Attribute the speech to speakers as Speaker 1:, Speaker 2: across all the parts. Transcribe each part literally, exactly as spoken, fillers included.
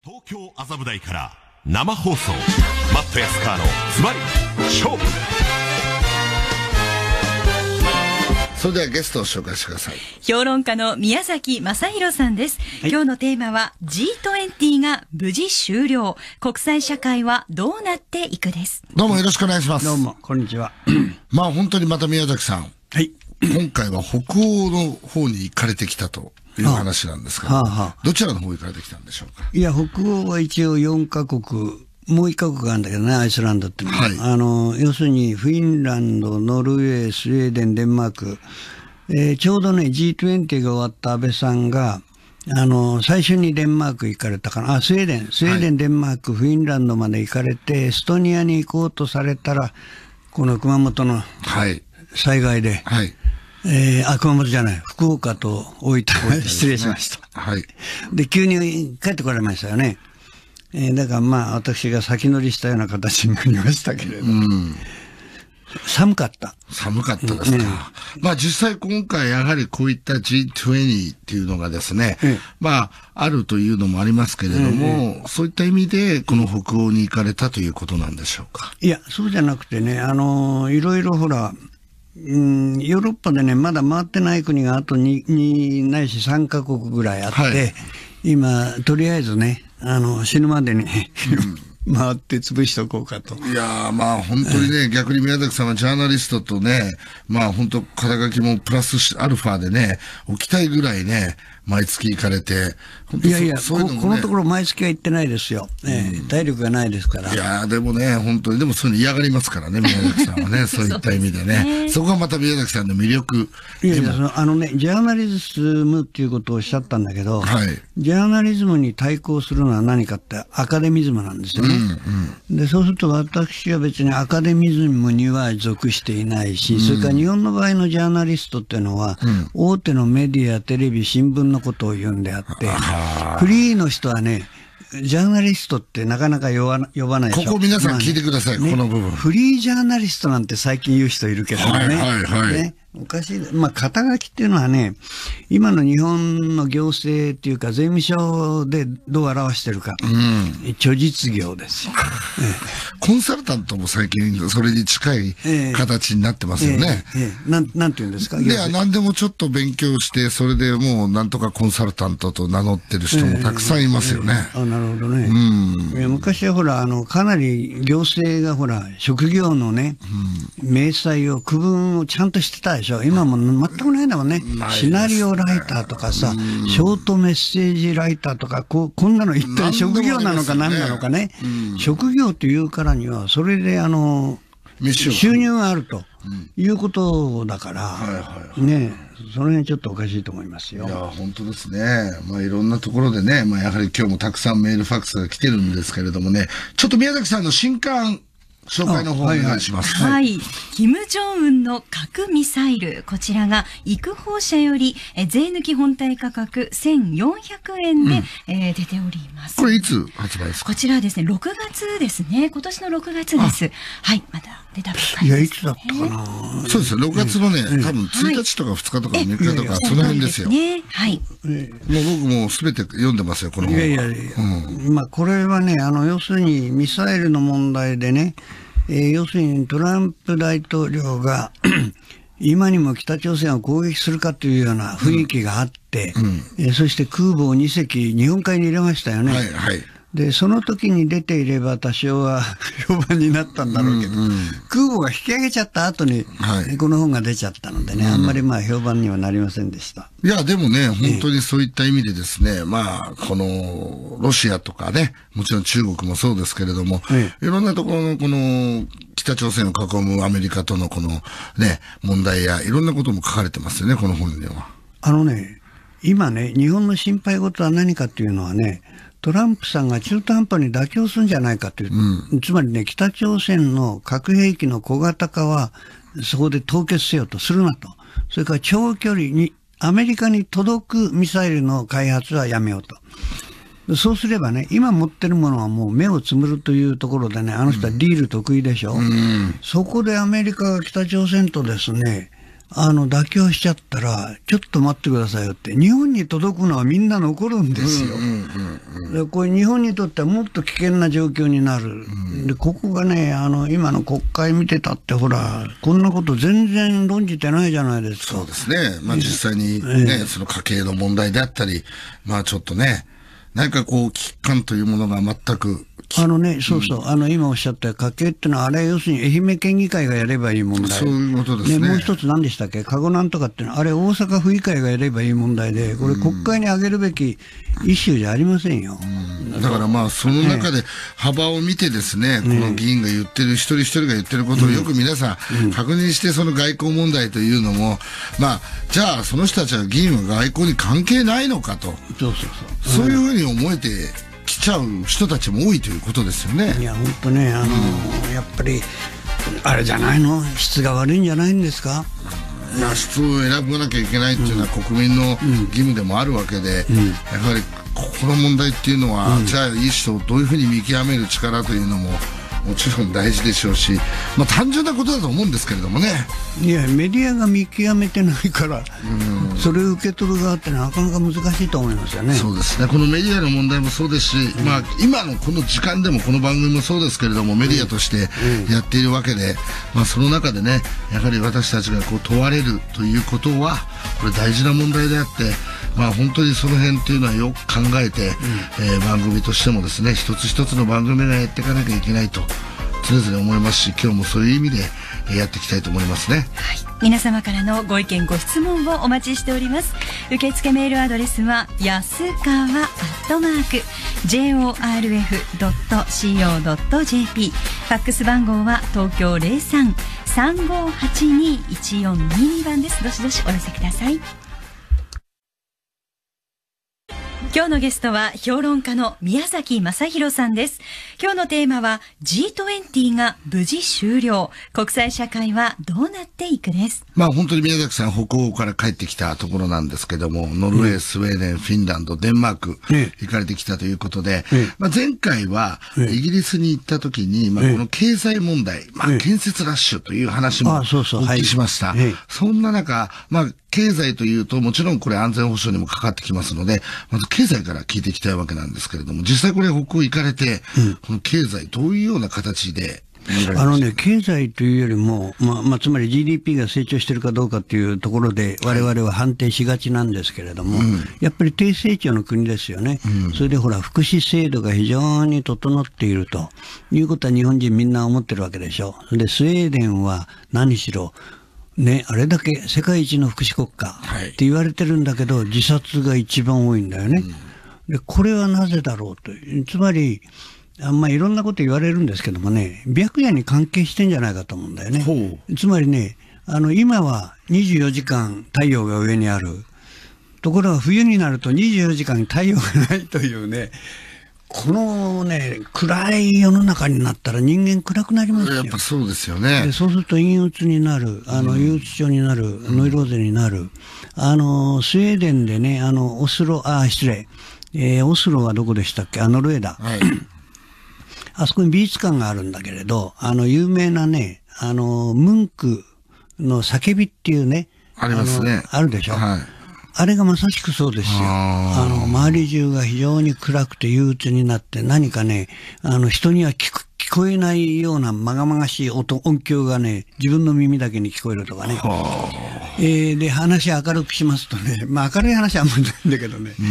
Speaker 1: 東京麻布台から生放送、マット安川のズバリ勝負。
Speaker 2: それではゲストを紹介してください。
Speaker 3: 評論家の宮崎正弘さんです、はい、今日のテーマは ジートゥエンティー が無事終了、国際社会はどうなっていくです。
Speaker 2: どうもよろしくお願いします。
Speaker 4: どうもこんにちは。
Speaker 2: まあ本当にまた宮崎さん、
Speaker 4: はい、
Speaker 2: 今回は北欧の方に行かれてきたという話なんですが、はあはあ、どちらの方行かれてきたんでしょうか。
Speaker 4: いや、北欧は一応よんカ国、もういっカ国あるんだけどね、アイスランドっていうのは、はい、あの要するにフィンランド、ノルウェー、スウェーデン、デンマーク、えー、ちょうどね ジートゥエンティー が終わった安倍さんがあの最初にデンマーク行かれたかな、あスウェーデン、スウェーデン、はい、デンマーク、フィンランドまで行かれて、エストニアに行こうとされたら、この熊本の災害で、はいはい、えー、あ、熊本じゃない、福岡と大分、ね、失礼しました。はい。で、急に帰ってこられましたよね。えー、だからまあ、私が先乗りしたような形になりましたけれども。うん、寒かった。
Speaker 2: 寒かったですか。ね、まあ実際今回やはりこういった ジートゥエンティー っていうのがですね、ええ、まあ、あるというのもありますけれども、え、そういった意味でこの北欧に行かれたということなんでしょうか。
Speaker 4: いや、そうじゃなくてね、あの、いろいろほら、うん、ヨーロッパでね、まだ回ってない国があと 2, 2ないしさんカ国ぐらいあって、はい、今、とりあえずね、あの、死ぬまでに、うん、回って潰しておこうかと。
Speaker 2: いやー、まあ本当にね、逆に宮崎さんはジャーナリストとね、まあ本当肩書きもプラスアルファでね、置きたいぐらいね、毎月行かれて、
Speaker 4: いやいや、そういうのもね、こ, このところ毎月は行ってないですよ。ね、うん、体力がないですから。
Speaker 2: いやー、でもね、本当に、でもそういうの嫌がりますからね、宮崎さんはね、そういった意味でね。そこがまた宮崎さんの魅力。
Speaker 4: いやいや、そのあのね、ジャーナリズムっていうことをおっしゃったんだけど、はい、ジャーナリズムに対抗するのは何かってアカデミズムなんですよね。うんうん、で、そうすると私は別にアカデミズムには属していないし、うん、それから日本の場合のジャーナリストっていうのは、うん、大手のメディア、テレビ、新聞のことを言うんであって、フリーの人はね、ジャーナリストってなかなか呼ばな、呼ばないでしょ。
Speaker 2: ここ皆さん聞いてください、まあね、この部分。
Speaker 4: フリージャーナリストなんて最近言う人いるけどね。はいはいはい。ね、おかしい。まあ、肩書きっていうのはね、今の日本の行政っていうか税務署でどう表してるか。うん。虚実業ですよ。
Speaker 2: コンサルタントも最近それに近い形になってますよね。
Speaker 4: えーえーえー、なん、なんて言うんですか。
Speaker 2: では何でもちょっと勉強して、それでもうなんとかコンサルタントと名乗ってる人もたくさんいますよね。
Speaker 4: えーえー、あ、なるほどね。うん。いや昔はほら、あの、かなり行政がほら、職業のね、うん、明細を、区分をちゃんとしてたでしょ。今も全くないんだもんね。ね、シナリオライターとかさ、ショートメッセージライターとか、こう、こんなの一体職業なのか何なのかね。うん、職業というからには、それであの、収入があるということだから、ね、その辺ちょっとおかしいと思いますよ。
Speaker 2: いや、本当ですね。まあいろんなところでね、まあやはり今日もたくさんメールファックスが来てるんですけれどもね、ちょっと宮崎さんの新刊、紹介の方お願いします。
Speaker 3: はい、はいはい。キム・ジョンウンの核ミサイル。こちらが、育宝社より、え税抜き本体価格せんよんひゃくえんで、うん、えー、出ております。
Speaker 2: これいつ発売ですか？
Speaker 3: こちらはですね、ろくがつですね。今年のろくがつです。はい。まだ出たばっかりです、ね。
Speaker 4: いや、いつだったかな。
Speaker 2: そうですよ。ろくがつのね、うん、多分ついたちとかふつかとかみっかとか、その辺ですよ。
Speaker 3: ね。はい。
Speaker 2: もう僕もすべて読んでますよ、この本。
Speaker 4: いやいやいや。うん、まあ、これはね、あの、要するにミサイルの問題でね、えー、要するにトランプ大統領が今にも北朝鮮を攻撃するかというような雰囲気があって、うんうん、えー、そして空母をにせき日本海に入れましたよね。はいはい、でその時に出ていれば多少は評判になったんだろうけど、うんうん、空母が引き上げちゃった後に、はい、この本が出ちゃったのでね、うん、あんまりまあ評判にはなりませんでした。
Speaker 2: いやでもね、本当にそういった意味でですね、ええ、まあこのロシアとかね、もちろん中国もそうですけれども、ええ、いろんなところのこの北朝鮮を囲むアメリカとのこのね問題やいろんなことも書かれてますよね、この本には。
Speaker 4: あのね、今ね、日本の心配事は何かっていうのはね、トランプさんが中途半端に妥協するんじゃないかという、うん、つまりね、北朝鮮の核兵器の小型化はそこで凍結せよとするなと、それから長距離にアメリカに届くミサイルの開発はやめようと。そうすればね、今持ってるものはもう目をつむるというところでね、あの人はディール得意でしょ、うん、そこでアメリカが北朝鮮とですね、 あの、妥協しちゃったら、ちょっと待ってくださいよって、日本に届くのはみんな残るんですよ。で、これ日本にとってはもっと危険な状況になる。うん、で、ここがね、あの、今の国会見てたって、ほら、こんなこと全然論じてないじゃないですか。
Speaker 2: そうですね。まあ実際にね、えー、その家計の問題であったり、まあちょっとね、何かこう、危機感というものが全く、
Speaker 4: あのね、そうそう、うん、あの、今おっしゃった家計ってのは、あれ、要するに愛媛県議会がやればいい問題。
Speaker 2: そういうことですね。
Speaker 4: ね、もう一つ何でしたっけ、カゴなんとかってのは、あれ、大阪府議会がやればいい問題で、これ、国会に上げるべきイシューじゃありませんよ。
Speaker 2: うん、だからまあ、その中で幅を見てですね、ね、この議員が言ってる、一人一人が言ってることをよく皆さん確認して、その外交問題というのも、まあ、じゃあ、その人たちは議員は外交に関係ないのかと。
Speaker 4: そうそう
Speaker 2: そう。そういうふうに思えて、来ちゃう人たちも多いということですよね。
Speaker 4: いや本当ね、あの、うん、やっぱりあれじゃないの、質が悪いんじゃないんですか。
Speaker 2: まあ、質を選ばなきゃいけないっていうのは国民の義務でもあるわけで、うん、やはりここの問題っていうのは、うん、じゃあいい人をどういうふうに見極める力というのももちろん大事でしょうし、まあ、単純なことだと思うんですけれどもね。
Speaker 4: いや、メディアが見極めてないから、うん、それを受け取る側ってなかなか難しいと思いますよね。
Speaker 2: そうですね。このメディアの問題もそうですし、うん、まあ、今のこの時間でもこの番組もそうですけれども、メディアとしてやっているわけで、まあ、その中でね、やはり私たちがこう問われるということは、これ大事な問題であって、まあ、本当にその辺っていうのはよく考えて、うん、えー、番組としてもですね、一つ一つの番組がやっていかなきゃいけないと常々思いますし、今日もそういう意味でやっていきたいと思いますね。
Speaker 3: はい、皆様からのご意見ご質問をお待ちしております。受付メールアドレスはやすかわアットマーク ジェイオーアールエフドットシーオードットジェーピー、 ファックス番号は東京 ゼロさん さんごはちに いちよんにに 番です。どしどしお寄せください。今日のゲストは評論家の宮崎正弘さんです。今日のテーマは ジートゥエンティー が無事終了、国際社会はどうなっていくです。
Speaker 2: まあ本当に宮崎さん北欧から帰ってきたところなんですけども、ノルウェー、スウェーデン、フィンランド、デンマーク行かれてきたということで、まあ前回はイギリスに行った時に、まあこの経済問題、まあ建設ラッシュという話もお聞きしました。そんな中、まあ経済というともちろんこれ安全保障にもかかってきますので、まず経済から聞いていきたいわけなんですけれども、実際これ北欧行かれて、うん、この経済どういうような形で
Speaker 4: あのね、経済というよりも、まあ、まあ、つまり ジーディーピー が成長しているかどうかというところで我々は判定しがちなんですけれども、はい、やっぱり低成長の国ですよね、うん、それでほら福祉制度が非常に整っているということは日本人みんな思ってるわけでしょ。それでスウェーデンは何しろね、あれだけ世界一の福祉国家って言われてるんだけど、はい、自殺が一番多いんだよね、うん、でこれはなぜだろうと、つまりあんまあいろんなこと言われるんですけどもね、白夜に関係してんじゃないかと思うんだよね。つまりね、あの今はにじゅうよじかん太陽が上にあるところが冬になるとにじゅうよじかん太陽がないというね、このね暗い世の中になったら人間暗くなりますよ。
Speaker 2: やっぱそうですよね。
Speaker 4: でそうすると陰鬱になる、あの憂鬱症になる、うん、ノイローゼになる。あのスウェーデンでね、あのオスロ、あ失礼、えー、オスロはどこでしたっけ、あノルウェーだ。はいあそこに美術館があるんだけれど、あの有名なね、あのムンクの叫びっていうね、
Speaker 2: ありますね。
Speaker 4: あるでしょ。はい、あれがまさしくそうですよ。あの周り中が非常に暗くて憂鬱になって、何かね、あの人には聞く聞こえないようなまがまがしい音音響がね、自分の耳だけに聞こえるとかね。えー、で話明るくしますとね、まあ明るい話はあんまりないんだけどね、うん、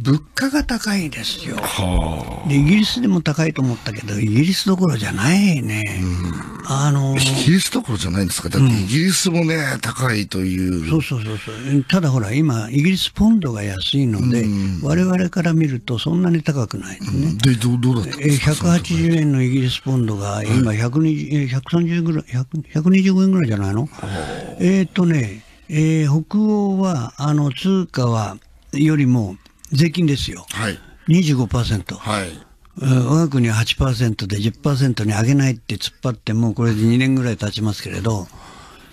Speaker 4: 物価が高いですよ。でイギリスでも高いと思ったけど、イギリスどころじゃないね。うん、あのー、
Speaker 2: イギリスどころじゃないんですか。だってイギリスもね、うん、高いという。そうそうそうそう。
Speaker 4: ただほら今イギリスポンドが安いので、うん、我々から見るとそんなに高くないですね。うん、
Speaker 2: でどうどうだったんですか。
Speaker 4: ひゃくはちじゅうえんのイギリスポンドが今ひゃくにじゅう、ひゃくさんじゅうぐらい、ひゃくにじゅうごえんぐらいじゃないの。えーっとね。えー、北欧はあの通貨はよりも税金ですよ、はい、にじゅうごパーセント、はい、我が国は はちパーセント で じゅっパーセント に上げないって突っ張ってもうこれでにねんぐらい経ちますけれど、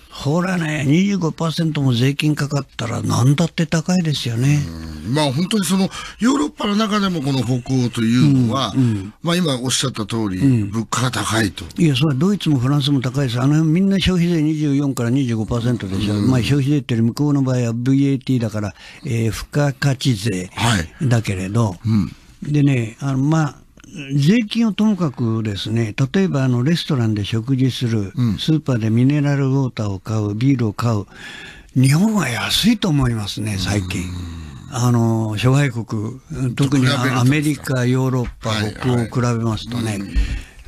Speaker 4: ほらね、にじゅうごパーセント も税金かかったら何だって高いですよね。
Speaker 2: まあ本当にそのヨーロッパの中でもこの北欧というのは、うんうん、まあ今おっしゃった通り、うん、物価が高いと。
Speaker 4: いや、それはドイツもフランスも高いです。あのみんな消費税にじゅうよんからにじゅうごパーセント でしょ。うん、まあ消費税って向こうの場合は ブイエーティー だから、えー、付加価値税だけれど、はいうん、でね、あのまあ税金をともかくですね、例えばあのレストランで食事する、うん、スーパーでミネラルウォーターを買う、ビールを買う、日本は安いと思いますね、最近。あの諸外国、特にアメリカ、ヨーロッパ、北欧を比べますとね、はいはい、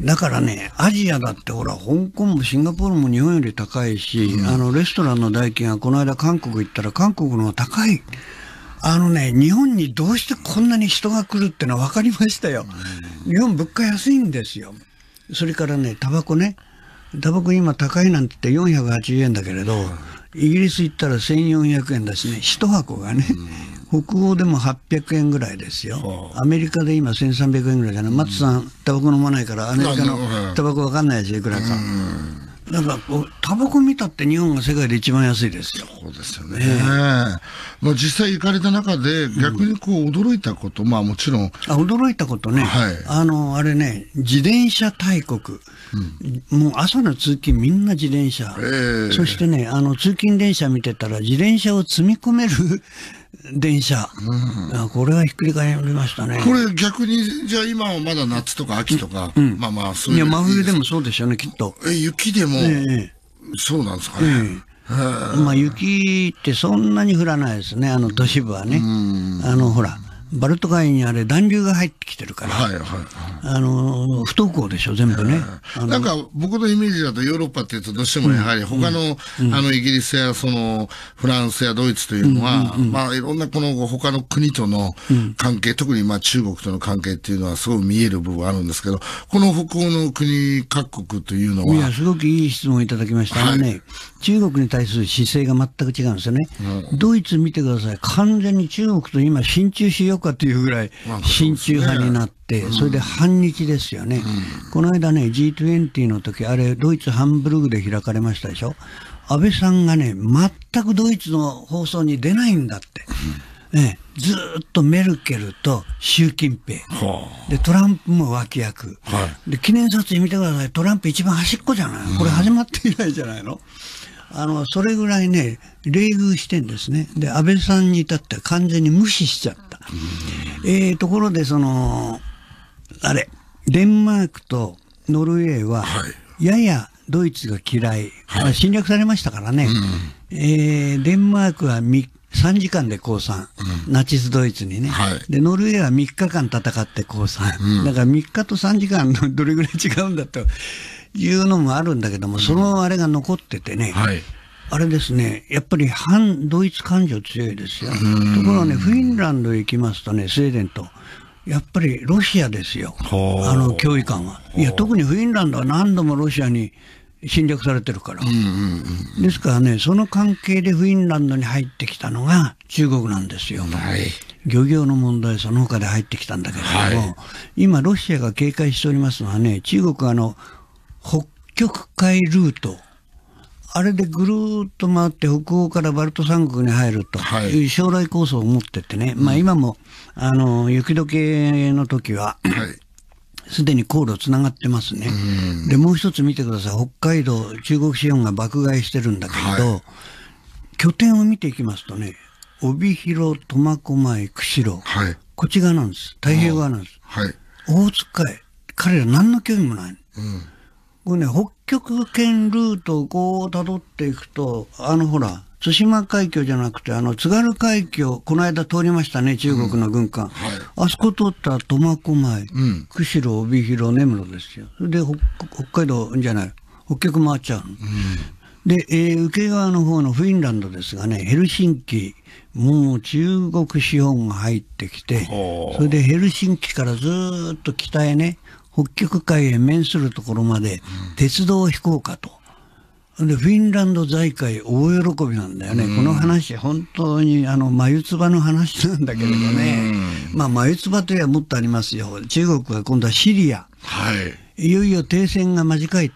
Speaker 4: だからね、アジアだってほら、香港もシンガポールも日本より高いし、うん、あのレストランの代金はこの間韓国行ったら韓国の方が高い。あのね、日本にどうしてこんなに人が来るってのは分かりましたよ。日本物価安いんですよ。それからね、タバコね。タバコ今高いなんて言ってよんひゃくはちじゅうえんだけれど、イギリス行ったらせんよんひゃくえんだしね、一箱がね、北欧でもはっぴゃくえんぐらいですよ。アメリカで今せんさんびゃくえんぐらいじゃない。松さん、タバコ飲まないから、アメリカのタバコ分かんないでしょ、いくらか。だからタバコ見たって日本が世界で一番安いですよ。
Speaker 2: そうですよね。えー、まあ実際行かれた中で逆にこう驚いたこと、うん、まあもちろん。
Speaker 4: あ、驚いたことね。はい、あの、あれね、自転車大国。うん、もう朝の通勤みんな自転車。えー、そしてね、あの通勤電車見てたら自転車を積み込める電車、うん、これはひっくり返りましたね。
Speaker 2: これ逆にじゃあ今はまだ夏とか秋とか、うん、まあまあそういう。
Speaker 4: いや真冬でもそうでしょうね、きっと。
Speaker 2: え雪でも、えー、そうなんですかね。
Speaker 4: えー、まあ雪ってそんなに降らないですね、あの都市部はね。あのほらバルト海にあれ暖流が入ってきてるから、はいはいはい、あの不登校でしょ全部ね。
Speaker 2: なんか僕のイメージだとヨーロッパっていうとどうしてもやはり他の、うん、あのイギリスやそのフランスやドイツというのは、うんうんうん、まあいろんなこの他の国との関係、うん、特にまあ中国との関係っていうのはすごい見える部分あるんですけど、この北欧の国各国というのは。
Speaker 4: いやすごくいい質問いただきました。はい、あのね、中国に対する姿勢が全く違うんですよね。うん、ドイツ見てください。完全に中国と今親中しようかというぐらい親中派になって、それで反日ですよね。うん、この間ね ジーにじゅう の時あれドイツハンブルグで開かれましたでしょ。安倍さんがね全くドイツの放送に出ないんだって。うんね、ずーっとメルケルと習近平、はあ、でトランプも脇役、はい、で記念撮影見てください。トランプ一番端っこじゃない、うん、これ始まっていないじゃないの。あのそれぐらいね冷遇してんですね。で安倍さんに至っては完全に無視しちゃった。うん、えー、ところでそのあれデンマークとノルウェーは、はい、ややドイツが嫌い、はい、侵略されましたからね。うん、えー、デンマークはさんじかんで降参、うん、ナチスドイツにね、はい、でノルウェーはみっかかん戦って降参、うん、だからみっかとさんじかんのどれぐらい違うんだというのもあるんだけども、そのあれが残っててね、はい、あれですね、やっぱり反ドイツ感情強いですよ。ところがね、フィンランドへ行きますとね、スウェーデンと、やっぱりロシアですよ、あの脅威感は。いや、特にフィンランドは何度もロシアに侵略されてるから。ですからね、その関係でフィンランドに入ってきたのが中国なんですよ。はい、漁業の問題、その他で入ってきたんだけれども、はい、今、ロシアが警戒しておりますのはね、中国はあの北極海ルート、あれでぐるーっと回って北欧からバルト三国に入るという将来構想を持っててね、はい、まあ今もあの雪解けの時は、すでに航路つながってますね。で、もう一つ見てください。北海道、中国資本が爆買いしてるんだけれど、はい、拠点を見ていきますとね、帯広、苫小牧、釧路、はい、こっち側なんです。太平洋側なんです。はい、大塚へ、彼ら何の興味もない。うん、これね、北極圏ルートをこう辿っていくと、あのほら、対馬海峡じゃなくて、あの津軽海峡、この間通りましたね、中国の軍艦。うん、はい、あそこ通ったら苫小牧、うん、釧路、帯広、根室ですよ。それで北、北海道じゃない、北極回っちゃうの。うん、で、えー、受け側の方のフィンランドですがね、ヘルシンキ、もう中国資本が入ってきて、それでヘルシンキからずーっと北へね、北極海へ面するところまで鉄道を引こうかと。でフィンランド財界大喜びなんだよね。この話本当にあの眉唾の話なんだけれどね。まあ眉唾というのはもっとありますよ。中国は今度はシリア。はい。いよいよ停戦が間近いと。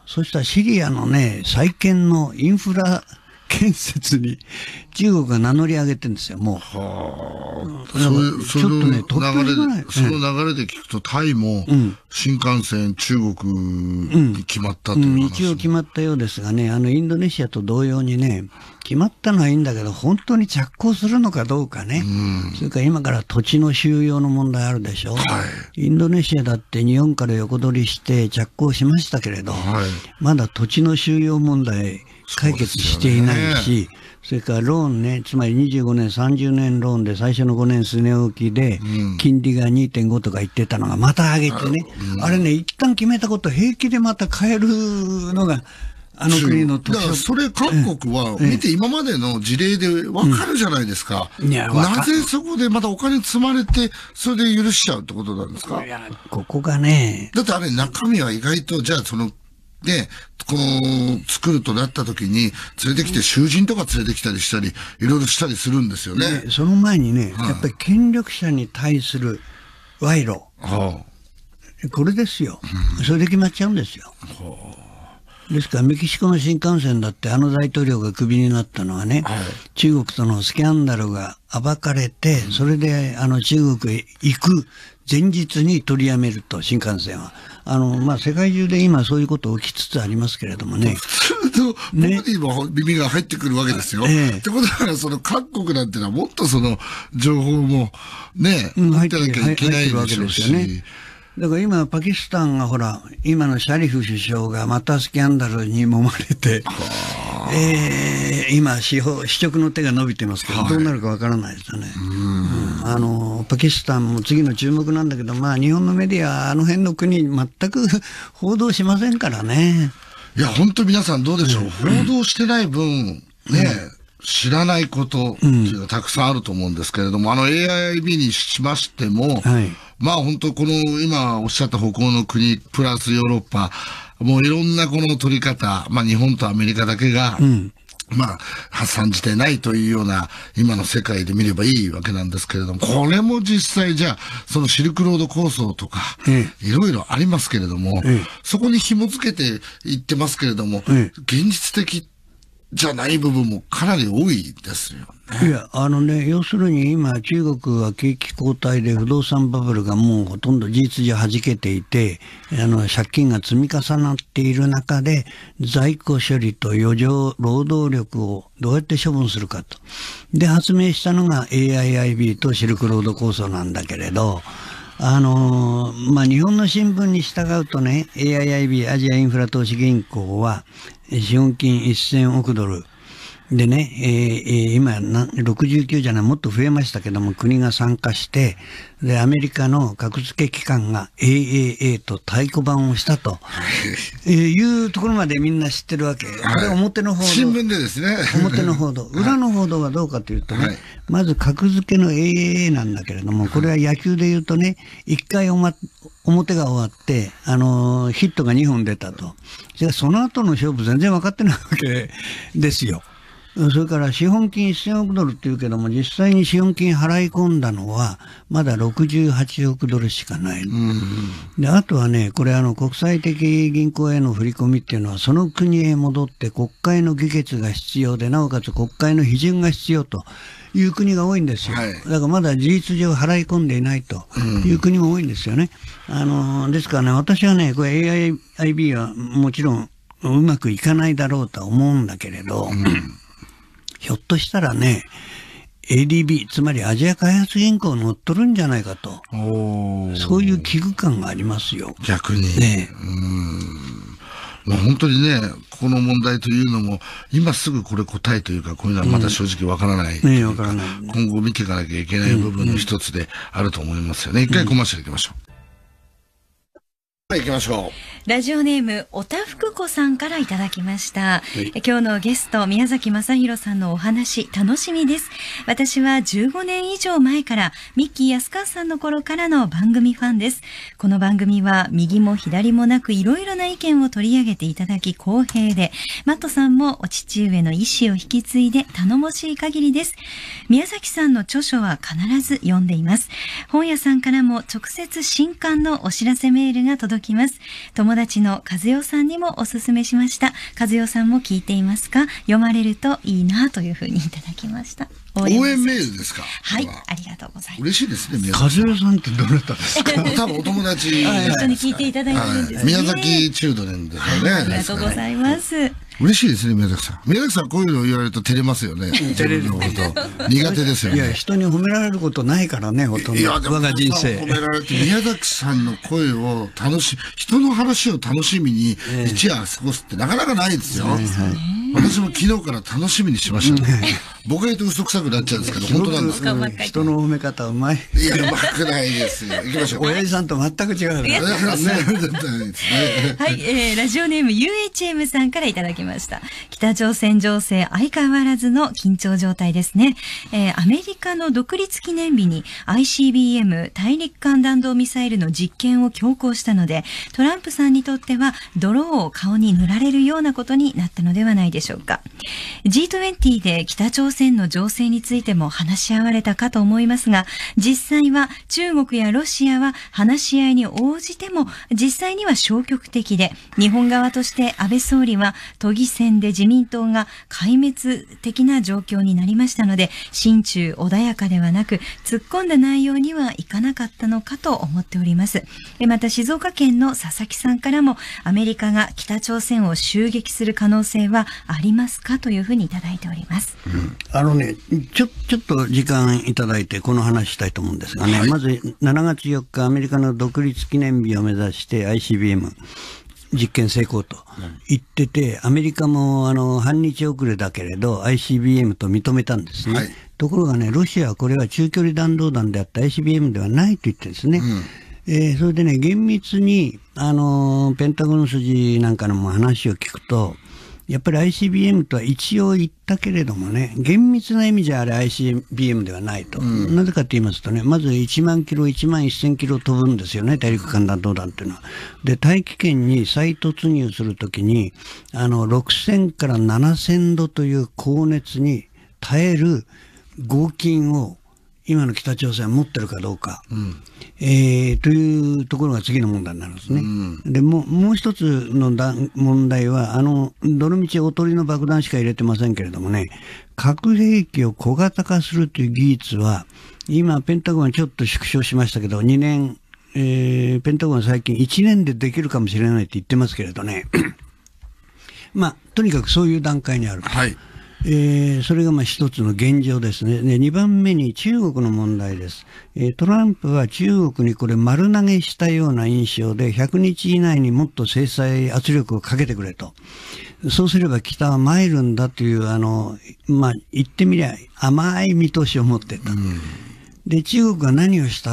Speaker 4: そしたらシリアのね、再建のインフラ建設に中国が名乗り上げてるんですよ、もう。
Speaker 2: はあ。
Speaker 4: ちょっとね、とっても
Speaker 2: 流れ
Speaker 4: ない。
Speaker 2: で、その流れで聞くと、タイも新幹線中国に決まったという話、
Speaker 4: うんうん、一応決まったようですがね、あのインドネシアと同様にね、決まったのはいいんだけど、本当に着工するのかどうかね。うん、それから今から土地の収用の問題あるでしょ。はい、インドネシアだって日本から横取りして着工しましたけれど、はい、まだ土地の収用問題解決していないし、それからローンね、つまりにじゅうごねん、さんじゅうねんローンで最初のごねん据え置きで、金利が にてんご とか言ってたのがまた上げてね、うん、あれね、一旦決めたこと平気でまた変えるのが、あの国の特徴。
Speaker 2: だからそれ各国は見て今までの事例で分かるじゃないですか。うん、いやなぜそこでまたお金積まれて、それで許しちゃうってことなんですか？
Speaker 4: いや、ここがね。
Speaker 2: だってあれ中身は意外と、じゃあその、で、この、作るとなった時に、連れてきて、囚人とか連れてきたりしたり、いろいろしたりするんですよね。
Speaker 4: ね、その前にね、うん、やっぱり権力者に対する賄賂。はあ、これですよ、うん。それで決まっちゃうんですよ。はあ、ですからメキシコの新幹線だってあの大統領がクビになったのはね、はい、中国とのスキャンダルが暴かれて、うん、それであの中国へ行く前日に取りやめると、新幹線は。あの、まあ、世界中で今そういうこと起きつつありますけれどもね。
Speaker 2: 普通の僕にも耳が入ってくるわけですよ。ね、ってことは、その各国なんてのはもっとその情報もね、
Speaker 4: うん、入ってなきゃいけないでしょうし。ね、だから今パキスタンがほら、今のシャリフ首相がまたスキャンダルに揉まれて、えー、今司法、司直の手が伸びてますけど、はい、どうなるかわからないですよね。うん、あの、パキスタンも次の注目なんだけど、まあ日本のメディア、あの辺の国全く報道しませんからね。
Speaker 2: いや、本当皆さんどうでしょう。うん、報道してない分、ね、うん、知らないことっていうのがたくさんあると思うんですけれども、うん、あの エーアイビー にしましても、はい、まあ本当この今おっしゃった北欧の国プラスヨーロッパ、もういろんなこの取り方、まあ日本とアメリカだけが、うん、まあ発散じてないというような今の世界で見ればいいわけなんですけれども、これも実際じゃあそのシルクロード構想とか、いろいろありますけれども、ええ、そこに紐付けていってますけれども、ええ、現実的じゃない部分もかなり多いですよね。
Speaker 4: いや、あのね、要するに今中国は景気後退で不動産バブルがもうほとんど事実上弾けていて、あの借金が積み重なっている中で在庫処理と余剰労働力をどうやって処分するかと。で、発明したのが エーアイアイビー とシルクロード構想なんだけれど、あのー、まあ、日本の新聞に従うとね、エーアイアイビー アジアインフラ投資銀行は、資本金せんおくドル。でね、えー、今ろくじゅうきゅうじゃない、もっと増えましたけども、国が参加して、で、アメリカの格付け機関が エーエーエー と太鼓判をしたと、えー、いうところまでみんな知ってるわけ。これ表の報道。
Speaker 2: 新聞でですね。
Speaker 4: 表の報道。裏の報道はどうかというとね、はい、まず格付けの エーエーエー なんだけれども、これは野球で言うとね、一回おま、表が終わって、あのー、ヒットがにほん出たと。じゃあその後の勝負全然分かってないわけですよ。それから資本金せんおくドルっていうけども、実際に資本金払い込んだのは、まだろくじゅうはちおくドルしかない。うんで、あとはね、これあの、国際的銀行への振り込みっていうのは、その国へ戻って国会の議決が必要で、なおかつ国会の批准が必要という国が多いんですよ。はい、だからまだ事実上払い込んでいないという国も多いんですよね。うん、あの、ですからね、私はね、これ エーアイアイビー はもちろんうまくいかないだろうとは思うんだけれど、うんひょっとしたらね、エーディービー、つまりアジア開発銀行乗っ取るんじゃないかと。そういう危惧感がありますよ。
Speaker 2: 逆に。ね、うんまあ、本当にね、この問題というのも、今すぐこれ答えというか、こういうのはまだ正直わからない、うん。ねわからない、ね。今後見ていかなきゃいけない部分の一つであると思いますよね。うん、一回コマーシャル行きましょう。はい、行きましょう。
Speaker 3: ラジオネームおたふくこさんからいただきました、はい、今日のゲスト宮崎正弘さんのお話楽しみです。私はじゅうごねん以上前からミッキー安川さんの頃からの番組ファンです。この番組は右も左もなくいろいろな意見を取り上げていただき公平で、マットさんもお父上の意思を引き継いで頼もしい限りです。宮崎さんの著書は必ず読んでいます。本屋さんからも直接新刊のお知らせメールが届きます。友友達の和代さんにもおすすめしました。和代さんも聞いていますか？読まれるといいなというふうにいただきました。
Speaker 2: 応援メールですか？
Speaker 3: はい、ありがとうございます。
Speaker 2: 嬉しいですね、宮
Speaker 4: 崎さん。和代さんってどなたですか？
Speaker 2: 多分お友達。
Speaker 3: 一緒に聞いていただいてるんですね。
Speaker 2: 宮崎チュードレンですよね。
Speaker 3: ありがとうございます。
Speaker 2: 嬉しいですね、宮崎さん。宮崎さん、こういうの言われると照れますよね。
Speaker 4: 照れる
Speaker 2: こと。苦手ですよね。
Speaker 4: いや、人に褒められることないからね、ほとんど。
Speaker 2: いや、でも、
Speaker 4: 我が人生。
Speaker 2: 褒められて、宮崎さんの声を楽し、人の話を楽しみに一夜過ごすってなかなかないですよ。はいはい、私も昨日から楽しみにしました。僕が言うと嘘くさくなっちゃうんですけど、本当なんですか？
Speaker 4: 人の褒め方うまい。
Speaker 2: いや、うまくないですよ。行きましょう。
Speaker 4: 親父さんと全く違うね。
Speaker 3: はい、えー、ラジオネーム ユーエイチエム さんからいただきました。北朝鮮情勢相変わらずの緊張状態ですね。えー、アメリカの独立記念日に アイシービーエム 大陸間弾道ミサイルの実験を強行したので、トランプさんにとっては泥を顔に塗られるようなことになったのではないでしょうか。ジートゥエンティー で北朝鮮の情勢についても話し合われたかと思いますが、実際は中国やロシアは話し合いに応じても実際には消極的で、日本側として安倍総理は都議選で自民党が壊滅的な状況になりましたので、心中穏やかではなく突っ込んだ内容にはいかなかったのかと思っております。また静岡県の佐々木さんからも、アメリカが北朝鮮を襲撃する可能性はありますかというふうにいただいております。
Speaker 4: うん、あのね、ちょ、ちょっと時間いただいてこの話したいと思うんですがね、はい、まずしちがつよっかアメリカの独立記念日を目指して アイシービーエム 実験成功と言ってて、アメリカもあの半日遅れだけれど アイシービーエム と認めたんですね。はい、ところがね、ロシアはこれは中距離弾道弾であって アイシービーエム ではないと言ってるんですね。うん、えー、それでね、厳密にあのペンタゴン筋なんかのも話を聞くと、やっぱり アイシービーエム とは一応言ったけれどもね、厳密な意味じゃあれ アイシービーエム ではないと。うん、なぜかと言いますとね、まずいちまんキロ、いちまんせんキロ飛ぶんですよね、大陸間弾道弾っていうのは。で、大気圏に再突入するときに、あの、ろくせんからななせんどという高熱に耐える合金を今の北朝鮮は持ってるかどうか、うん、えー、というところが次の問題になるんですね。うん、でもう、もう一つのだ問題は、あの、どのみちおとりの爆弾しか入れてませんけれどもね、核兵器を小型化するという技術は、今、ペンタゴンはちょっと縮小しましたけど、にねん、えー、ペンタゴンは最近いちねんでできるかもしれないって言ってますけれどね、まあ、とにかくそういう段階にある。はい、えー、それがまあ一つの現状ですね。で、にばんめに中国の問題です。えー、トランプは中国にこれ丸投げしたような印象でひゃくにち以内にもっと制裁圧力をかけてくれと。そうすれば北は参るんだという、あの、まあ、言ってみりゃ甘い見通しを持ってた。うん、で、中国が何をしたって、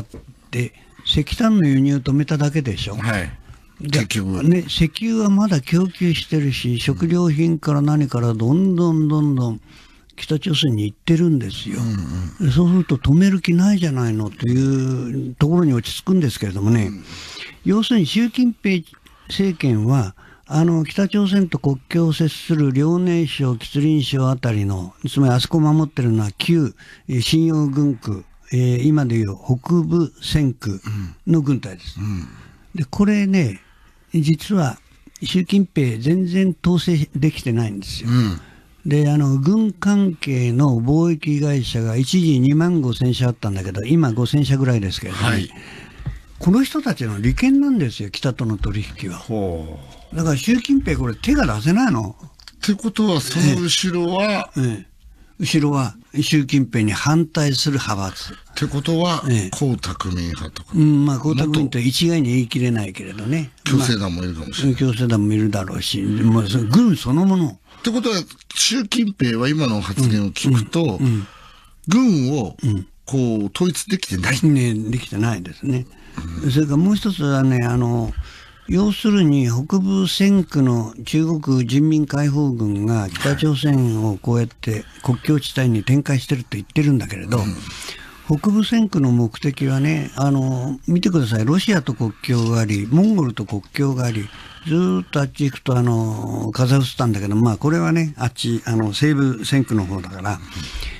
Speaker 4: 石炭の輸入を止めただけでしょ。はい。結局ね、石油はまだ供給してるし、食料品から何からどんどんどんどん北朝鮮に行ってるんですよ。うんうん、そうすると止める気ないじゃないのというところに落ち着くんですけれどもね、うん、要するに習近平政権は、あの北朝鮮と国境を接する遼寧省、吉林省あたりの、つまりあそこを守ってるのは旧信用軍区、えー、今でいう北部戦区の軍隊です。うんうん、でこれね、実は習近平全然統制できてないんですよ。うん、で、あの軍関係の貿易会社が一時にまんごせんしゃあったんだけど、今ごせんしゃぐらいですけれども、ね、はい、この人たちの利権なんですよ、北との取引は。ほう。だから習近平これ手が出せないの。
Speaker 2: ってことはその後ろは、ええええ、
Speaker 4: 後ろは習近平に反対する派閥。
Speaker 2: ってことは、ええ、江沢民派とか。
Speaker 4: うん、まあ、江沢民と一概に言い切れないけれどね。
Speaker 2: 共青団もいるかもしれない。
Speaker 4: 共青団もいるだろうし、まあ、軍そのもの。
Speaker 2: ってことは、習近平は今の発言を聞くと、うんうんうん、軍を、こう、統一できてない。
Speaker 4: ね、できてないですね。うん、それからもう一つはね、あの、要するに北部戦区の中国人民解放軍が北朝鮮をこうやって国境地帯に展開してると言ってるんだけれど、うん、北部戦区の目的はね、あの、見てください。ロシアと国境があり、モンゴルと国境があり、ずーっとあっち行くとあの、カザフスタンだけど、まあこれはね、あっち、あの、西部戦区の方だから、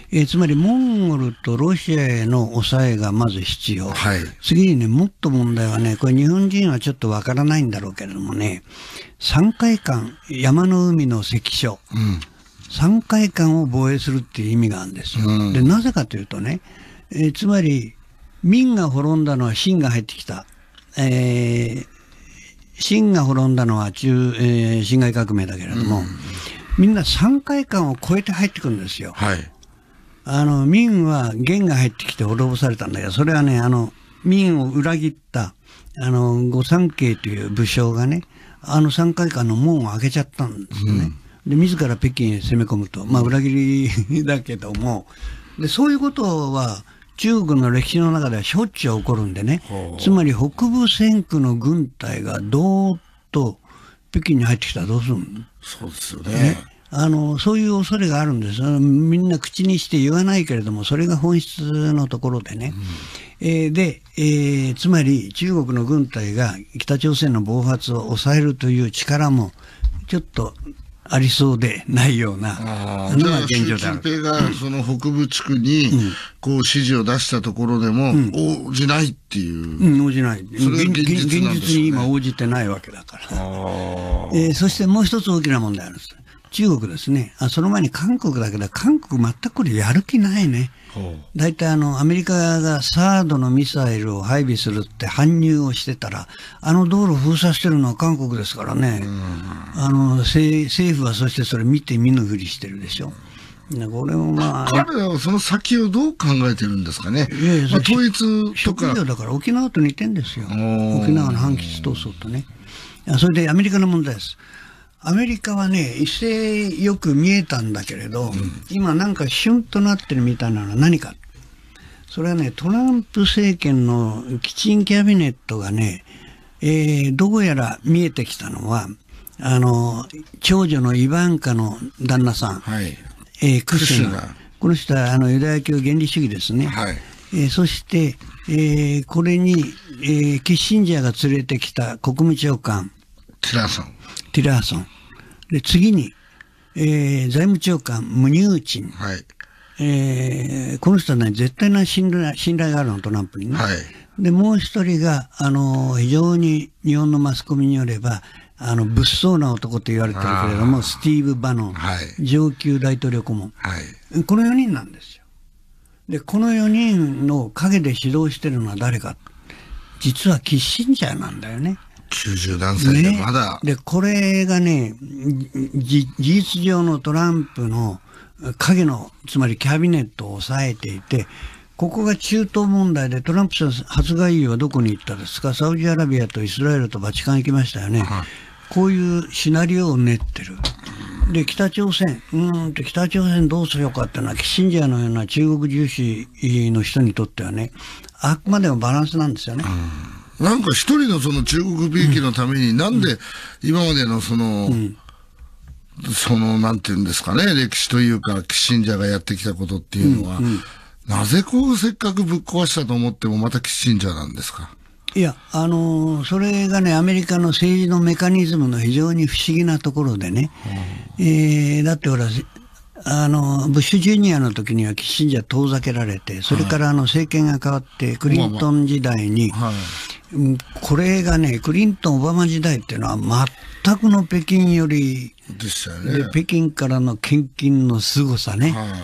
Speaker 4: えー、つまりモンゴルとロシアへの抑えがまず必要。
Speaker 2: はい、
Speaker 4: 次にね、もっと問題はね、これ日本人はちょっとわからないんだろうけれどもね、山海間、山の海の関所、うん、山海間を防衛するっていう意味があるんですよ。うん、で、なぜかというとね、えー、つまり、明が滅んだのは清が入ってきた。えー、清が滅んだのは中、えー、辛亥革命だけれども、うん、みんな山海間を越えて入ってくるんですよ。
Speaker 2: はい、
Speaker 4: あの、明は元が入ってきて滅ぼされたんだけど、それはね、あの、明を裏切った、あの、御三家という武将がね、あの山海間の門を開けちゃったんですよね。うん、で、自ら北京へ攻め込むと。まあ、裏切りだけども、で、そういうことは、中国の歴史の中ではしょっちゅう起こるんでね、つまり北部戦区の軍隊がどーっと北京に入ってきたらどうするの？
Speaker 2: そうですよね。
Speaker 4: ね、あの、そういう恐れがあるんです。みんな口にして言わないけれども、それが本質のところでね。うん、えー、で、えー、つまり中国の軍隊が北朝鮮の暴発を抑えるという力もちょっとありそうでないようなのが現状である。
Speaker 2: 習近平がその北部地区にこう指示を出したところでも応じないっていう。
Speaker 4: うん、応じない。それが現実なんですよね。現実に今応じてないわけだから。えー、そしてもう一つ大きな問題あるんです。中国ですね。あ、その前に韓国だけど、韓国全くこれやる気ないね。大体あの、アメリカがサードのミサイルを配備するって搬入をしてたら、あの道路封鎖してるのは韓国ですからね。あの、政、政府はそしてそれ見て見ぬふりしてるでしょ。これもまあ。
Speaker 2: 彼らはその先をどう考えてるんですかね。いやいや、まあ、統一とか。
Speaker 4: 職業だから沖縄と似てんですよ。沖縄の反基地闘争とね。それでアメリカの問題です。アメリカはね、一斉よく見えたんだけれど、うん、今なんかシュンとなってるみたいなのは何か。それはね、トランプ政権のキチンキャビネットがね、えー、どうやら見えてきたのは、あの、長女のイバンカの旦那さん、はい、えー、クシュナー。この人はあのユダヤ教原理主義ですね。はい、えー、そして、えー、これに、えー、キッシンジャーが連れてきた国務長官、
Speaker 2: ティラーソン。
Speaker 4: ティラーソン。で、次に、えー、財務長官、ムニューチン。はい。えー、この人はね、絶対な信頼、信頼があるの、トランプにね。はい。で、もう一人が、あの、非常に日本のマスコミによれば、あの、物騒な男と言われてるけれども、スティーブ・バノン。はい。上級大統領顧問。はい。このよにんなんですよ。で、このよにんの陰で指導してるのは誰か。実はキッシンジャーなんだよね。
Speaker 2: きゅうじゅう何歳でまだ、
Speaker 4: ね、で、これがね、事実上のトランプの影の、つまりキャビネットを抑えていて、ここが中東問題でトランプさん初外遊はどこに行ったですか？サウジアラビアとイスラエルとバチカン行きましたよね。はい、こういうシナリオを練ってる。で、北朝鮮、うーんと北朝鮮どうしようかっていうのは、キッシンジャーのような中国重視の人にとってはね、あくまでもバランスなんですよね。
Speaker 2: うんなんか一人のその中国びいきのために、なんで今までのその、うん、その、なんていうんですかね、歴史というか、キッシンジャーがやってきたことっていうのは、うんうん、なぜこうせっかくぶっ壊したと思ってもまたキッシンジャーなんですか？
Speaker 4: いや、あのー、それがね、アメリカの政治のメカニズムの非常に不思議なところでね、うん、えー、だってほら、あの、ブッシュジュニアの時にはキッシンジャー遠ざけられて、それからあの政権が変わって、クリントン時代に、はいこれがね、クリントン・オバマ時代っていうのは全くの北京より、
Speaker 2: でしたよね。
Speaker 4: で、北京からの献金の凄さね。はい、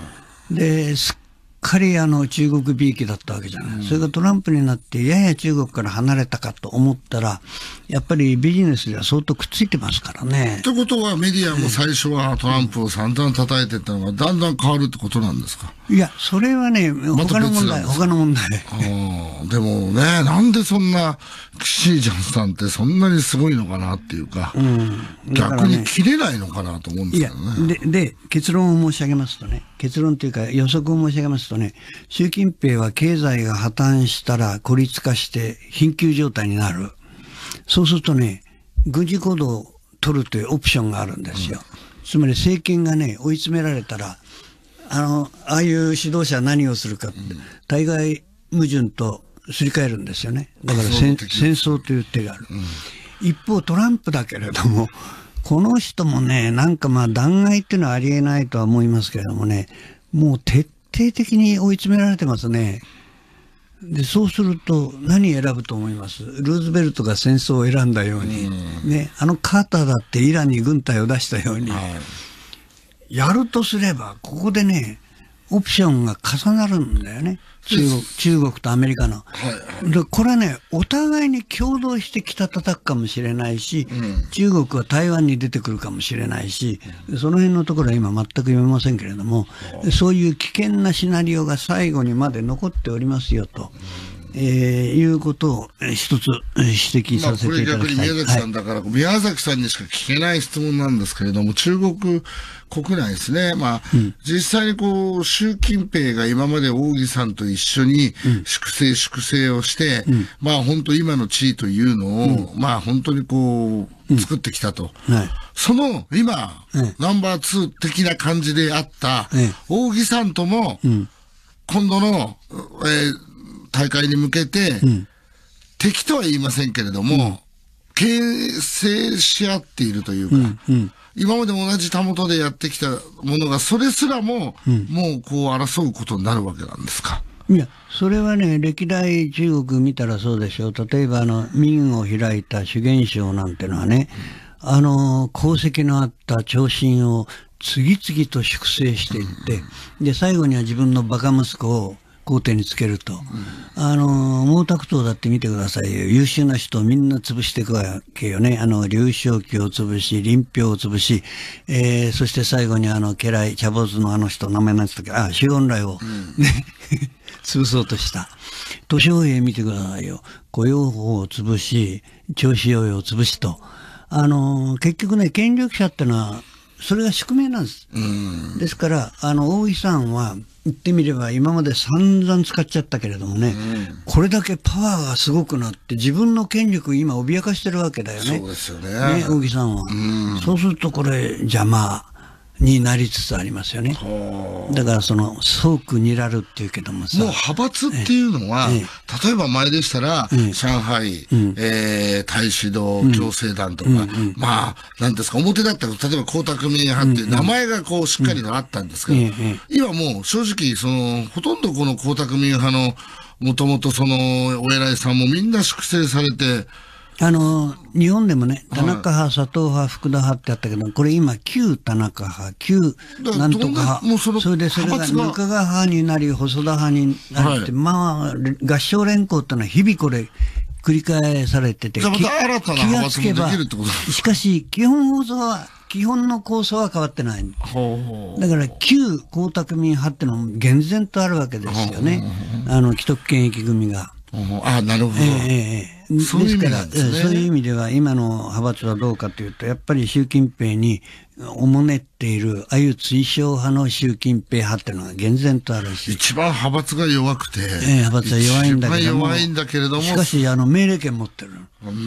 Speaker 4: で、すっかりあの中国びいきだったわけじゃない。うん、それがトランプになってやや中国から離れたかと思ったら、やっぱりビジネスでは相当くっついてますからね。
Speaker 2: ということはメディアも最初はトランプを散々叩いてたのがだんだん変わるってことなんですか？
Speaker 4: いや、それはね、他の問題、他の問題。
Speaker 2: あでもね、なんでそんな、キシージャンさんってそんなにすごいのかなっていうか、うん、逆に切れないのかなと思うんですけどね。
Speaker 4: いや、で、で、結論を申し上げますとね、結論というか予測を申し上げますとね、習近平は経済が破綻したら孤立化して貧窮状態になる。そうするとね、軍事行動を取るというオプションがあるんですよ。うん、つまり政権がね、追い詰められたら、あの、ああいう指導者は何をするかって、うん、対外矛盾とすり替えるんですよね。だから戦争という手がある。うん、一方トランプだけれども、この人もね、なんかまあ弾劾っていうのはありえないとは思いますけれどもね、もう徹底的に追い詰められてますね。で、そうすると何選ぶと思います？ルーズベルトが戦争を選んだように、うん、ね、あのカーターだってイランに軍隊を出したように、はい、やるとすれば、ここでね、オプションが重なるんだよね。中国、中国とアメリカの。はいはい、で、これはね、お互いに共同して北叩くかもしれないし、うん、中国は台湾に出てくるかもしれないし、その辺のところは今全く読めませんけれども、そういう危険なシナリオが最後にまで残っておりますよと。えー、いうことを一つ指摘させていただきたい。
Speaker 2: まあこれ逆に宮崎さんだから、はい、宮崎さんにしか聞けない質問なんですけれども、中国国内ですね。まあ、うん、実際にこう、習近平が今まで王毅さんと一緒に粛清粛清をして、うん、まあ本当今の地位というのを、うん、まあ本当にこう、作ってきたと。うん、はい、その今、うん、ナンバーツー的な感じであった、うん、王毅さんとも、うん、今度の、えー大会に向けて、うん、敵とは言いませんけれども、うん、形成し合っているというか、うんうん、今まで同じたもとでやってきたものが、それすらも、うん、もうこう争うことになるわけなんですか。
Speaker 4: いや、それはね、歴代中国見たらそうでしょう。例えば、あの、明を開いた朱元璋なんてのはね、うん、あの、功績のあった長身を次々と粛清していって、うん、で、最後には自分のバカ息子を皇帝につけると。うん、あの、毛沢東だって見てくださいよ。優秀な人をみんな潰していくわけよね。あの、劉少奇を潰し、林彪を潰し、えー、そして最後にあの、家来、茶坊主のあの人、名前なんつったっけ、あ、周恩来を、ね、うん、潰そうとした。鄧小平見てくださいよ。胡耀邦を潰し、趙紫陽を潰しと。あの、結局ね、権力者ってのは、それが宿命なんです。うん、ですから、あの、王毅さんは、言ってみれば今まで散々使っちゃったけれどもね、うん、これだけパワーがすごくなって自分の権力を今脅かしてるわけだよね。
Speaker 2: そうですよね。
Speaker 4: ね、王毅さんは、うん。そうするとこれ邪魔になりつつありますよね。だからその、総苦にらるっていうけどもさ。
Speaker 2: もう派閥っていうのは、ええ、例えば前でしたら、ええ、上海、うん、えー、太子堂、共生団とか、うんうん、まあ、なんですか、表だったら、例えば江沢民派っていう名前がこう、しっかりとあったんですけど、うんうん、今もう正直、その、ほとんどこの江沢民派の、もともとその、お偉いさんもみんな粛清されて、
Speaker 4: あの、日本でもね、田中派、佐藤派、福田派ってあったけど、これ今、旧田中派、旧なんとか派、もう そ, それでそれが中川派になり、細田派になって、はい、まあ、合唱連行ってのは日々これ、繰り返されてて、
Speaker 2: じゃあまた新たな派閥もできるってことですか？
Speaker 4: しかし、基本構造は、基本の構想は変わってない。ほうほう、だから、旧江沢民派ってのも厳然とあるわけですよね。あの、既得権益組が。
Speaker 2: ああ、なるほど。え
Speaker 4: えー、そういう意味なんですね。ですから、そういう意味では今の派閥はどうかというと、やっぱり習近平におもねっている、ああいう追奨派の習近平派っていうのが厳然とあるし。
Speaker 2: 一番派閥が弱くて。え
Speaker 4: えー、派閥は弱いんだけども。
Speaker 2: 弱いんだけれども。
Speaker 4: しかし、あの、命令権持ってる。うん。うん、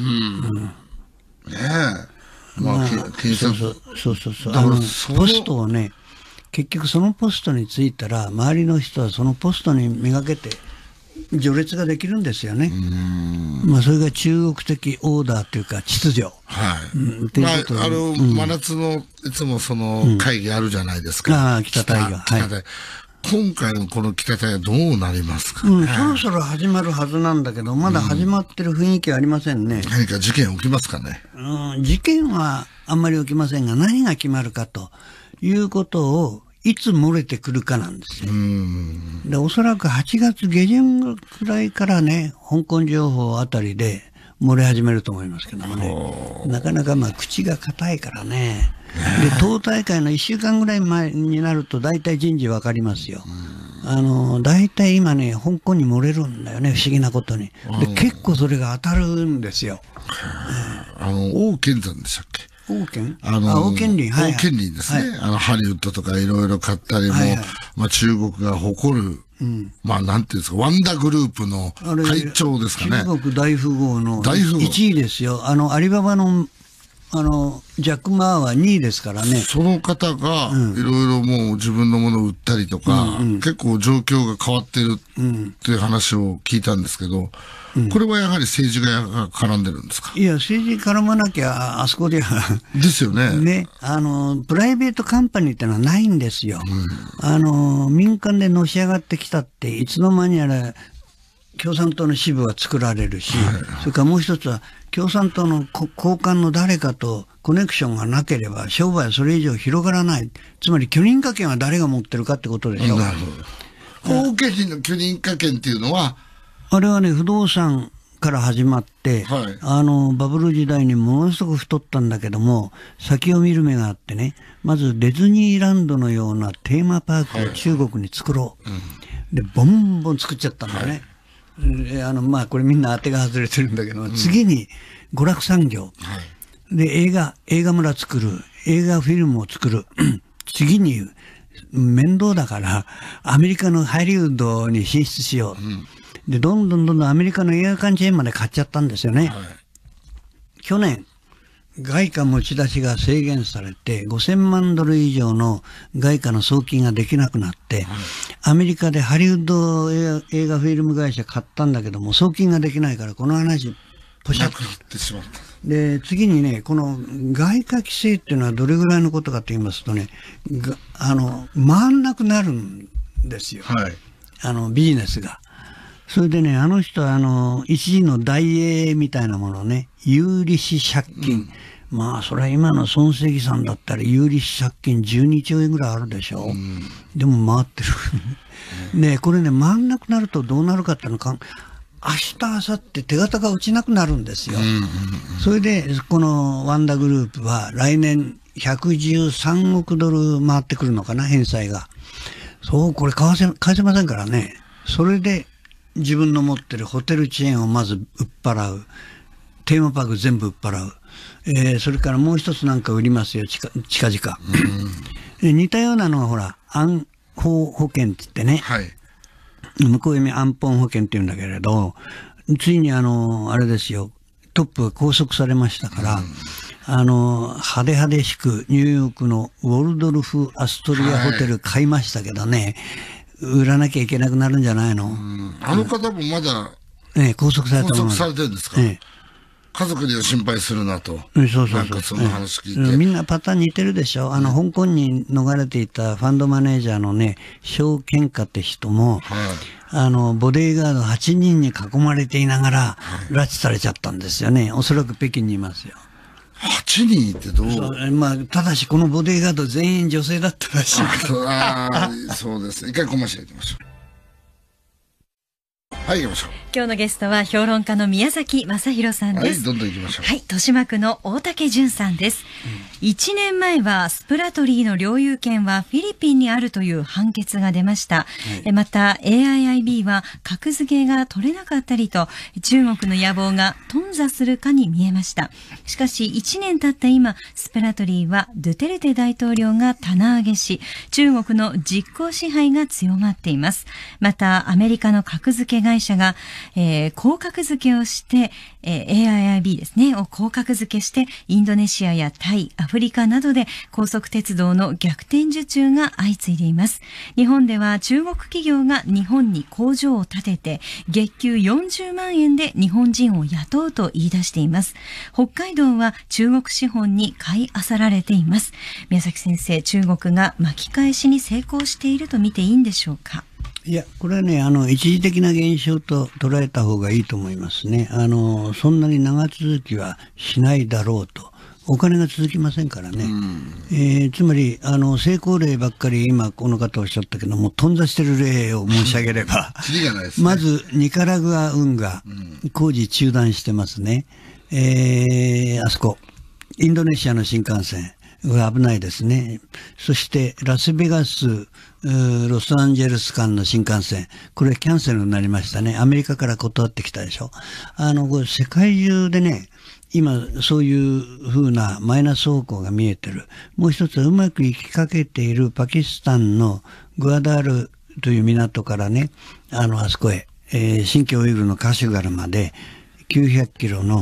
Speaker 2: ねえ。まあ、まあ、
Speaker 4: そうそう、そうそうそう。あの、ポストをね、結局そのポストに着いたら、周りの人はそのポストにめがけて、序列ができるんですよね。まあそれが中国的オーダーというか秩序。
Speaker 2: はい。うん、まあ、あの、うん、真夏のいつもその会議あるじゃないですか。うん、
Speaker 4: ああ、北大河。
Speaker 2: はい。今回のこの北大河どうなりますか、
Speaker 4: ね、うん、そろそろ始まるはずなんだけど、まだ始まってる雰囲気はありませんね。
Speaker 2: うん、何か事件起きますかね。
Speaker 4: うん、事件はあんまり起きませんが、何が決まるかということを、いつ漏れてくるかなんですよ。うんで、おそらくはちがつげじゅんくらいからね、香港情報あたりで漏れ始めると思いますけどもね。なかなかまあ口が硬いからね。で、党大会のいっしゅうかんぐらい前になると大体人事わかりますよ。あの、大体今ね、香港に漏れるんだよね、不思議なことに。で、結構それが当たるんですよ。
Speaker 2: あの、王健山でしたっけ？
Speaker 4: 王権
Speaker 2: あの、
Speaker 4: 王権林。はい、
Speaker 2: 王権林ですね。はい、あの、ハリウッドとかいろいろ買ったりも、はいはい、まあ中国が誇る、うん、まあなんていうんですか、ワンダグループの会長ですかね。
Speaker 4: 中国大富豪のいちいですよ。あの、アリババのあの、ジャック・マーはにいですからね。
Speaker 2: その方が、いろいろもう自分のものを売ったりとか、うんうん、結構状況が変わってるっていう話を聞いたんですけど、うん、これはやはり政治が絡んでるんですか？
Speaker 4: いや、政治絡まなきゃ、あそこでは。
Speaker 2: ですよね。
Speaker 4: ね。あの、プライベートカンパニーってのはないんですよ。うん、あの、民間でのし上がってきたって、いつの間にやら、共産党の支部は作られるし、はいはい、それからもう一つは、共産党の高官の誰かとコネクションがなければ商売はそれ以上広がらない。つまり許認可権は誰が持ってるかってことでしょ。
Speaker 2: なるほど。法家人の許認可権っていうのは、
Speaker 4: あれはね、不動産から始まって、はい、あの、バブル時代にものすごく太ったんだけども、先を見る目があってね、まずディズニーランドのようなテーマパークを中国に作ろう。はいうん、で、ボンボン作っちゃったんだね。はいあの、まあ、これみんな当てが外れてるんだけど、うん、次に娯楽産業、はい、で、映画、映画村作る、映画フィルムを作る、次に面倒だから、アメリカのハリウッドに進出しよう。うん、で、どんどんどんどんアメリカの映画館チェーンまで買っちゃったんですよね。はい、去年、外貨持ち出しが制限されてごせんまんドル以上の外貨の送金ができなくなって、はい、アメリカでハリウッド映画、映画フィルム会社買ったんだけども送金ができないからこの話ポシャッと
Speaker 2: ってしまった。
Speaker 4: で次にねこの外貨規制っていうのはどれぐらいのことかと言いますとねあの回んなくなるんですよ、はい、あのビジネスが。それでね、あの人はあの一時の大英みたいなものね、有利子借金、うん、まあそれは今の孫正義さんだったら有利子借金じゅうにちょうえんぐらいあるでしょ、うん、でも回ってるねこれね回んなくなるとどうなるかっていうのか明日明後日手形が落ちなくなるんですよ、うんうんうん、それでこのワンダグループは来年ひゃくじゅうさんおくドル回ってくるのかな返済が。そうこれ返せ、返せませんからね。それで自分の持ってるホテルチェーンをまず売っ払う。テーマパーク全部売っ払う。えー、それからもう一つなんか売りますよ、近々。うん、似たようなのがほら、安保保険って言ってね。はい、向こう読み安保保険って言うんだけれど、ついにあの、あれですよ、トップが拘束されましたから、うん、あの、派手派手しくニューヨークのウォルドルフ・アストリアホテル買いましたけどね、はい売らなきゃいけなくなるんじゃないの？
Speaker 2: あの方もまだ、
Speaker 4: ね、拘束された
Speaker 2: 拘束されてるんですか？ね、家族には心配するなと。そうそうそう。なんかその話聞いて。
Speaker 4: みんなパターン似てるでしょ？あの、香港に逃れていたファンドマネージャーのね、肖健華って人も、はい、あの、ボディーガードはちにんに囲まれていながら、はい、拉致されちゃったんですよね。おそらく北京にいますよ。
Speaker 2: はちにんってどう
Speaker 4: そうまあ、ただしこのボディーガード全員女性だったらしい
Speaker 2: ああそうです。一回コマーシャルいきましょう。はい、行きましょう。
Speaker 3: 今日のゲストは評論家の宮崎正弘さんです。
Speaker 2: はい、どんどん行きましょう。
Speaker 3: はい、豊島区の大竹淳さんです。いちねんまえはスプラトリーの領有権はフィリピンにあるという判決が出ました。はい、また エーアイアイビー は格付けが取れなかったりと中国の野望が頓挫するかに見えました。しかしいちねん経った今、スプラトリーはドゥテルテ大統領が棚上げし、中国の実効支配が強まっています。またアメリカの格付け会社がえー、高格付けをして、えー、エーアイアイビー ですね、を高格付けして、インドネシアやタイ、アフリカなどで高速鉄道の逆転受注が相次いでいます。日本では中国企業が日本に工場を建てて、月給よんじゅうまんえんで日本人を雇うと言い出しています。北海道は中国資本に買い漁られています。宮崎先生、中国が巻き返しに成功していると見ていいんでしょうか？
Speaker 4: いや、これはね、あの、一時的な現象と捉えた方がいいと思いますね。あの、そんなに長続きはしないだろうと。お金が続きませんからね。えー、つまり、あの、成功例ばっかり今この方おっしゃったけども、頓挫してる例を申し上げれば、まず、ニカラグア運河、工事中断してますね。えー、あそこ、インドネシアの新幹線。危ないですね。そしてラスベガス、ロサンゼルス間の新幹線、これキャンセルになりましたね。アメリカから断ってきたでしょ。あの、これ世界中でね、今そういう風なマイナス方向が見えてる。もう一つはうまくいきかけているパキスタンのグアダールという港からね、あの、あそこへ、えー、新疆ウイグルのカシュガルまできゅうひゃくキロの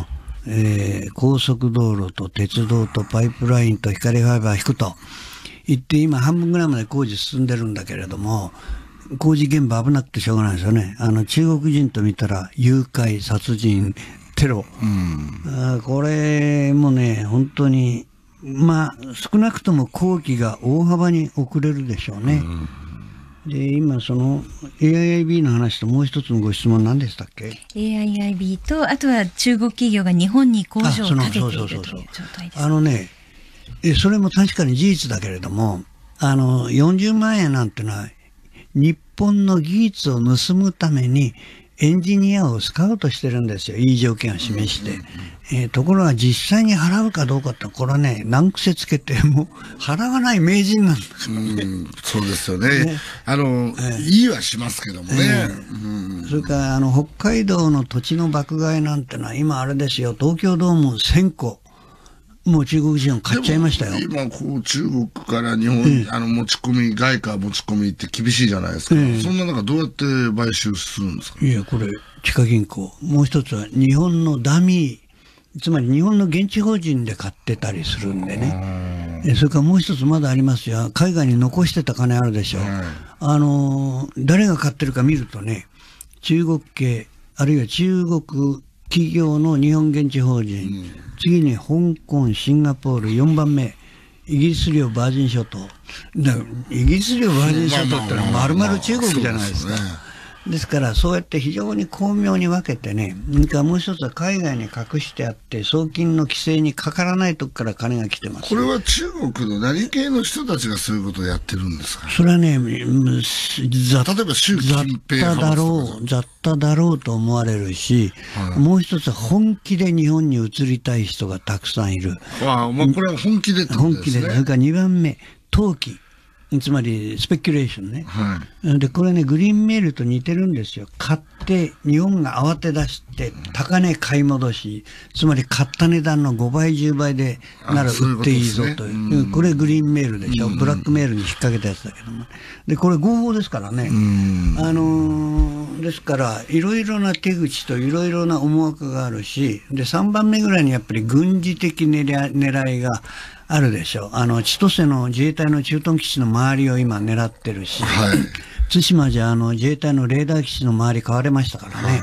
Speaker 4: えー、高速道路と鉄道とパイプラインと光ファイバー引くと言って今半分ぐらいまで工事進んでるんだけれども、工事現場危なくてしょうがないですよね。あの中国人と見たら誘拐、殺人、テロ、うん、あこれもね本当にまあ少なくとも工期が大幅に遅れるでしょうね。うん、で今その エーアイアイビー の話ともう一つのご質問何でしたっけ？
Speaker 3: エーアイアイビー とあとは中国企業が日本に工場を建てているという状態です。
Speaker 4: あのねえそれも確かに事実だけれども、あのよんじゅうまんえんなんてのは日本の技術を盗むためにエンジニアをスカウトしてるんですよ、いい条件を示して、うんうんうんえー、ところが実際に払うかどうかってこれはね難癖つけてもう払わない名人なんだからね、うん、
Speaker 2: そうですよね、ねあの、えー、言いはしますけどもね、え
Speaker 4: ーうん、それからあの北海道の土地の爆買いなんてのは今あれですよ、東京ドームせんこもう中国人を買っちゃいましたよ。
Speaker 2: 今こう中国から日本、ええ、あの持ち込み外貨持ち込みって厳しいじゃないですか、ええ、そんな中どうやって買収するんですか？
Speaker 4: いやこれ地下銀行、もう一つは日本のダミー、つまり日本の現地法人で買ってたりするんでね。それからもう一つまだありますよ、海外に残してた金あるでしょ、あの誰が買ってるか見るとね、中国系あるいは中国企業の日本現地法人、うん、次に香港、シンガポール、よんばんめイギリス領バージン諸島だ、イギリス領バージン諸島ってのは丸々中国じゃないですか。ですからそうやって非常に巧妙に分けてね、なんかもう一つは海外に隠してあって送金の規制にかからないとこから金が来てます。
Speaker 2: これは中国の何系の人たちがそういうことをやってるんですか？
Speaker 4: それはね、
Speaker 2: 例えば習近平
Speaker 4: 雑多だろう雑多だろうと思われるし、はい、もう一つは本気で日本に移りたい人がたくさんいる。
Speaker 2: ああ、まあ、これは本気でってことですね。
Speaker 4: 本気で。それからにばんめ投機、つまりスペキュレーションね、はい、でこれねグリーンメールと似てるんですよ。買って日本が慌て出して高値買い戻し、つまり買った値段のごばいじゅうばいでなら売っていいぞという、ううこれグリーンメールでしょ、ブラックメールに引っ掛けたやつだけども、でこれ合法ですからね、あのー、ですからいろいろな手口といろいろな思惑があるし、でさんばんめぐらいにやっぱり軍事的狙いがあるでしょう。あの千歳の自衛隊の駐屯基地の周りを今狙ってるし、はい、対馬じゃあの自衛隊のレーダー基地の周り買われましたからね、はい、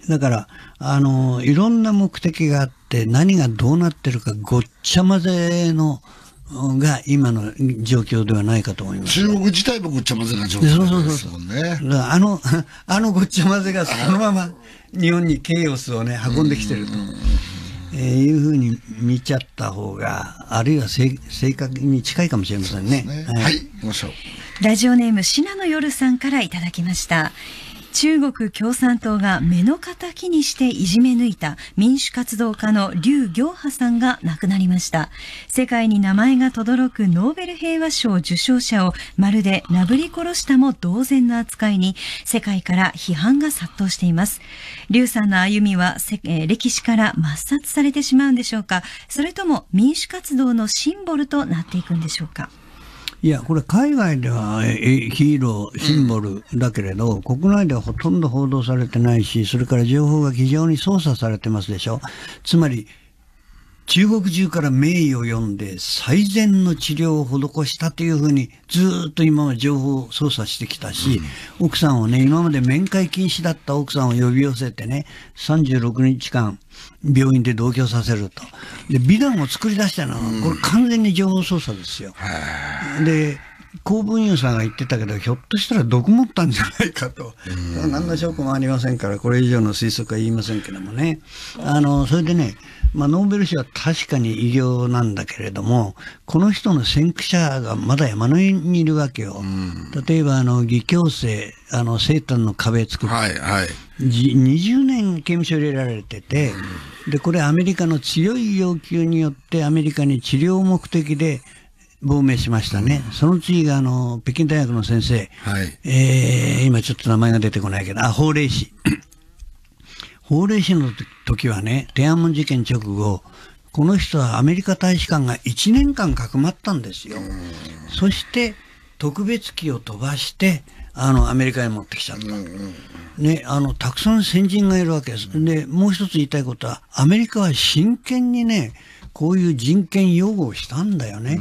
Speaker 4: だからあのいろんな目的があって何がどうなってるかごっちゃ混ぜのが今の状況ではないかと思います。
Speaker 2: 中国自体もごっちゃ混ぜな状況ですもんね。
Speaker 4: だからあのあのごっちゃ混ぜがそのまま日本にケイオスをね運んできてると。えー、いうふうに見ちゃった方が、あるいは正確に近いかもしれませんね。
Speaker 2: ね、はい、はい、行きましょう。
Speaker 3: ラジオネーム信濃夜さんからいただきました。中国共産党が目の敵にしていじめ抜いた民主活動家の劉暁波さんが亡くなりました。世界に名前が轟くノーベル平和賞受賞者をまるでなぶり殺したも同然の扱いに世界から批判が殺到しています。劉さんの歩みは、えー、歴史から抹殺されてしまうんでしょうか、それとも民主活動のシンボルとなっていくんでしょうか。
Speaker 4: いや、これ海外ではヒーロー、シンボルだけれど、うん、国内ではほとんど報道されてないし、それから情報が非常に操作されてますでしょ。つまり、中国中から名医を呼んで最善の治療を施したというふうにずっと今は情報を操作してきたし、うん、奥さんをね、今まで面会禁止だった奥さんを呼び寄せてね、さんじゅうろくにちかん病院で同居させると。で、美談を作り出したのは、これ完全に情報操作ですよ。うん、で、公文雄さんが言ってたけど、ひょっとしたら毒持ったんじゃないかと。何の証拠もありませんから、これ以上の推測は言いませんけどもね。あの、それでね、まあ、ノーベル賞は確かに偉業なんだけれども、この人の先駆者がまだ山の上にいるわけよ。例えば、あの、義教生、あの、生誕の壁作って、はいはい、にじゅうねん刑務所入れられてて、で、これアメリカの強い要求によってアメリカに治療目的で、亡命しましたね。うん、その次があの北京大学の先生、はい、えー、今ちょっと名前が出てこないけど、あ、法令氏法令氏の時はね、天安門事件直後、この人はアメリカ大使館がいちねんかんかくまったんですよ。そして特別機を飛ばしてあのアメリカに持ってきちゃった、ね、あのたくさん先人がいるわけです。でもう一つ言いたいことは、アメリカは真剣にねこういう人権擁護をしたんだよね、うん、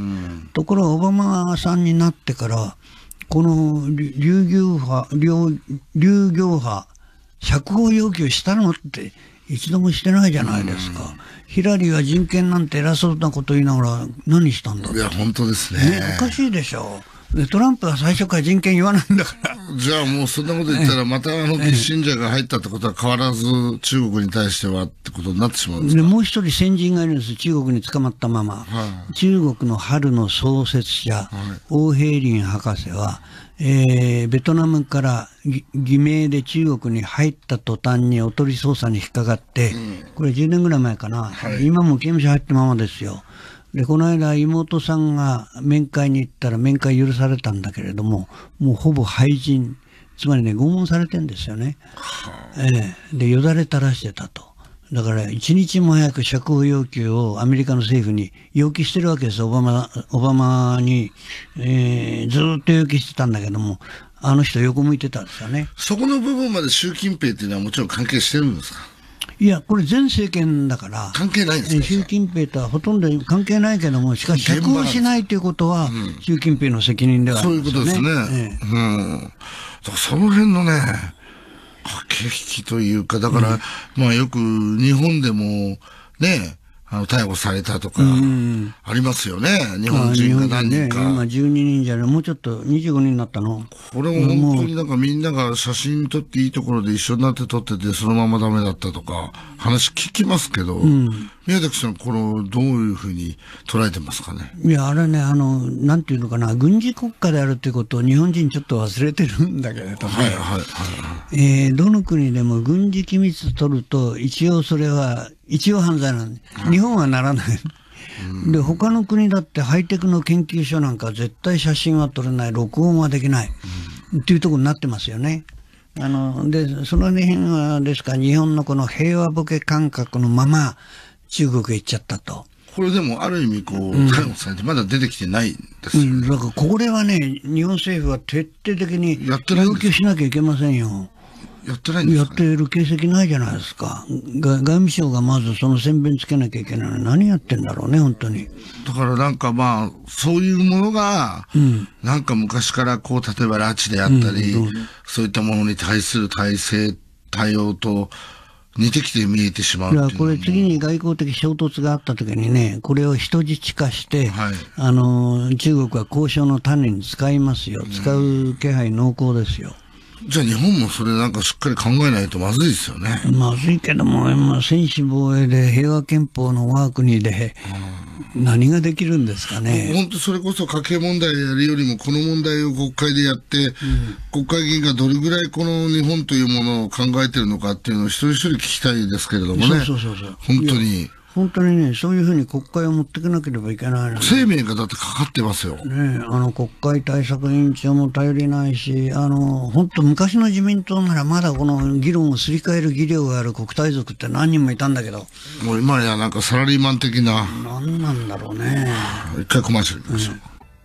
Speaker 4: ところがオバマさんになってからこの流行派流流行派釈放要求したのって一度もしてないじゃないですか、うん、ヒラリーは人権なんて偉そうなこと言いながら何したんだって。
Speaker 2: いや本当ですね、
Speaker 4: ね、おかしいでしょ。でトランプは最初から人権言わないんだから
Speaker 2: じゃあもうそんなこと言ったらまたあの信者が入ったってことは変わらず中国に対してはってことになってしまうんですか。
Speaker 4: でもう一人先人がいるんです。中国に捕まったまま、はい、中国の春の創設者、はい、王平林博士は、えー、ベトナムから偽名で中国に入った途端におとり捜査に引っかかって、うん、これじゅうねんぐらい前かな、はい、今も刑務所入ったままですよ。でこの間妹さんが面会に行ったら面会許されたんだけれども、もうほぼ廃人、つまりね拷問されてるんですよね、ええ、でよだれ垂らしてたと。だから一日も早く釈放要求をアメリカの政府に要求してるわけです。オバマオバマに、えー、ずっと要求してたんだけども、あの人横向いてたんですよね。
Speaker 2: そこの部分まで習近平っていうのはもちろん関係してるんですか。
Speaker 4: いや、これ前政権だから
Speaker 2: 関係ないんですか。
Speaker 4: 習近平とはほとんど関係ないけども、しかし釈放しないということは、うん、習近平の責任ではあるんですよね。
Speaker 2: そういうことですね、ええ、うん、だからその辺のね駆け引きというか、だから、うん、まあよく日本でもねあの逮捕されたとかありますよね、うん、日本人が何人か、
Speaker 4: ね、今じゅうににんじゃない、もうちょっとにじゅうごにんになったの。
Speaker 2: これも本当になんかみんなが写真撮っていいところで一緒になって撮っててそのままダメだったとか話聞きますけど、うん、宮崎さんこのどういうふうに捉えてますかね。
Speaker 4: いやあれね、あのなんていうのかな、軍事国家であるということを日本人ちょっと忘れてるんだけれども、はいはいはい、えー、どの国でも軍事機密取ると一応それは一応犯罪なんで、日本はならない、うん、で他の国だってハイテクの研究所なんか絶対写真は撮れない、録音はできない、うん、っていうところになってますよね。あのでその辺はですから日本のこの平和ボケ感覚のまま中国へ行っちゃったと。
Speaker 2: これでもある意味こう、うん、逮捕されてまだ出てきてないんですよ、ね、うん、
Speaker 4: だからこれはね日本政府は徹底的に要求しなきゃいけませんよ。
Speaker 2: やってないんですか、ね、
Speaker 4: やってる形跡ないじゃないですか。外務省がまずその宣伝つけなきゃいけないのに何やってんだろうね本当に。
Speaker 2: だからなんかまあそういうものが、うん、なんか昔からこう例えば拉致であったり、うん、そういったものに対する体制対応と似てきて見えてしまうっていうのも。いやこれ
Speaker 4: 次に外交的衝突があった時にね、これを人質化して、はい、あの中国は交渉の種に使いますよ。使う気配濃厚ですよ。
Speaker 2: じゃあ日本もそれなんかしっかり考えないとまずいですよね。
Speaker 4: まずいけども、まあ、専守防衛で平和憲法の我が国で何ができるんですかね。
Speaker 2: 本当それこそ家計問題やるよりもこの問題を国会でやって、うん、国会議員がどれぐらいこの日本というものを考えてるのかっていうのを一人一人聞きたいですけれどもね。
Speaker 4: そうそうそうそう。
Speaker 2: 本当に。
Speaker 4: 本当にね、そういうふうに国会を持っていかなければいけないの、ね、
Speaker 2: 生命がだってかかってますよ。
Speaker 4: ね、あの国会対策委員長も頼りないし、あの本当昔の自民党ならまだこの議論をすり替える技量がある国対族って何人もいたんだけど、
Speaker 2: もう今やなんかサラリーマン的な。
Speaker 4: 何なんだろうね。
Speaker 2: 一回コマーシャル行きましょう。うん、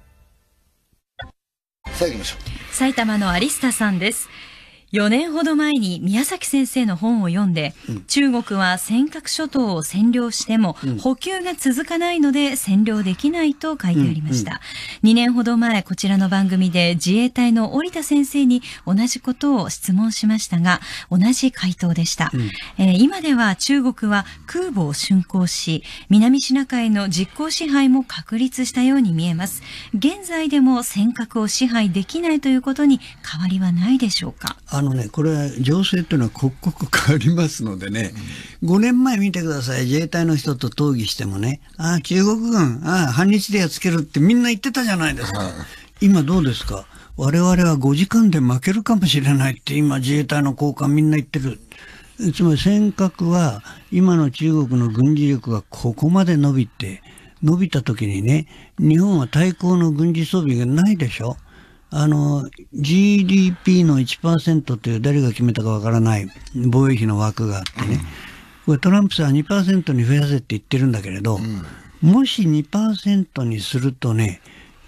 Speaker 2: さあ行きましょう。
Speaker 3: 埼玉のアリスタさんです。よねんほど前に宮崎先生の本を読んで、うん、中国は尖閣諸島を占領しても、うん、補給が続かないので占領できないと書いてありました、うんうん、にねんほど前こちらの番組で自衛隊の織田先生に同じことを質問しましたが同じ回答でした、うんえー、今では中国は空母を竣工し南シナ海の実効支配も確立したように見えます。現在でも尖閣を支配できないということに変わりはないでしょうか。
Speaker 4: あのね、これは情勢というのは刻々変わりますのでね、うん、ごねんまえ見てください。自衛隊の人と討議してもね、ああ中国軍、ああ反日でやっつけるってみんな言ってたじゃないですか、はい、今どうですか。我々はごじかんで負けるかもしれないって今自衛隊の高官みんな言ってる。つまり尖閣は今の中国の軍事力がここまで伸びて伸びた時にね、日本は対抗の軍事装備がないでしょ。あの ジーディーピー の いちパーセント という誰が決めたかわからない防衛費の枠があってね、これトランプさんは にパーセント に増やせって言ってるんだけれど、うん、もし にパーセント にするとね、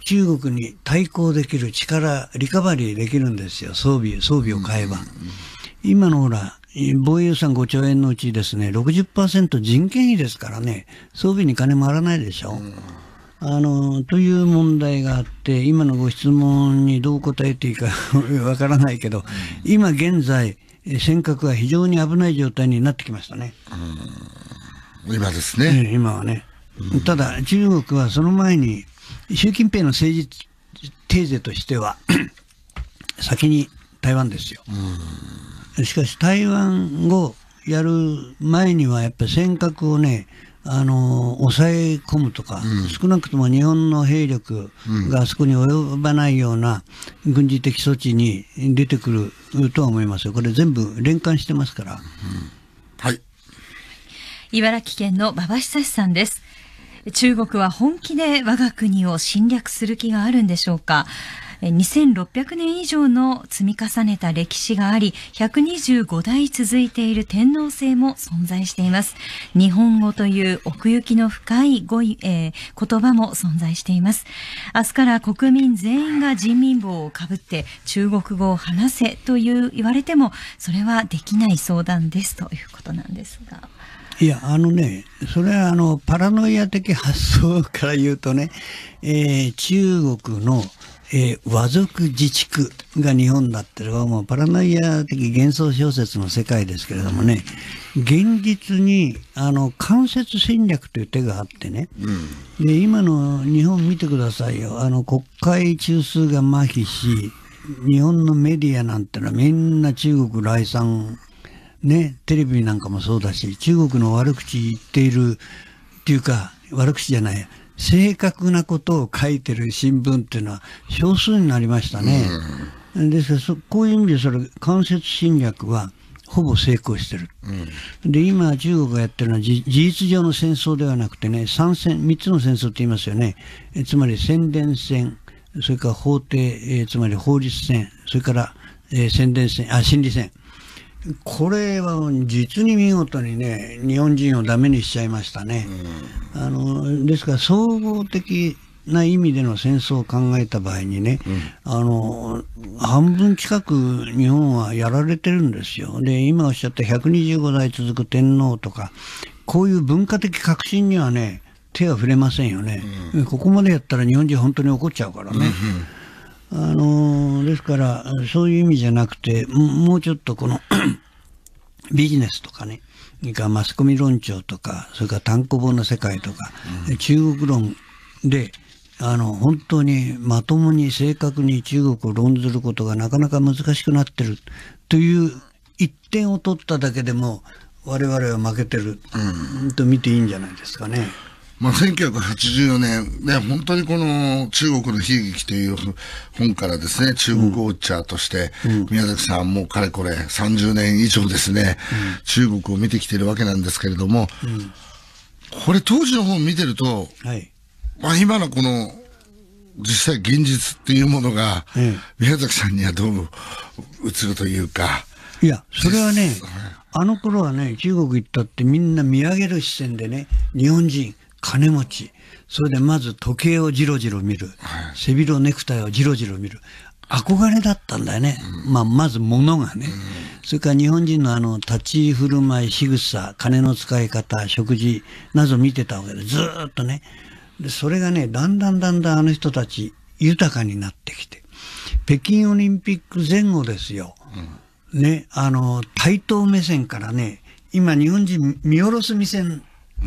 Speaker 4: 中国に対抗できる力、リカバリーできるんですよ。装備、装備を買えば。今のほら、防衛予算ごちょうえんのうちですね、ろくじゅっパーセント 人件費ですからね、装備に金回らないでしょ。あの、という問題があって、今のご質問にどう答えていいかわからないけど、今現在、尖閣は非常に危ない状態になってきましたね。
Speaker 2: 今ですね。
Speaker 4: 今はね。ただ、中国はその前に、習近平の政治テーゼとしては、先に台湾ですよ。しかし、台湾をやる前には、やっぱり尖閣をね、あの抑え込むとか、うん、少なくとも日本の兵力があそこに及ばないような軍事的措置に出てくるとは思いますよ。これ全部連関してますから。うん、
Speaker 2: はい。
Speaker 3: 茨城県の馬場久さんです。中国は本気で我が国を侵略する気があるんでしょうか。にせんろっぴゃくねん以上の積み重ねた歴史があり、ひゃくにじゅうごだい続いている天皇制も存在しています。日本語という奥行きの深い語彙、えー、言葉も存在しています。明日から国民全員が人民帽をかぶって中国語を話せという言われても、それはできない相談ですということなんですが。
Speaker 4: いや、あのね、それはあの、パラノイア的発想から言うとね、えー、中国のえー、和族自治区が日本だっていうのはもうパラノイア的幻想小説の世界ですけれどもね、現実にあの間接戦略という手があってね、うん、で今の日本見てくださいよ。あの国会中枢が麻痺し、日本のメディアなんてのはみんな中国来賛ね、テレビなんかもそうだし、中国の悪口言っているっていうか、悪口じゃない正確なことを書いてる新聞っていうのは少数になりましたね。うん、ですからこういう意味でそれ間接侵略はほぼ成功してる。うん、で今中国がやってるのは事実上の戦争ではなくてね、三戦三つの戦争って言いますよね。えつまり宣伝戦、それから法廷、えー、つまり法律戦、それから、えー、宣伝戦、あ心理戦。これは実に見事にね、日本人をダメにしちゃいましたね。うん、あのですから総合的な意味での戦争を考えた場合にね、うん、あの半分近く日本はやられてるんですよ。で今おっしゃったひゃくにじゅうごだい続く天皇とか、こういう文化的革新にはね手は触れませんよね。うん、ここまでやったら日本人本当に怒っちゃうからね。うん、あのですからそういう意味じゃなくて、もうちょっとこのビジネスとかね、マスコミ論調とか、それから単行本の世界とか、うん、中国論であの本当にまともに正確に中国を論ずることがなかなか難しくなってるという一点を取っただけでも我々は負けてる、うん、と見ていいんじゃないですかね。
Speaker 2: まあ、せんきゅうひゃくはちじゅうよねん、ね、本当にこの中国の悲劇という本からですね、中国ウォッチャーとして、うん、宮崎さんもうかれこれさんじゅうねん以上ですね、うん、中国を見てきているわけなんですけれども、うん、これ当時の本を見てると、はい、まあ今のこの実際現実っていうものが、うん、宮崎さんにはどう映るというか。
Speaker 4: いや、それはね、あの頃はね、中国行ったってみんな見上げる視線でね、日本人、金持ち、それでまず時計をじろじろ見る、はい、背広ネクタイをじろじろ見る、憧れだったんだよね。うん、まあ、まず物がね、うん、それから日本人のあの立ち振る舞い、仕草、金の使い方、食事など見てたわけで、ずーっとね。で、それがね、だんだんだんだんあの人たち豊かになってきて、北京オリンピック前後ですよ。うん、ね、あの対等目線からね、今日本人見下ろす目線。うん、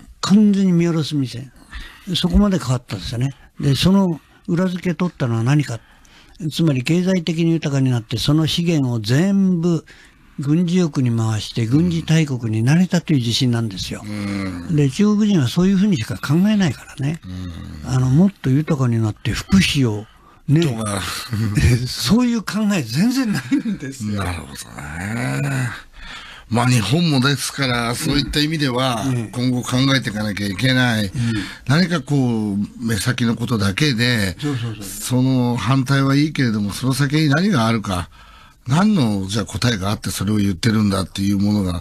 Speaker 4: 完全に見下ろす目線、そこまで変わったんですよね。でその裏付け取ったのは何か、つまり経済的に豊かになってその資源を全部軍事欲に回して軍事大国になれたという自信なんですよ。うん、で中国人はそういうふうにしか考えないからね、うん、あのもっと豊かになって福祉をねそういう考え全然ないんですよ。
Speaker 2: なるほどね。まあ日本もですから、そういった意味では、今後考えていかなきゃいけない、うん、何かこう、目先のことだけで、そうそうそう、その反対はいいけれども、その先に何があるか、何のじゃあ答えがあってそれを言ってるんだっていうものが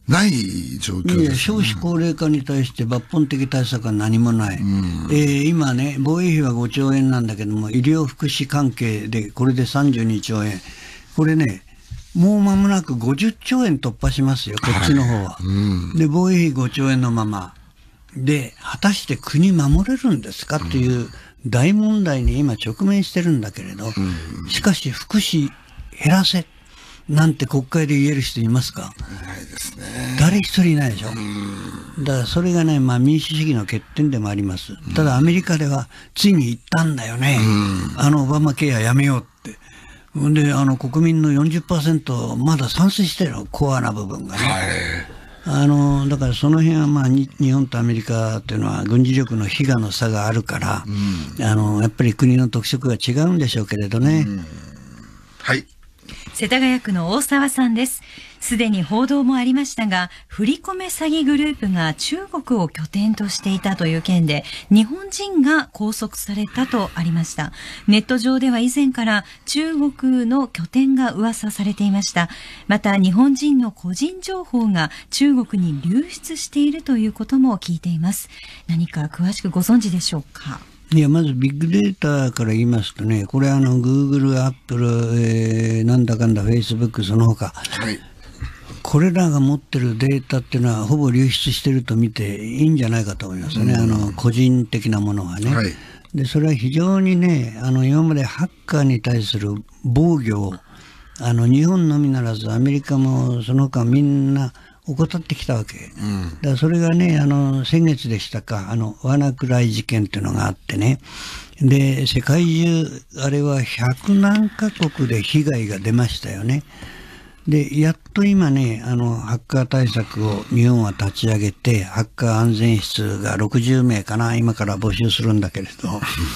Speaker 2: ない状況です、ね。
Speaker 4: いや少子高齢化に対して抜本的対策は何もない。うん、えー、今ね、防衛費はごちょうえんなんだけども、医療福祉関係でこれでさんじゅうにちょうえん。これね、もう間もなくごじゅっちょうえん突破しますよ、こっちの方は。はい、うん、で、防衛費ごちょうえんのまま。で、果たして国守れるんですかっていう大問題に今直面してるんだけれど、うん、しかし福祉減らせ。なんて国会で言える人いますか？
Speaker 2: いないですね。
Speaker 4: 誰一人いないでしょ。だからそれがね、まあ民主主義の欠点でもあります。ただアメリカではついに言ったんだよね。あのオバマケアやめようって。で、あの国民の よんじゅっパーセント まだ賛成してるの、コアな部分がね。はい、あのだからその辺はまあ日本とアメリカっていうのは軍事力の比嘉の差があるから、うん、あのやっぱり国の特色が違うんでしょうけれどね。うん、
Speaker 2: はい。
Speaker 3: 世田谷区の大沢さんです。すでに報道もありましたが、振り込め詐欺グループが中国を拠点としていたという件で、日本人が拘束されたとありました。ネット上では以前から中国の拠点が噂されていました。また日本人の個人情報が中国に流出しているということも聞いています。何か詳しくご存知でしょうか？
Speaker 4: いや、まずビッグデータから言いますとね、これあの、Google、Apple、えー、なんだかんだ Facebook その他、はい、これらが持ってるデータっていうのはほぼ流出してると見ていいんじゃないかと思いますね。あの、個人的なものはね。はい、で、それは非常にね、あの、今までハッカーに対する防御を、あの、日本のみならずアメリカもその他みんな、怠ってきたわけ。うん、だからそれがね、あの、先月でしたか、あの、ワナクライ事件っていうのがあってね。で、世界中、あれはひゃくなんかこくで被害が出ましたよね。で、やっと今ね、あの、ハッカー対策を日本は立ち上げて、ハッカー安全室がろくじゅうめいかな、今から募集するんだけれど、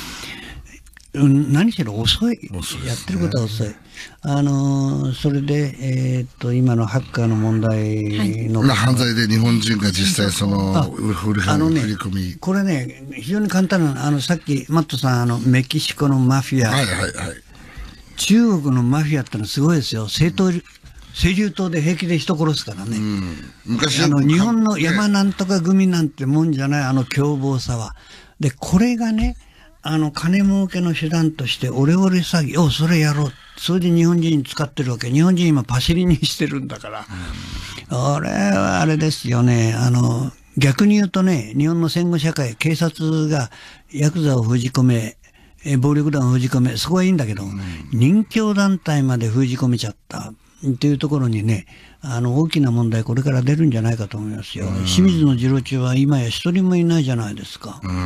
Speaker 4: 何しろ遅い。遅いね、やってることは遅い。あのー、それで、えー、っと、今のハッカーの問題の。
Speaker 2: はい、犯罪で日本人が実際その、振り込み、
Speaker 4: ね。これね、非常に簡単な、あの、さっき、マットさん、あの、メキシコのマフィア。はいはいはい。中国のマフィアってのはすごいですよ。政党、清流党で平気で人殺すからね。うん、昔あの、日本の山なんとか組なんてもんじゃない、あの凶暴さは。で、これがね、あの、金儲けの手段として、オレオレ詐欺、お、それやろう。それで日本人使ってるわけ。日本人今パシリにしてるんだから。あれはあれですよね。あの、逆に言うとね、日本の戦後社会、警察がヤクザを封じ込め、え暴力団を封じ込め、そこはいいんだけど、うん、任教団体まで封じ込めちゃった。っていうところにね、あの、大きな問題これから出るんじゃないかと思いますよ。うん、清水の次郎中は今や一人もいないじゃないですか。うん、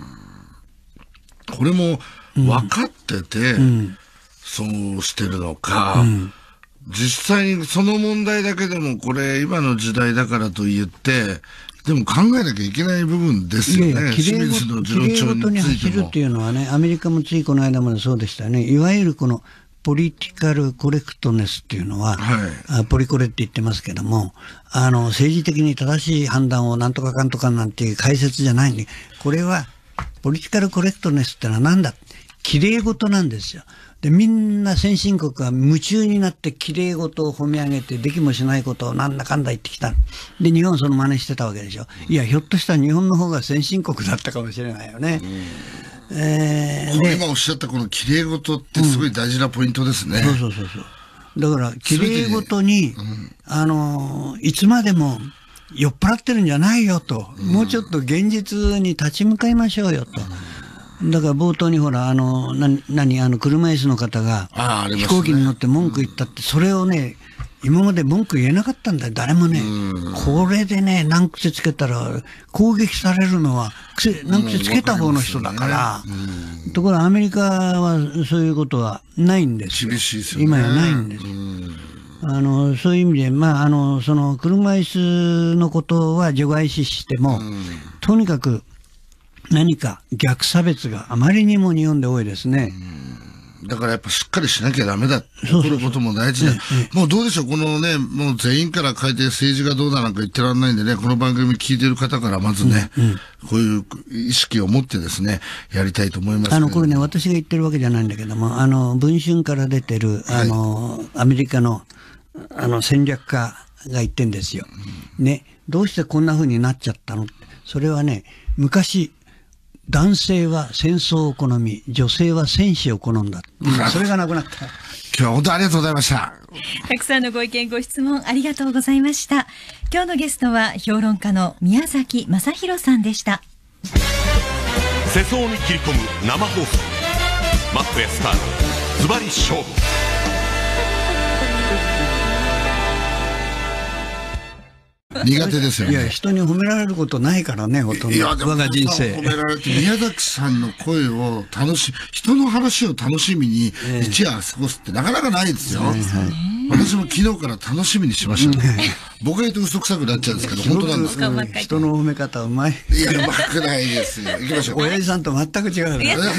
Speaker 2: これも分かってて、うん、そうしてるのか、うん、実際にその問題だけでもこれ今の時代だからと言って、でも考えなきゃいけない部分ですよね。いやいや、
Speaker 4: 清水の次郎長についても。きれいごとに走るっていうのはね、アメリカもついこの間までそうでしたよね。いわゆるこのポリティカルコレクトネスっていうのは、はい、ポリコレって言ってますけども、あの、政治的に正しい判断をなんとかかんとかなんていう解説じゃないんで、これは、ポリティカルコレクトネスってのは何だ？綺麗事なんですよ。で、みんな先進国は夢中になって綺麗事を褒め上げて、できもしないことをなんだかんだ言ってきた。で、日本はその真似してたわけでしょ。いや、ひょっとしたら日本の方が先進国だったかもしれないよね。
Speaker 2: えー、で今おっしゃったこの綺麗事ってすごい大事なポイントですね。
Speaker 4: うん、そうそうそうそう。だから、綺麗事に、うん、あの、いつまでも酔っ払ってるんじゃないよと、うん、もうちょっと現実に立ち向かいましょうよと。うん、だから冒頭にほら、あの、な、何、あの、車椅子の方が、ね、飛行機に乗って文句言ったって、それをね、今まで文句言えなかったんだよ、誰もね。これでね、難癖つけたら、攻撃されるのは、難癖つけた方の人だから。ね、ところがアメリカはそういうことはないんですよ。
Speaker 2: 厳しいですよね。
Speaker 4: 今やないんですよ。あの、そういう意味で、まあ、あの、その、車椅子のことは除外視しても、とにかく何か逆差別があまりにも日本で多いですね。
Speaker 2: だからやっぱしっかりしなきゃダメだ。怒ることも大事だ。もうどうでしょう、このね、もう全員から変えて政治がどうだなんか言ってらんないんでね、この番組聞いてる方からまずね、うんうん、こういう意識を持ってですね、やりたいと思います。
Speaker 4: あの、これね、私が言ってるわけじゃないんだけども、あの、文春から出てる、あの、はい、アメリカの、あの、戦略家が言ってんですよ。ね、どうしてこんな風になっちゃったの？それはね、昔、男性は戦争を好み、女性は戦士を好んだ。それがなくなった。
Speaker 2: 今日は本当にありがとうございました。
Speaker 3: たくさんのご意見ご質問ありがとうございました。今日のゲストは評論家の宮崎正弘さんでした。
Speaker 1: 世相に切り込む生放送、マットやスターのズバリ勝負。
Speaker 2: 苦手ですよね。
Speaker 4: いや、人に褒められることないからね、ほとんど。我が人生。
Speaker 2: 褒められて、宮崎さんの声を楽し、人の話を楽しみに一夜過ごすってなかなかないですよ。はいはい、私も昨日から楽しみにしました。僕が言うと嘘くさくなっちゃうんですけど、本当なんですか？
Speaker 4: 人の褒め方うまい。
Speaker 2: いや、うまくないですよ。行きましょう。
Speaker 4: 親父さんと全く違うね。
Speaker 3: はい、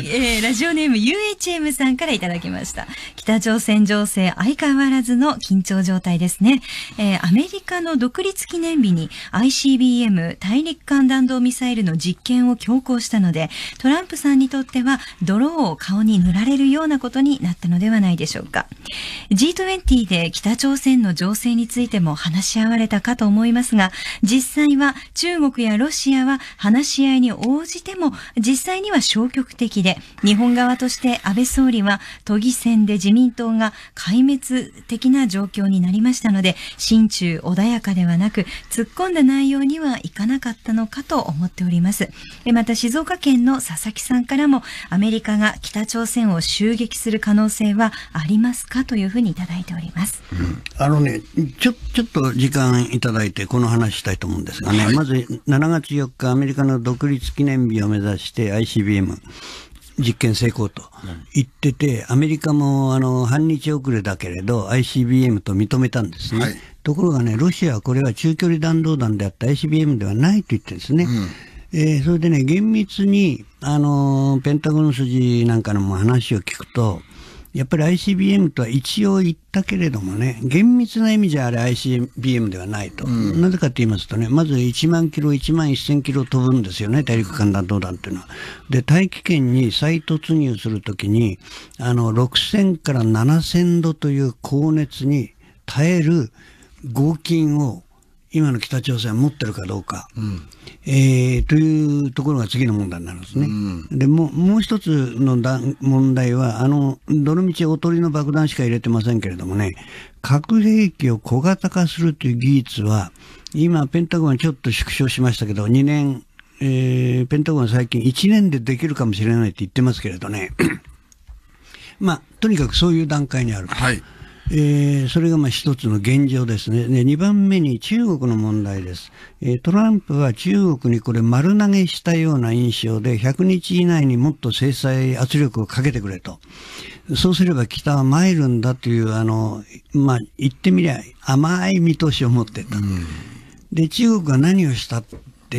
Speaker 3: えー、ラジオネーム ユーエイチエム さんからいただきました。北朝鮮情勢相変わらずの緊張状態ですね。えー、アメリカの独立記念日に アイシービーエム 大陸間弾道ミサイルの実験を強行したので、トランプさんにとっては泥を顔に塗られるようなことになったのではないでしょうか。ジートゥエンティー で北朝鮮の情勢についても話し合われたかと思いますが、実際は中国やロシアは話し合いに応じても実際には消極的で、日本側として安倍総理は都議選で自民党が壊滅的な状況になりましたので、心中穏やかではなく突っ込んだ内容にはいかなかったのかと思っております。また静岡県の佐々木さんからも、アメリカが北朝鮮を襲撃する可能性はありますかというふうにいただいております。
Speaker 4: うん、あのね、ちょ、ちょっと時間いただいてこの話したいと思うんですがね、はい、まずしちがつよっかアメリカの独立記念日を目指して アイシービーエム 実験成功と言ってて、アメリカもあの半日遅れだけれど アイシービーエム と認めたんですね。はい、ところがね、ロシアはこれは中距離弾道弾であった アイシービーエム ではないと言ってるんですね。うん、えー、それでね、厳密にあのペンタゴン筋なんかのも話を聞くと、やっぱり アイシービーエム とは一応言ったけれどもね、厳密な意味じゃあれ アイシービーエム ではないと。うん、なぜかと言いますとね、まずいちまんキロ、いちまんせんキロ飛ぶんですよね、大陸間弾道弾っていうのは。で、大気圏に再突入するときに、あの、ろくせんからななせんどという高熱に耐える合金を今の北朝鮮は持ってるかどうか、うん、えー、というところが次の問題になるんですね。うん、でもう、もう一つのだ問題は、あの、どのみちおとりの爆弾しか入れてませんけれどもね、核兵器を小型化するという技術は、今、ペンタゴンはちょっと縮小しましたけど、にねん、えー、ペンタゴンは最近いちねんでできるかもしれないって言ってますけれどね、まあ、とにかくそういう段階にある。はい。えー、それがまあ一つの現状ですね。で、にばんめに中国の問題です。えー、トランプは中国にこれ丸投げしたような印象でひゃくにち以内にもっと制裁圧力をかけてくれと。そうすれば北は参るんだという、あの、まあ、言ってみりゃ甘い見通しを持ってた。うん、で、中国が何をしたって、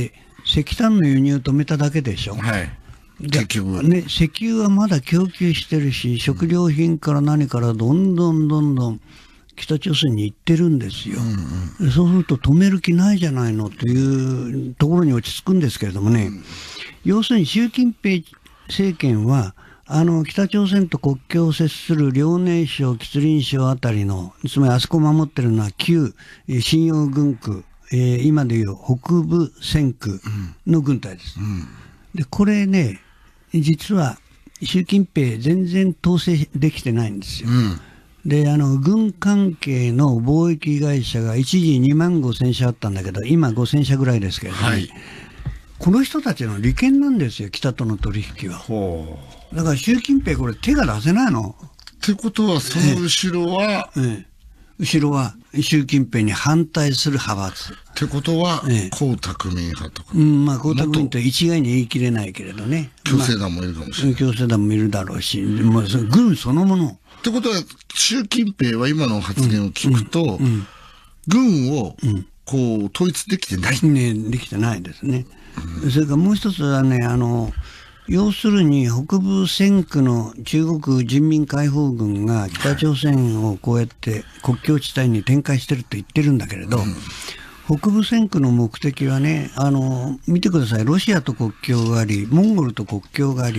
Speaker 4: 石炭の輸入を止めただけでしょ。はい。結局ね、石油はまだ供給してるし、食料品から何からどんどんどんどん北朝鮮に行ってるんですよ。うんうん、そうすると止める気ないじゃないのというところに落ち着くんですけれどもね、うん、要するに習近平政権は、あの北朝鮮と国境を接する遼寧省、吉林省あたりの、つまりあそこを守ってるのは旧信用軍区、えー、今でいう北部戦区の軍隊です。うんうん、でこれね、実は習近平全然統制できてないんですよ。うん、で、あの軍関係の貿易会社が一時にまんごせんしゃあったんだけど、今ごせんしゃぐらいですけれども、ね、はい、この人たちの利権なんですよ、北との取引は。ほう。だから習近平これ手が出せないの。
Speaker 2: ってことはその後ろは、ええええ、
Speaker 4: 後ろは習近平に反対する派閥。
Speaker 2: ってことは、ええ、江沢民派とか。
Speaker 4: うん、まあ、江沢民と一概に言い切れないけれどね。
Speaker 2: 共青団もいるかもしれない。
Speaker 4: 共青団もいるだろうし、まあ、軍そのもの。
Speaker 2: ってことは、習近平は今の発言を聞くと、うんうんうん、軍を、こう、統一できてない。
Speaker 4: ね、できてないですね。うん、それからもう一つはね、あの、要するに北部戦区の中国人民解放軍が北朝鮮をこうやって国境地帯に展開してると言ってるんだけれど、うん、北部戦区の目的はね、あの、見てください。ロシアと国境があり、モンゴルと国境があり、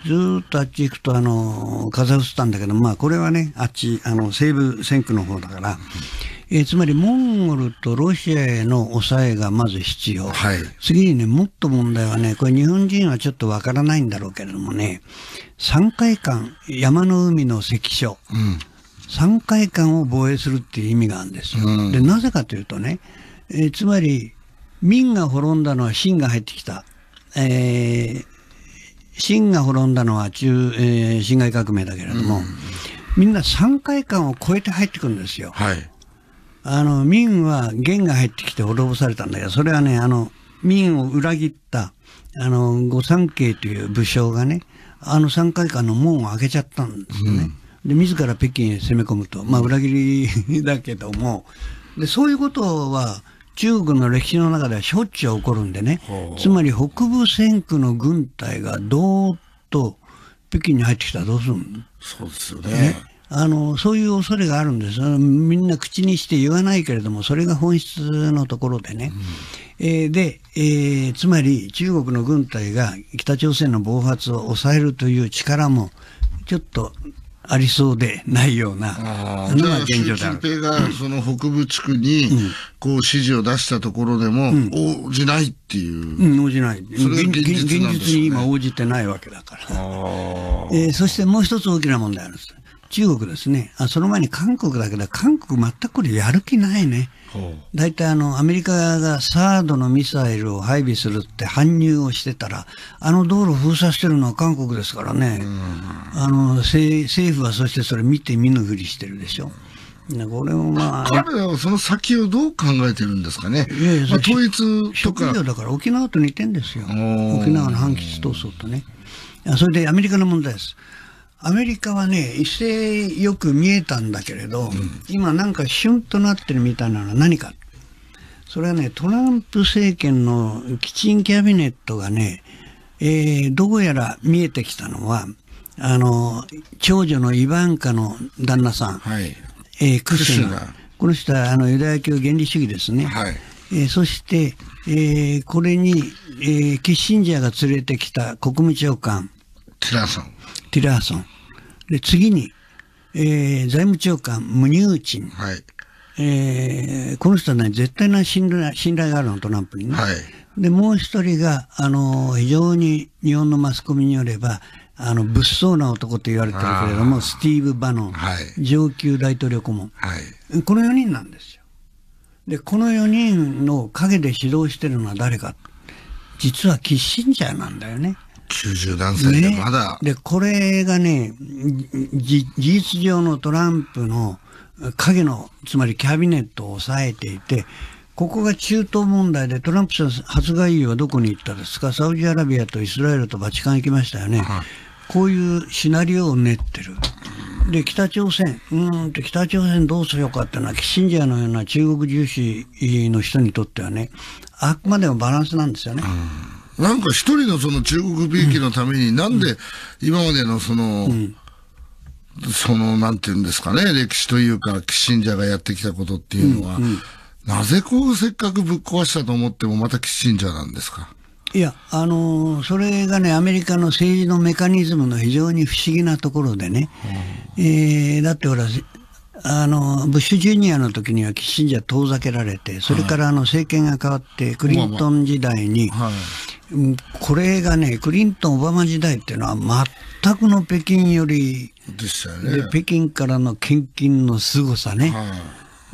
Speaker 4: ずーっとあっち行くと、あの、カザフスタンだけど、まあ、これはね、あっち、あの、西部戦区の方だから、えー、つまり、モンゴルとロシアへの抑えがまず必要。
Speaker 2: はい、
Speaker 4: 次にね、もっと問題はね、これ日本人はちょっとわからないんだろうけれどもね、山海間、山の海の関所、うん、山海間を防衛するっていう意味があるんですよ。うん、で、なぜかというとね、えー、つまり、明が滅んだのは清が入ってきた。えー、清が滅んだのは中、えー、辛亥革命だけれども、うん、みんな山海間を越えて入ってくるんですよ。はい、あの、明は元が入ってきて滅ぼされたんだけど、それはね、あの、明を裏切った、あの、御三家という武将がね、あの山海間の門を開けちゃったんですよね。うん、で、自ら北京へ攻め込むと。まあ、裏切りだけども、で、そういうことは、中国の歴史の中ではしょっちゅう起こるんでね、つまり北部戦区の軍隊がどーっと北京に入ってきたらどうするの？
Speaker 2: そうですよね。
Speaker 4: ね、あの、そういう恐れがあるんです。みんな口にして言わないけれども、それが本質のところでね。うん、えー、で、えー、つまり中国の軍隊が北朝鮮の暴発を抑えるという力もちょっとありそうでないようなのが現状である。
Speaker 2: 習近平がその北部地区にこう指示を出したところでも応じないっていう。
Speaker 4: うん、応じない。それが現実なんですよね。現実に今応じてないわけだから。えー、そしてもう一つ大きな問題あるんです。中国ですね。あ、その前に韓国だけど、韓国全くこれやる気ないね。大体あの、アメリカがサードのミサイルを配備するって搬入をしてたら、あの道路封鎖してるのは韓国ですからね。あの、政、政府はそしてそれ見て見ぬふりしてるでしょ。これもまあ。
Speaker 2: 彼らはその先をどう考えてるんですかね。いやいや、まあ、統一とか。
Speaker 4: 職業だから沖縄と似てんですよ。沖縄の反基地闘争とね。それでアメリカの問題です。アメリカはね、一斉よく見えたんだけれど、うん、今なんかシュンとなってるみたいなのは何か。それはね、トランプ政権のキチンキャビネットがね、えー、どうやら見えてきたのは、あの、長女のイヴァンカの旦那さん、はい、えー、クシュナー。この人はあのユダヤ教原理主義ですね。はい、えー、そして、えー、これに、えー、キッシンジャーが連れてきた国務長官、
Speaker 2: ティラーソン。
Speaker 4: ティラーソン。で、次に、えー、財務長官、ムニューチン。はい。えー、この人はね、絶対な信頼、信頼があるの、トランプにね。はい。で、もう一人が、あの、非常に日本のマスコミによれば、あの、物騒な男と言われてるけれども、スティーブ・バノン。はい。上級大統領顧問。はい。このよにんなんですよ。で、このよにんの陰で指導してるのは誰か。実はキッシンジャーなんだよね。
Speaker 2: きゅうじゅう何歳でまだ、
Speaker 4: ね、で、これがね、事実上のトランプの影の、つまりキャビネットを抑えていて、ここが中東問題でトランプさん初外遊はどこに行ったですか？サウジアラビアとイスラエルとバチカン行きましたよね。はい、こういうシナリオを練ってる。で、北朝鮮、うーんと北朝鮮どうしようかっていうのは、キッシンジャーのような中国重視の人にとってはね、あくまでもバランスなんですよね。うん
Speaker 2: なんか一人のその中国びいきのために、なんで今までのその、うん、その、なんていうんですかね、歴史というか、キッシンジャーがやってきたことっていうのは、うんうん、なぜこうせっかくぶっ壊したと思ってもまたキッシンジャーなんですか？
Speaker 4: いや、あのー、それがね、アメリカの政治のメカニズムの非常に不思議なところでね、うん、えー、だってほら、あの、ブッシュジュニアの時にはキッシンジャー遠ざけられて、それからあの政権が変わって、クリントン時代に、はいこれがね、クリントン・オバマ時代っていうのは全くの北京より、
Speaker 2: でしたよね。
Speaker 4: で、北京からの献金の凄さね。はい、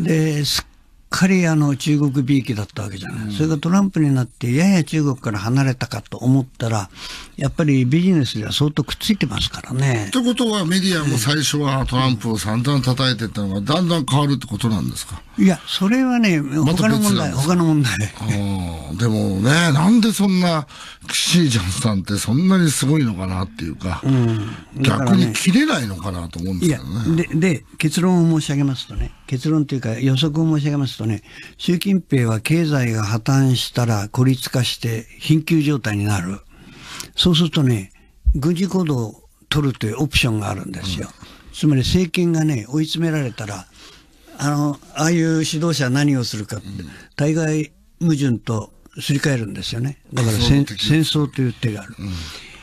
Speaker 4: で、すっかりあの中国びいきだったわけじゃない。うん、それがトランプになってやや中国から離れたかと思ったら、やっぱりビジネスでは相当くっついてますからね。
Speaker 2: ということはメディアも最初はトランプを散々叩いてたのがだんだん変わるってことなんですか？
Speaker 4: いや、それはね、他の問題、他の問題。
Speaker 2: あでもね、なんでそんな、キッシンジャーさんってそんなにすごいのかなっていうか、うん、逆に切れないのかなと思うんですけどね。
Speaker 4: いや、で、で、結論を申し上げますとね、結論というか予測を申し上げますとね、習近平は経済が破綻したら孤立化して貧窮状態になる。そうするとね、軍事行動を取るというオプションがあるんですよ。うん、つまり政権がね、追い詰められたら、あの、ああいう指導者は何をするかって、うん、対外矛盾とすり替えるんですよね。だから戦争という手がある。うん、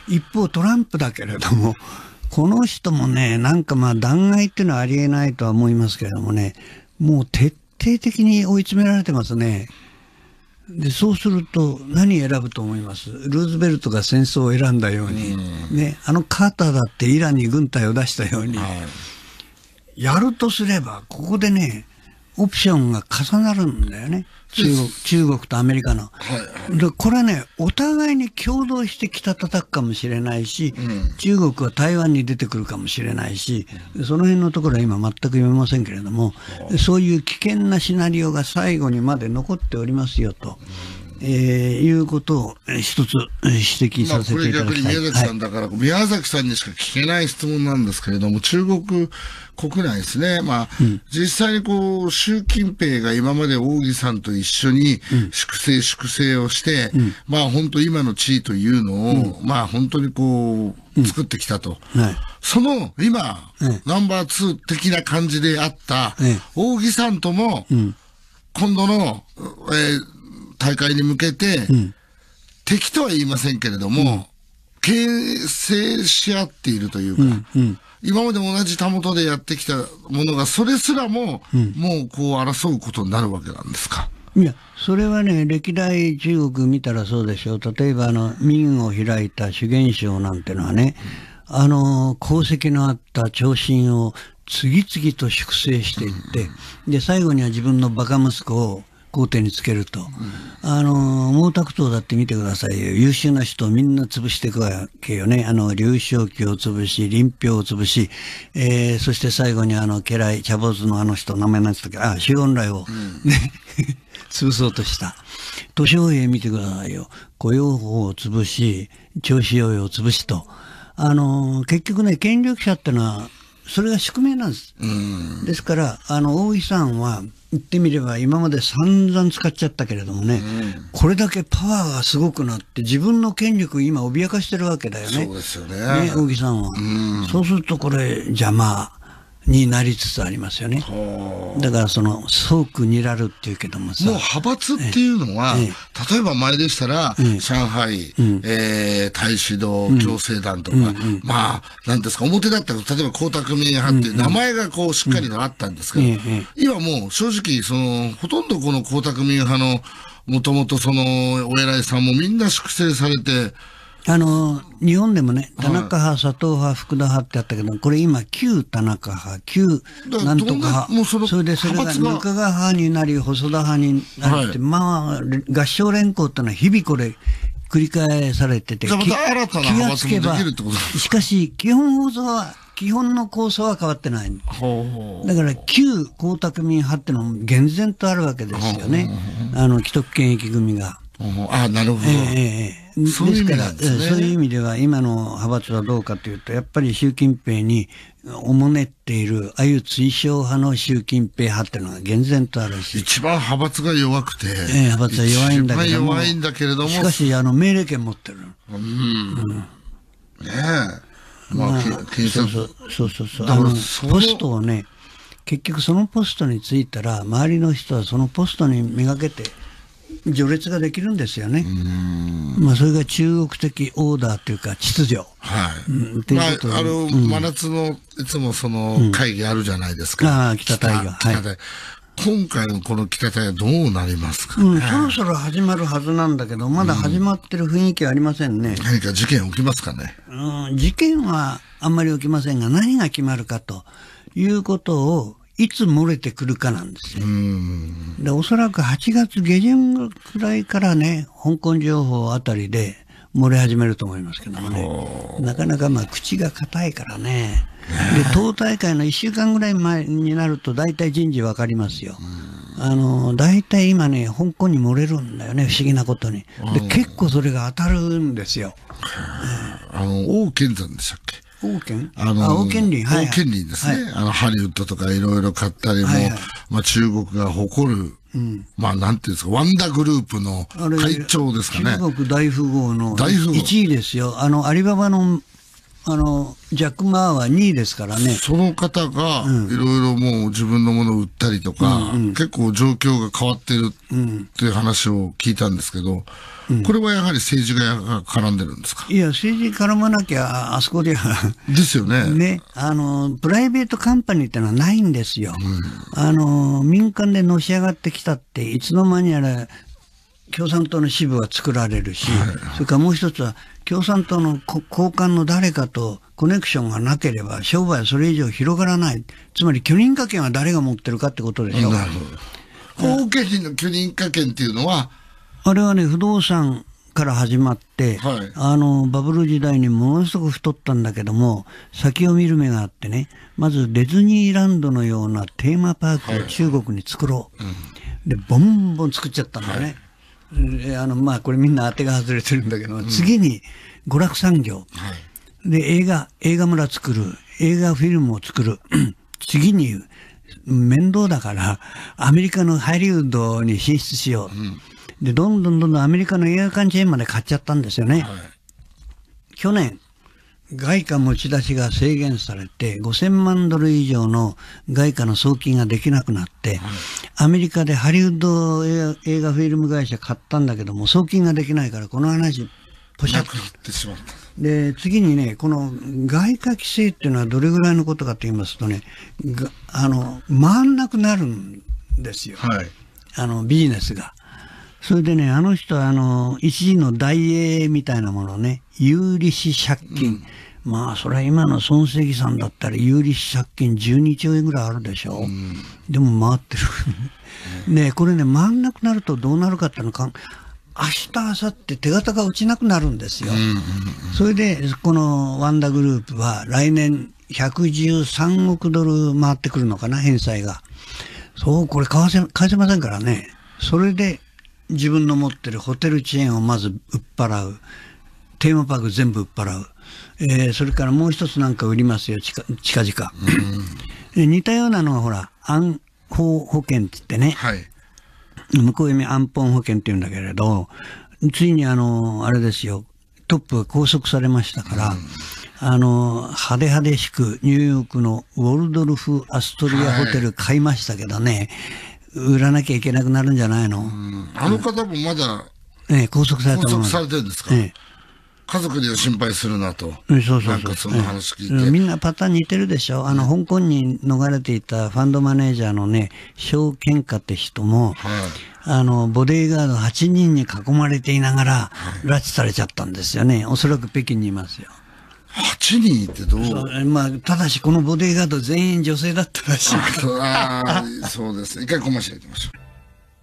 Speaker 4: 一方トランプだけれども、この人もね、なんかまあ弾劾っていうのはありえないとは思いますけれどもね、もう徹底的に追い詰められてますね。で、そうすると何選ぶと思います？ルーズベルトが戦争を選んだように、ね、あのカーターだってイランに軍隊を出したように、やるとすれば、ここでね、オプションが重なるんだよね。中国、中国とアメリカの。はいはい、で、これはね、お互いに共同して北叩くかもしれないし、うん、中国は台湾に出てくるかもしれないし、その辺のところは今全く読めませんけれども、そういう危険なシナリオが最後にまで残っておりますよと。えー、いうことを一つ指摘させていただきたい。
Speaker 2: まあこれ逆に宮崎さんだから、はい、宮崎さんにしか聞けない質問なんですけれども、中国国内ですね。まあ、うん、実際にこう、習近平が今まで王毅さんと一緒に粛清粛清をして、うん、まあ本当今の地位というのを、うん、まあ本当にこう、作ってきたと。うんはい、その今、うん、ナンバーツー的な感じであった、うん、王毅さんとも、うん、今度の、えー大会に向けて、うん、敵とは言いませんけれども、うん、形成し合っているというか、うんうん、今まで同じたもとでやってきたものが、それすらも、うん、もうこう争うことになるわけなんですか。
Speaker 4: いや、それはね、歴代中国見たらそうでしょう。例えば、あの、明を開いた朱元璋なんてのはね、うん、あの、功績のあった長身を次々と粛清していって、うん、で、最後には自分のバカ息子を皇帝につけると。うん、あの、毛沢東だって見てくださいよ。優秀な人をみんな潰していくわけよね。あの、劉少奇を潰し、林彪を潰し、えー、そして最後にあの、家来、茶坊主のあの人、名前なんつったっけ、あ、周恩来を、ね、うん、潰そうとした。鄧小平見てくださいよ。胡耀邦を潰し、趙紫陽を潰しと。あの、結局ね、権力者ってのは、それが宿命なんです。うん、ですから、あの、王毅さんは、言ってみれば今まで散々使っちゃったけれどもね、うん、これだけパワーがすごくなって自分の権力を今脅かしてるわけだよね。
Speaker 2: そうですよね。
Speaker 4: ね、王毅さんは、うん。そうするとこれ邪魔になりつつありますよね。だからその、総苦にらるっていうけどもさ。
Speaker 2: もう派閥っていうのは、ええ、例えば前でしたら、ええ、上海、うん、えー、太子堂共生団とか、うんうん、まあ、なんですか、表だったら、例えば江沢民派っていう名前がこう、しっかりとあったんですけど、うんうん、今もう正直、その、ほとんどこの江沢民派の、もともとその、お偉いさんもみんな粛清されて、
Speaker 4: あの、日本でもね、田中派、佐藤派、福田派ってあったけど、これ今、旧田中派、旧なんとか派、もう そ, それでそれが中川派になり、細田派になって、はい、まあ、合唱連行ってのは日々これ、繰り返されてて、
Speaker 2: じゃあまた新たな派閥もできるってことですか？
Speaker 4: しかし、基本構造は、基本の構想は変わってない。ほうほうだから、旧江沢民派ってのも厳然とあるわけですよね。あの、既得権益組が。
Speaker 2: ああ、なるほど。え
Speaker 4: えー、そういう意味なんですね。ですから、そういう意味では今の派閥はどうかというと、やっぱり習近平におもねっている、ああいう追奨派の習近平派っていうのが厳然とあるし。
Speaker 2: 一番派閥が弱くて。え
Speaker 4: えー、派閥は弱いんだけども。
Speaker 2: 弱いんだけれども。
Speaker 4: しかし、あの、命令権持ってる。うん。うん、
Speaker 2: ねえ。まあ、まあ、
Speaker 4: そうそう、そうそうそう。あの、ポストをね、結局そのポストに着いたら、周りの人はそのポストにめがけて、序列ができるんですよね。まあそれが中国的オーダーというか秩序。
Speaker 2: はい。うん、まあ、あの、うん、真夏のいつもその会議あるじゃないですか。うん、
Speaker 4: ああ、北大河。
Speaker 2: はい。今回のこの北大河どうなりますかね、
Speaker 4: うん、そろそろ始まるはずなんだけど、まだ始まってる雰囲気はありませんね。
Speaker 2: うん、何か事件起きますかね。
Speaker 4: うん、事件はあんまり起きませんが、何が決まるかということを、いつ漏れてくるかなんですよ。うんでおそらくはちがつげじゅんくらいからね、香港情報あたりで漏れ始めると思いますけどもね。なかなかまあ口が硬いからね。で、党大会のいっしゅうかんぐらい前になると大体人事わかりますよ。あの、大体今ね、香港に漏れるんだよね、不思議なことに。で、結構それが当たるんですよ。
Speaker 2: あの、王健山でしたっけ？
Speaker 4: 王権
Speaker 2: あの、
Speaker 4: 王権林。
Speaker 2: はい、王権林ですね、はい。あの、ハリウッドとかいろいろ買ったりも、はいはい、まあ中国が誇る、うん、まあなんていうんですか、ワンダグループの会長ですかね。
Speaker 4: 中国大富豪のいちいですよ。あの、アリババのあの、ジャック・マーはにいですからね。
Speaker 2: その方が、いろいろもう自分のものを売ったりとか、うんうん、結構状況が変わってるっていう話を聞いたんですけど、うん、これはやはり政治が絡んでるんですか？
Speaker 4: いや、政治絡まなきゃ、あそこでは。
Speaker 2: ですよね。
Speaker 4: ね。あの、プライベートカンパニーってのはないんですよ。うん、あの、民間でのし上がってきたって、いつの間にやら、共産党の支部は作られるし、はいはい、それからもう一つは、共産党の高官の誰かとコネクションがなければ商売はそれ以上広がらない。つまり許認可権は誰が持ってるかってことでしょ。
Speaker 2: なるほど。法家人の許認可権っていうのは、
Speaker 4: あれはね、不動産から始まって、はい、あの、バブル時代にものすごく太ったんだけども、先を見る目があってね、まずディズニーランドのようなテーマパークを中国に作ろう。はいうん、で、ボンボン作っちゃったんだね。はいあの、まあ、これみんな当てが外れてるんだけど、うん、次に娯楽産業、はい、で、映画、映画村作る、映画フィルムを作る、次に面倒だから、アメリカのハリウッドに進出しよう。うん、で、どんどんどんどんアメリカの映画館チェーンまで買っちゃったんですよね。はい、去年、外貨持ち出しが制限されてごせんまんドル以上の外貨の送金ができなくなって、はい、アメリカでハリウッド映画、映画フィルム会社買ったんだけども送金ができないからこの話ポシャッと
Speaker 2: ってしまった。
Speaker 4: で次にねこの外貨規制っていうのはどれぐらいのことかと言いますとねあの回んなくなるんですよ、はい、あのビジネスが。それでね、あの人はあの一時の大英みたいなものね、有利子借金、うん、まあそれは今の孫正義さんだったら有利子借金じゅうにちょうえんぐらいあるでしょ、うん、でも回ってるねこれね回んなくなるとどうなるかっていうのか明日明後日手形が落ちなくなるんですよ、うんうんうん、それでこのワンダグループは来年ひゃくじゅうさんおくドル回ってくるのかな返済が。そうこれ返せ返せませんからね。それで自分の持ってるホテルチェーンをまず売っ払う。テーマパーク全部売っ払う。えー、それからもう一つなんか売りますよ、近々。うん、似たようなのがほら、安保保険って言ってね。はい、向こう読み安保保険って言うんだけれど、ついにあの、あれですよ、トップが拘束されましたから、うん、あの、派手派手しくニューヨークのウォルドルフ・アストリアホテル買いましたけどね、はい売らなきゃいけなくなるんじゃないの？
Speaker 2: あの方もまだ、
Speaker 4: ええ、拘束された
Speaker 2: 拘束されてるんですか？ええ、家族には心配するなと。そうそうそう。なんかその話聞いて、ええ。み
Speaker 4: んなパターン似てるでしょ？あの、香港に逃れていたファンドマネージャーのね、肖健華って人も、はい、あの、ボディーガードはちにんに囲まれていながら、はい、拉致されちゃったんですよね。おそらく北京にいますよ。
Speaker 2: はちにんってどう
Speaker 4: そうまあ、ただしこのボディーガード全員女性だったらしい
Speaker 2: ああそうです。一回コマーシャルいきましょう。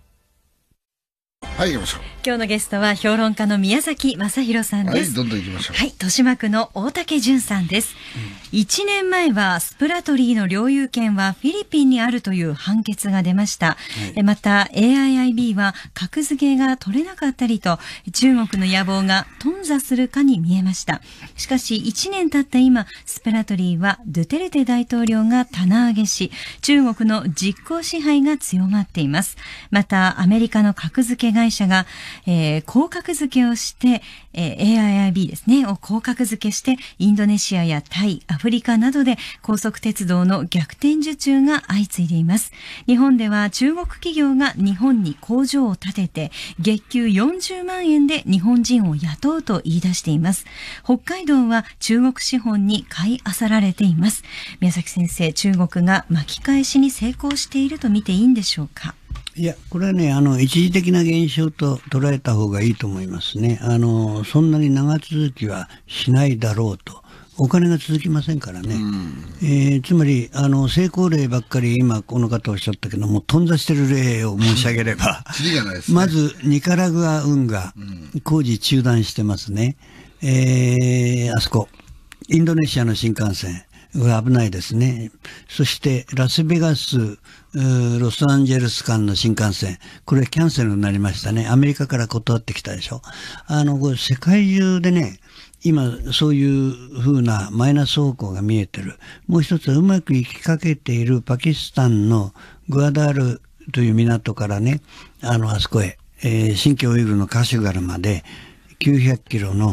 Speaker 2: はい、行きましょう。
Speaker 3: 今日のゲストは評論家の宮崎正弘さんです。
Speaker 2: はい、どんどん行きましょう。
Speaker 3: はい、豊島区の大竹淳さんです。いちねんまえはスプラトリーの領有権はフィリピンにあるという判決が出ました。はい、また エーアイアイビー は格付けが取れなかったりと中国の野望が頓挫するかに見えました。しかしいちねん経った今、スプラトリーはドゥテルテ大統領が棚上げし、中国の実効支配が強まっています。またアメリカの格付け会社が、えー、高格付けをして、えー、エーアイアイビー ですね、を高格付けして、インドネシアやタイ、アフリカなどで高速鉄道の逆転受注が相次いでいます。日本では中国企業が日本に工場を建てて、月給よんじゅうまんえんで日本人を雇うと言い出しています。北海道は中国資本に買い漁られています。宮崎先生、中国が巻き返しに成功していると見ていいんでしょうか？
Speaker 4: いや、これはね、あの、一時的な現象と捉えた方がいいと思いますね。あの、そんなに長続きはしないだろうと。お金が続きませんからね。えー、つまり、あの、成功例ばっかり今この方おっしゃったけども、頓挫してる例を申し上げれば、まず、ニカラグア運河、工事中断してますね。えー、あそこ、インドネシアの新幹線。危ないですね。そしてラスベガス、ロサンゼルス間の新幹線、これキャンセルになりましたね。アメリカから断ってきたでしょ。あの、これ世界中でね、今そういう風なマイナス方向が見えてる。もう一つはうまくいきかけているパキスタンのグアダールという港からね、あの、あそこへ、えー、新疆ウイグルのカシュガルまできゅうひゃくキロの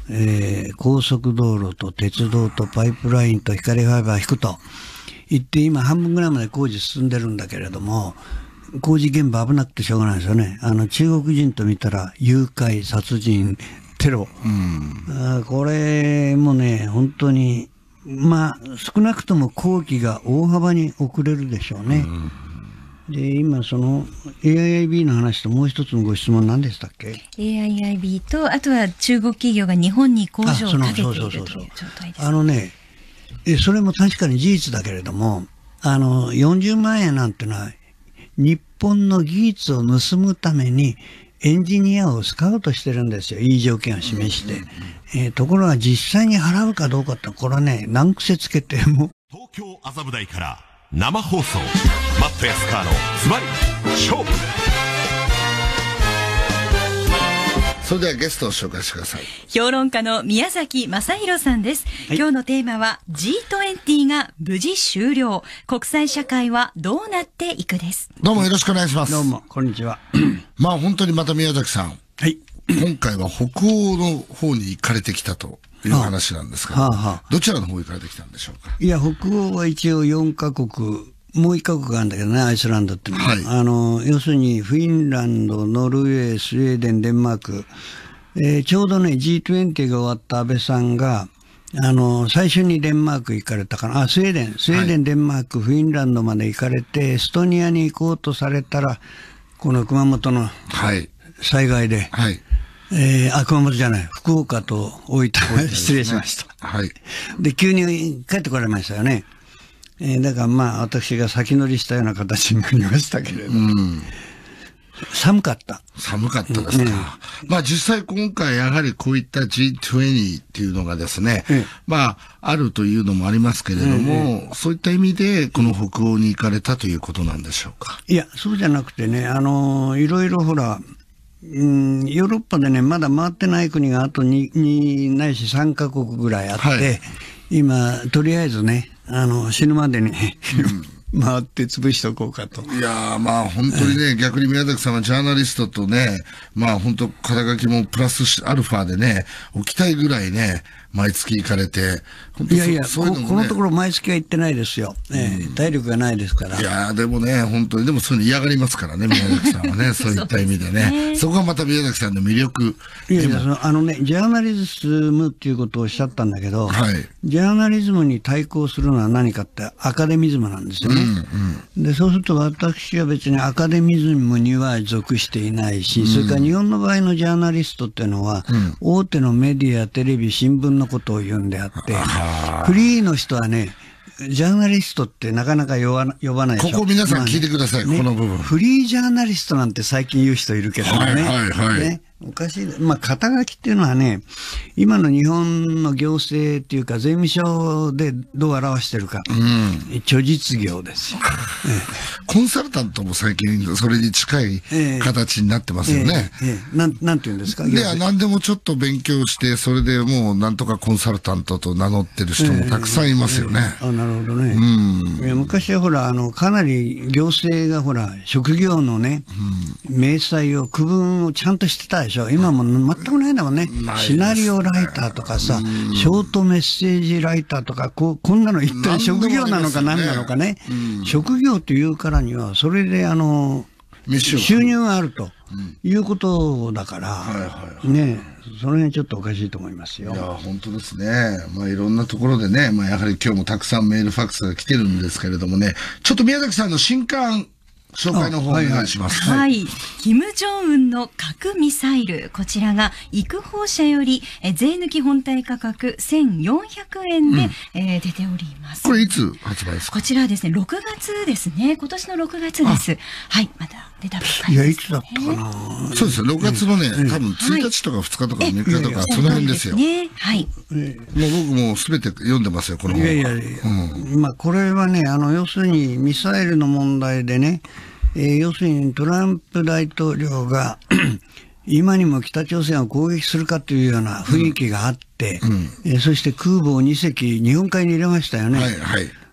Speaker 4: えー、高速道路と鉄道とパイプラインと光ファイバー引くと言って、今半分ぐらいまで工事進んでるんだけれども、工事現場危なくてしょうがないですよね。あの中国人と見たら誘拐、殺人、テロ、うん、あこれもね本当にまあ少なくとも工期が大幅に遅れるでしょうね。うん、で今その エーアイアイビー の話ともう一つのご質問何でしたっけ？
Speaker 3: エーアイアイビー とあとは中国企業が日本に工場を建てているという状態です。
Speaker 4: あのねそれも確かに事実だけれども、あのよんじゅうまんえんなんてのは日本の技術を盗むためにエンジニアをスカウトしてるんですよ。いい条件を示して。えー、ところが実際に払うかどうかってこれはね、難癖つけても。
Speaker 1: 東京麻布台から生放送。マット安川のズバリ勝負。
Speaker 2: それではゲストを紹介してください。
Speaker 3: 評論家の宮崎正弘さんです。はい、今日のテーマは ジートゥエンティー が無事終了。国際社会はどうなっていくです。
Speaker 2: どうもよろしくお願いします。
Speaker 4: どうも、こんにちは。
Speaker 2: まあ本当にまた宮崎さん。
Speaker 4: はい。
Speaker 2: 今回は北欧の方に行かれてきたという話なんですけど、はあはあ、どちらの方行かれてきたんでしょうか。
Speaker 4: いや、北欧は一応よんカ国、もういっカ国あるんだけどね、アイスランドっていうのは。はい、あの、要するにフィンランド、ノルウェー、スウェーデン、デンマーク、えー、ちょうどね ジートゥエンティー が終わった安倍さんがあの最初にデンマーク行かれたかなあスウェーデンスウェーデン、はい、デンマークフィンランドまで行かれてエストニアに行こうとされたらこの熊本の災害で、はいはいえー、あ熊本じゃない福岡と大分失礼しました、はい、で急に帰ってこられましたよね、えー、だからまあ私が先乗りしたような形になりましたけれど、うん寒かった。
Speaker 2: 寒かったですか。ね、まあ実際今回やはりこういった ジートゥエンティー っていうのがですね、ええ、まああるというのもありますけれども、え、そういった意味でこの北欧に行かれたということなんでしょうか。
Speaker 4: いや、そうじゃなくてね、あの、いろいろほら、うん、ヨーロッパでね、まだ回ってない国があと 2, 2ないしさんカ国ぐらいあって、はい、今、とりあえずね、あの、死ぬまでに、うん回って潰しておこうかと。
Speaker 2: いやーまあ本当にね、逆に宮崎さんはジャーナリストとね、まあ本当肩書きもプラスアルファでね、置きたいぐらいね、毎月行かれて、
Speaker 4: 本当いやいやそういうのも、ね、こ, このところ毎月は行ってないですよ。うんえー、体力がないですから。
Speaker 2: いやーでもね、本当に、でもそういうの嫌がりますからね、宮崎さんはね、そういった意味でね。そこがまた宮崎さんの魅力。
Speaker 4: いやいや、そのあのね、ジャーナリズムっていうことをおっしゃったんだけど、はい、ジャーナリズムに対抗するのは何かってアカデミズムなんですよね。うんうん、でそうすると私は別にアカデミズムには属していないし、うん、それから日本の場合のジャーナリストっていうのは、うん、大手のメディア、テレビ、新聞のことを言うんであって、フリーの人はね、ジャーナリストってなかなか呼ば呼ばないでしょ。
Speaker 2: ここ皆さん聞いてください、まあね、この部分。
Speaker 4: フリージャーナリストなんて最近言う人いるけどね。はいはいはい。ねおかしい。まあ、肩書きっていうのはね、今の日本の行政っていうか、税務署でどう表してるか。うん。虚実業ですよ、
Speaker 2: ええ。コンサルタントも最近それに近い形になってますよね。
Speaker 4: ええええええ、なん、なんて言うんですか？
Speaker 2: いや、何でもちょっと勉強して、それでもうなんとかコンサルタントと名乗ってる人もたくさんいますよね。
Speaker 4: ええええ、あ、なるほどね。うん。いや昔はほら、あの、かなり行政がほら、職業のね、うん、明細を、区分をちゃんとしてたでしょ。今も全くないんだもんね。シナリオライターとかさ、ショートメッセージライターとか、こう、こんなの一体職業なのか何なのかね。職業というからには、それであの、収入があるということだから、ね、その辺ちょっとおかしいと思いますよ。
Speaker 2: いや、本当ですね。まあいろんなところでね、まあやはり今日もたくさんメールファックスが来てるんですけれどもね、ちょっと宮崎さんの新刊、紹介の方お願いします。
Speaker 3: はい、はいはい。キム・ジョンウンの核ミサイル。こちらが、育法社より、え税抜き本体価格せんよんひゃくえんで、うんえー、出ております。
Speaker 2: これいつ発売ですか？
Speaker 3: こちらはですね、ろくがつですね。今年のろくがつです。はい。まだ出たばっかりです、ね。
Speaker 4: いや、いつだったかな。
Speaker 2: そうですよ。ろくがつのね、うん、多分ついたちとかふつかとかみっかとか、その辺ですよ。
Speaker 3: ね。はい。
Speaker 2: もう僕もすべて読んでますよ、この本。
Speaker 4: いやいやいや。うん、まあ、これはね、あの、要するにミサイルの問題でね、えー、要するにトランプ大統領が今にも北朝鮮を攻撃するかというような雰囲気があって、うんうんえー、そして空母をに隻日本海に入れましたよね。はいはい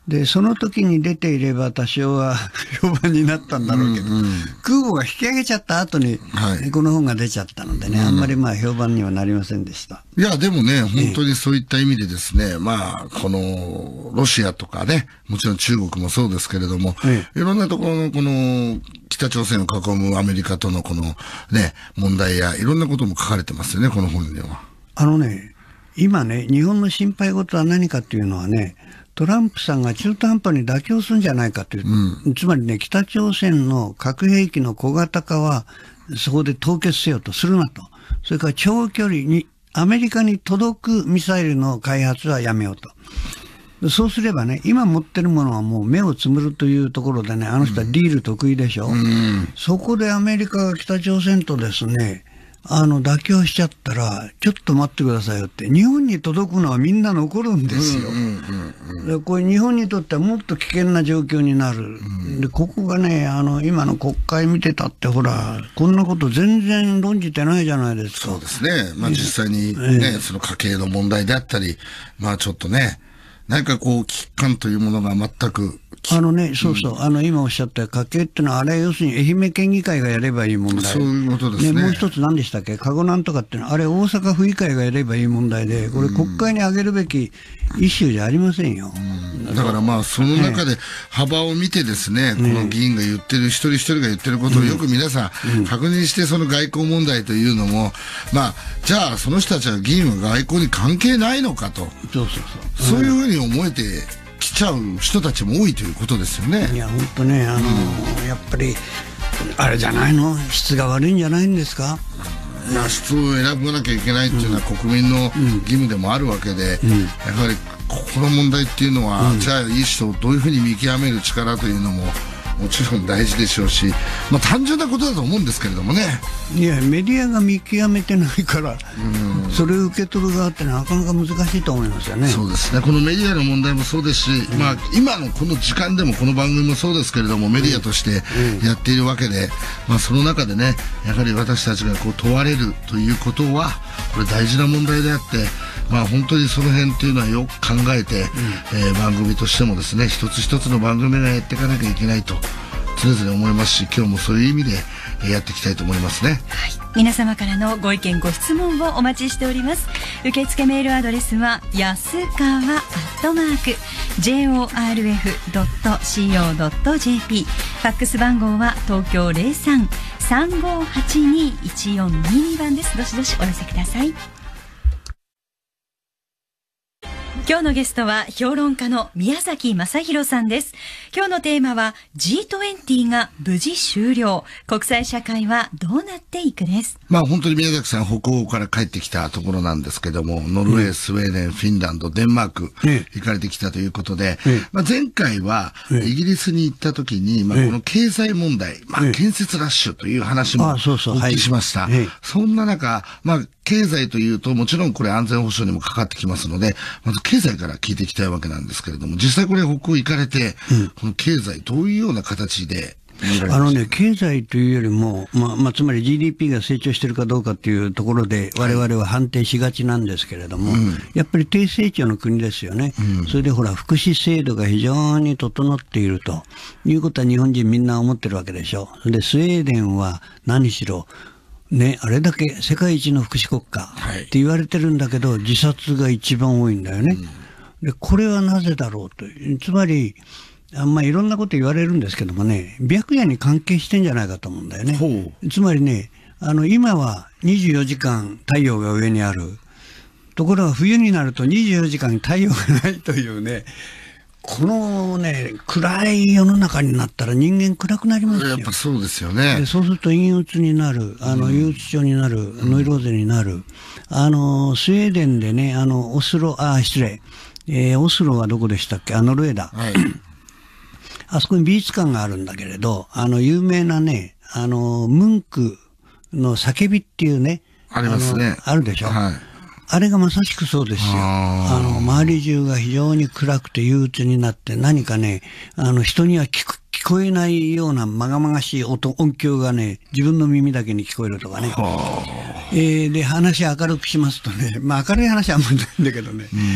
Speaker 4: で、その時に出ていれば多少は評判になったんだろうけど、うんうん、空母が引き上げちゃった後に、はい、この本が出ちゃったのでね、うん、あんまりまあ評判にはなりませんでした。
Speaker 2: いや、でもね、本当にそういった意味でですね、ええ、まあ、この、ロシアとかね、もちろん中国もそうですけれども、ええ、いろんなところのこの、北朝鮮を囲むアメリカとのこのね、問題やいろんなことも書かれてますよね、この本には。
Speaker 4: あのね、今ね、日本の心配事は何かっていうのはね、トランプさんが中途半端に妥協するんじゃないかという、うん、つまりね、北朝鮮の核兵器の小型化はそこで凍結せよとするなと。それから長距離に、アメリカに届くミサイルの開発はやめようと。そうすればね、今持ってるものはもう目をつむるというところでね、あの人はディール得意でしょ。うん、そこでアメリカが北朝鮮とですね、あの、妥協しちゃったら、ちょっと待ってくださいよって、日本に届くのはみんな残るんですよ。で、これ日本にとってはもっと危険な状況になる。うん、で、ここがね、あの、今の国会見てたってほら、こんなこと全然論じてないじゃないですか。
Speaker 2: そうですね。まあ実際にね、ええ、その家計の問題であったり、まあちょっとね、何かこう、危機感というものが全く。
Speaker 4: あのね、そうそう、うん、あの、今おっしゃった家計ってのは、あれ、要するに愛媛県議会がやればいい問題。
Speaker 2: そういうことですね。
Speaker 4: ね、もう一つ何でしたっけ、カゴなんとかってのは、あれ、大阪府議会がやればいい問題で、これ、国会に上げるべきイシューじゃありませんよ。
Speaker 2: うん、だからまあ、その中で幅を見てですね、ね、この議員が言ってる、一人一人が言ってることをよく皆さん確認して、その外交問題というのも、まあ、じゃあ、その人たちは議員は外交に関係ないのかと。
Speaker 4: そうそう
Speaker 2: そう。そういうふうに思えて、来ちゃう人たちも多いということですよね。
Speaker 4: いや、本当ね、あの、うん、やっぱり、あれじゃないの、質が悪いんじゃないんですか。
Speaker 2: いや、質を選ばなきゃいけないっていうのは国民の義務でもあるわけで、うん、やはり、ここの問題っていうのは、うん、じゃあ、いい人をどういうふうに見極める力というのも、もちろん大事でしょうし、まあ単純なことだと思うんですけれどもね。
Speaker 4: いや、メディアが見極めてないから、うん、それを受け取る側ってなかなか難しいと思いますよね。
Speaker 2: そうですね。このメディアの問題もそうですし、うん、まあ今のこの時間でもこの番組もそうですけれども、メディアとしてやっているわけで、まあその中でね、やはり私たちがこう問われるということは、これ大事な問題であって、まあ本当にその辺っていうのはよく考えて、うん、えー、番組としてもですね、一つ一つの番組がやっていかなきゃいけないと常々思いますし、今日もそういう意味でやっていきたいと思いますね。
Speaker 3: はい、皆様からのご意見ご質問をお待ちしております。受付メールアドレスはやすかわアットマーク ジェイオーアールエフドットシーオードットジェーピー、 ファックス番号は東京 ゼロさん さんごーはちにーいちよんにーに 番です。どしどしお寄せください。今日のゲストは評論家の宮崎正弘さんです。今日のテーマは ジートゥエンティー が無事終了、国際社会はどうなっていくです。
Speaker 2: まあ本当に宮崎さん北欧から帰ってきたところなんですけども、ノルウェー、スウェーデン、フィンランド、デンマーク行かれてきたということで、まあ前回はイギリスに行った時に、まあこの経済問題、まあ建設ラッシュという話もお聞きしました。そんな中、まあ経済というともちろんこれ安全保障にもかかってきますので、まず経済から聞いていきたいわけなんですけれども、実際これ北欧行かれて、うん、この経済どういうような形で
Speaker 4: あのね、経済というよりも、まあ、まあ、つまり ジーディーピー が成長しているかどうかっていうところで我々は判定しがちなんですけれども、はい、やっぱり低成長の国ですよね、うん、それでほら福祉制度が非常に整っているということは日本人みんな思ってるわけでしょ。でスウェーデンは何しろね、あれだけ世界一の福祉国家って言われてるんだけど、はい、自殺が一番多いんだよね、うん、でこれはなぜだろうと、つまりあんまあいろんなこと言われるんですけどもね、白夜に関係してんじゃないかと思うんだよね。つまりね、あの今はにじゅうよじかん太陽が上にあるところが冬になるとにじゅうよじかん太陽がないというね、このね暗い世の中になったら人間暗くなりますよ。
Speaker 2: やっぱそうですよね。
Speaker 4: でそうすると陰鬱になる、あの憂鬱症になる、うん、ノイローゼになる。あのスウェーデンでね、あのオスロ、あ失礼、えー、オスロはどこでしたっけ、あノルウェーだ。はいあそこに美術館があるんだけれど、あの有名なね、あのムンクの叫びっていうね、
Speaker 2: ありますね。
Speaker 4: あるでしょ。はい、あれがまさしくそうですよ。あの周り中が非常に暗くて憂鬱になって、何かね、あの人には聞く聞こえないようなまがまがしい音音響がね、自分の耳だけに聞こえるとかね。えー、で話明るくしますとね、まあ明るい話はあんまりないんだけどね、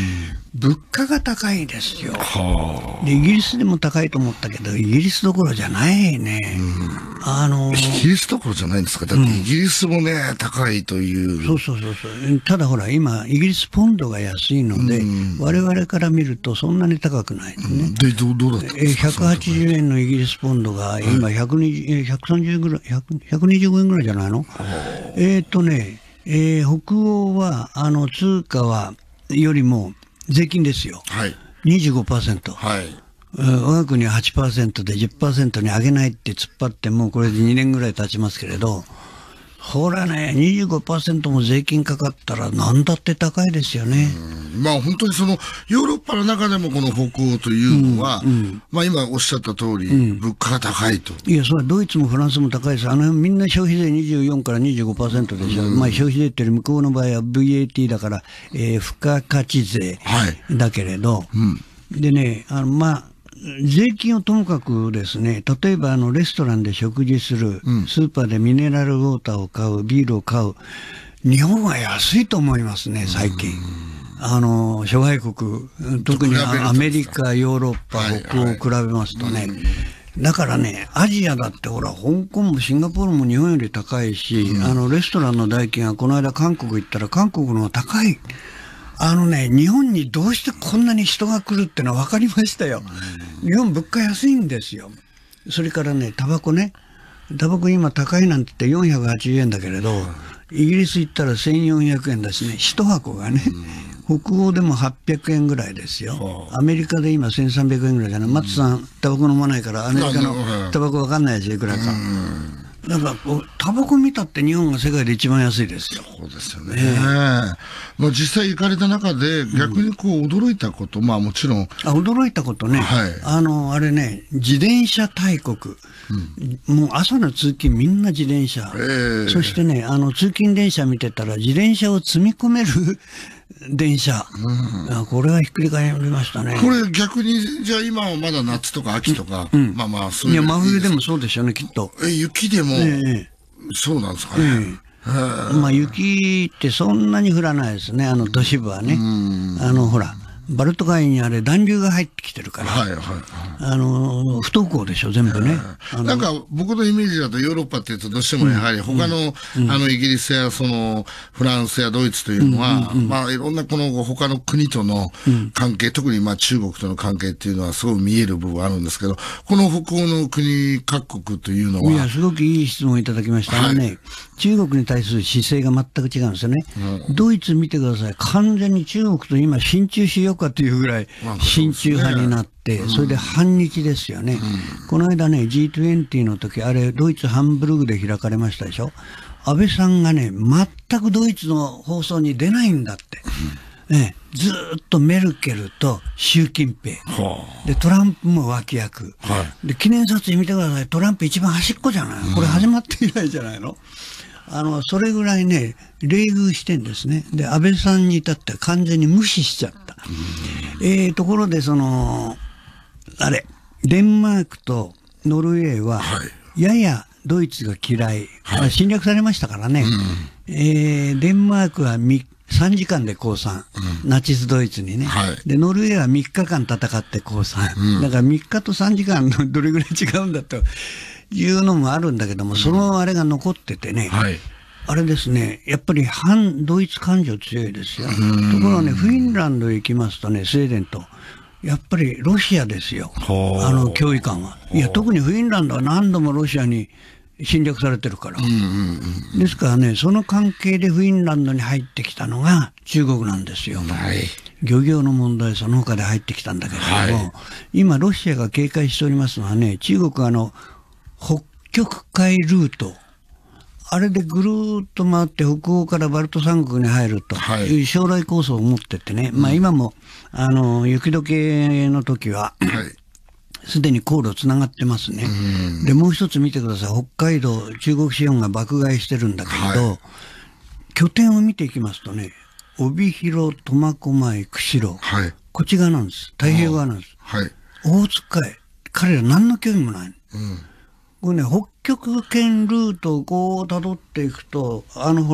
Speaker 4: 物価が高いですよ。でイギリスでも高いと思ったけど、イギリスどころじゃないね。
Speaker 2: うん、
Speaker 4: あの
Speaker 2: イギリスどころじゃないんですか。だってイギリスもね、うん、高いという。そう
Speaker 4: そうそうそう。ただほら、今、イギリスポンドが安いので、うん、我々から見るとそんなに高くないですね。
Speaker 2: で、どう、どうだったんですか。
Speaker 4: ひゃくはちじゅうえんのイギリスポンドが今ひゃくにじゅう、ひゃくさんじゅうぐらい、ひゃくにじゅうごえんぐらいじゃないの。えっとね、えー、北欧は、あの、通貨は、よりも、税金ですよ。
Speaker 2: はい。
Speaker 4: にじゅうごパーセント。
Speaker 2: はい。
Speaker 4: 我が国は はちパーセント で じゅっパーセント に上げないって突っ張ってもうこれでにねんぐらい経ちますけれど、ほらね、にじゅうごパーセント も税金かかったら何だって高いですよね。
Speaker 2: まあ本当にそのヨーロッパの中でもこの北欧というのは、うんうん、まあ今おっしゃった通り、うん、物価が高いと。
Speaker 4: いや、それはドイツもフランスも高いです。あのみんな消費税にじゅうよんからにじゅうごパーセント でしょ。うん、まあ消費税っていうより向こうの場合は ブイエーティー だから、えー、付加価値税だけれど、はいうん、でね、あのまあ税金をともかくですね、例えばあのレストランで食事する、うん、スーパーでミネラルウォーターを買う、ビールを買う、日本は安いと思いますね、最近。あの諸外国、特にアメリカ、ヨーロッパ、北欧を比べますとね、はいはい、だからね、アジアだってほら、香港もシンガポールも日本より高いし、うん、あのレストランの代金はこの間韓国行ったら韓国の方が高い。あのね、日本にどうしてこんなに人が来るってのは分かりましたよ。日本物価安いんですよ。それからね、タバコね。タバコ今高いなんて言ってよんひゃくはちじゅうえんだけれど、イギリス行ったらせんよんひゃくえんだしね、一箱がね、北欧でもはっぴゃくえんぐらいですよ。アメリカで今せんさんびゃくえんぐらいじゃない。松さん、タバコ飲まないからアメリカのタバコ分かんないですよ、いくらか。だからタバコ見たって日本が世界で一番安いですよ。
Speaker 2: そうですよね。えー、まあ実際行かれた中で逆にこう驚いたこと、うん、まあもちろん。
Speaker 4: あ、驚いたことね。はい。あの、あれね、自転車大国。うん、もう朝の通勤みんな自転車。えー、そしてね、あの通勤電車見てたら自転車を積み込める電車、うん、これはひっくり返りましたね。
Speaker 2: これ逆にじゃあ今はまだ夏とか秋とか、うん、まあまあそういう。
Speaker 4: いや真冬でもそうでしょうね、きっと。
Speaker 2: え雪でも、えー、そうなんですかね。
Speaker 4: えー、まあ雪ってそんなに降らないですね、あの都市部はね。あのほらバルト海にあれ暖流が入ってきてるから、はいはい、あの不登校でしょ全部ね。
Speaker 2: なんか僕のイメージだとヨーロッパっていうとどうしてもやはり他の、うん、あのイギリスやそのフランスやドイツというのは、うんうんうん、まあいろんなこの他の国との関係、うん、特にまあ中国との関係っていうのはすごい見える部分あるんですけど、この北欧の国各国というのは。
Speaker 4: いやすごくいい質問いただきました。はい、あのね、中国に対する姿勢が全く違うんですよね。うん、ドイツ見てください。完全に中国と今親中しようかというぐらい親中派になって、それで反日ですよね。うん、この間ね ジートゥエンティー の時あれドイツハンブルグで開かれましたでしょ。安倍さんがね全くドイツの放送に出ないんだって。うんね、ずーっとメルケルと習近平、はあ、でトランプも脇役、はい、で記念撮影見てください。トランプ一番端っこじゃない、うん、これ始まっていないじゃないの。あのそれぐらいね冷遇してんですね。で安倍さんに至っては完全に無視しちゃった。うん、えー、ところでそのあれデンマークとノルウェーは、はい、ややドイツが嫌い、はい、侵略されましたからね。うん、えー、デンマークはさんじかんで降参、うん、ナチスドイツにね、はい、でノルウェーはみっかかん戦って降参、うん、だからみっかとさんじかんのどれぐらい違うんだというのもあるんだけども、そのあれが残っててね、はい、あれですね、やっぱり反ドイツ感情強いですよ。ところがね、フィンランドへ行きますとね、スウェーデンと、やっぱりロシアですよ、あの脅威感は。いや、特にフィンランドは何度もロシアに侵略されてるから。ですからね、その関係でフィンランドに入ってきたのが中国なんですよ。はい、漁業の問題、その他で入ってきたんだけれども、はい、今、ロシアが警戒しておりますのはね、中国はあの北極海ルート、あれでぐるーっと回って北欧からバルト三国に入るという将来構想を持っててね、はい、まあ今もあの雪解けの時は、すでに航路つながってますね。で、もう一つ見てください。北海道、中国資本が爆買いしてるんだけど、はい、拠点を見ていきますとね、帯広、苫小牧、釧路、はい、こっち側なんです。太平洋側なんです。はい、大塚へ、彼ら何の興味もない。うん、これね、北極圏ルートをこう辿っていくと、あのほら、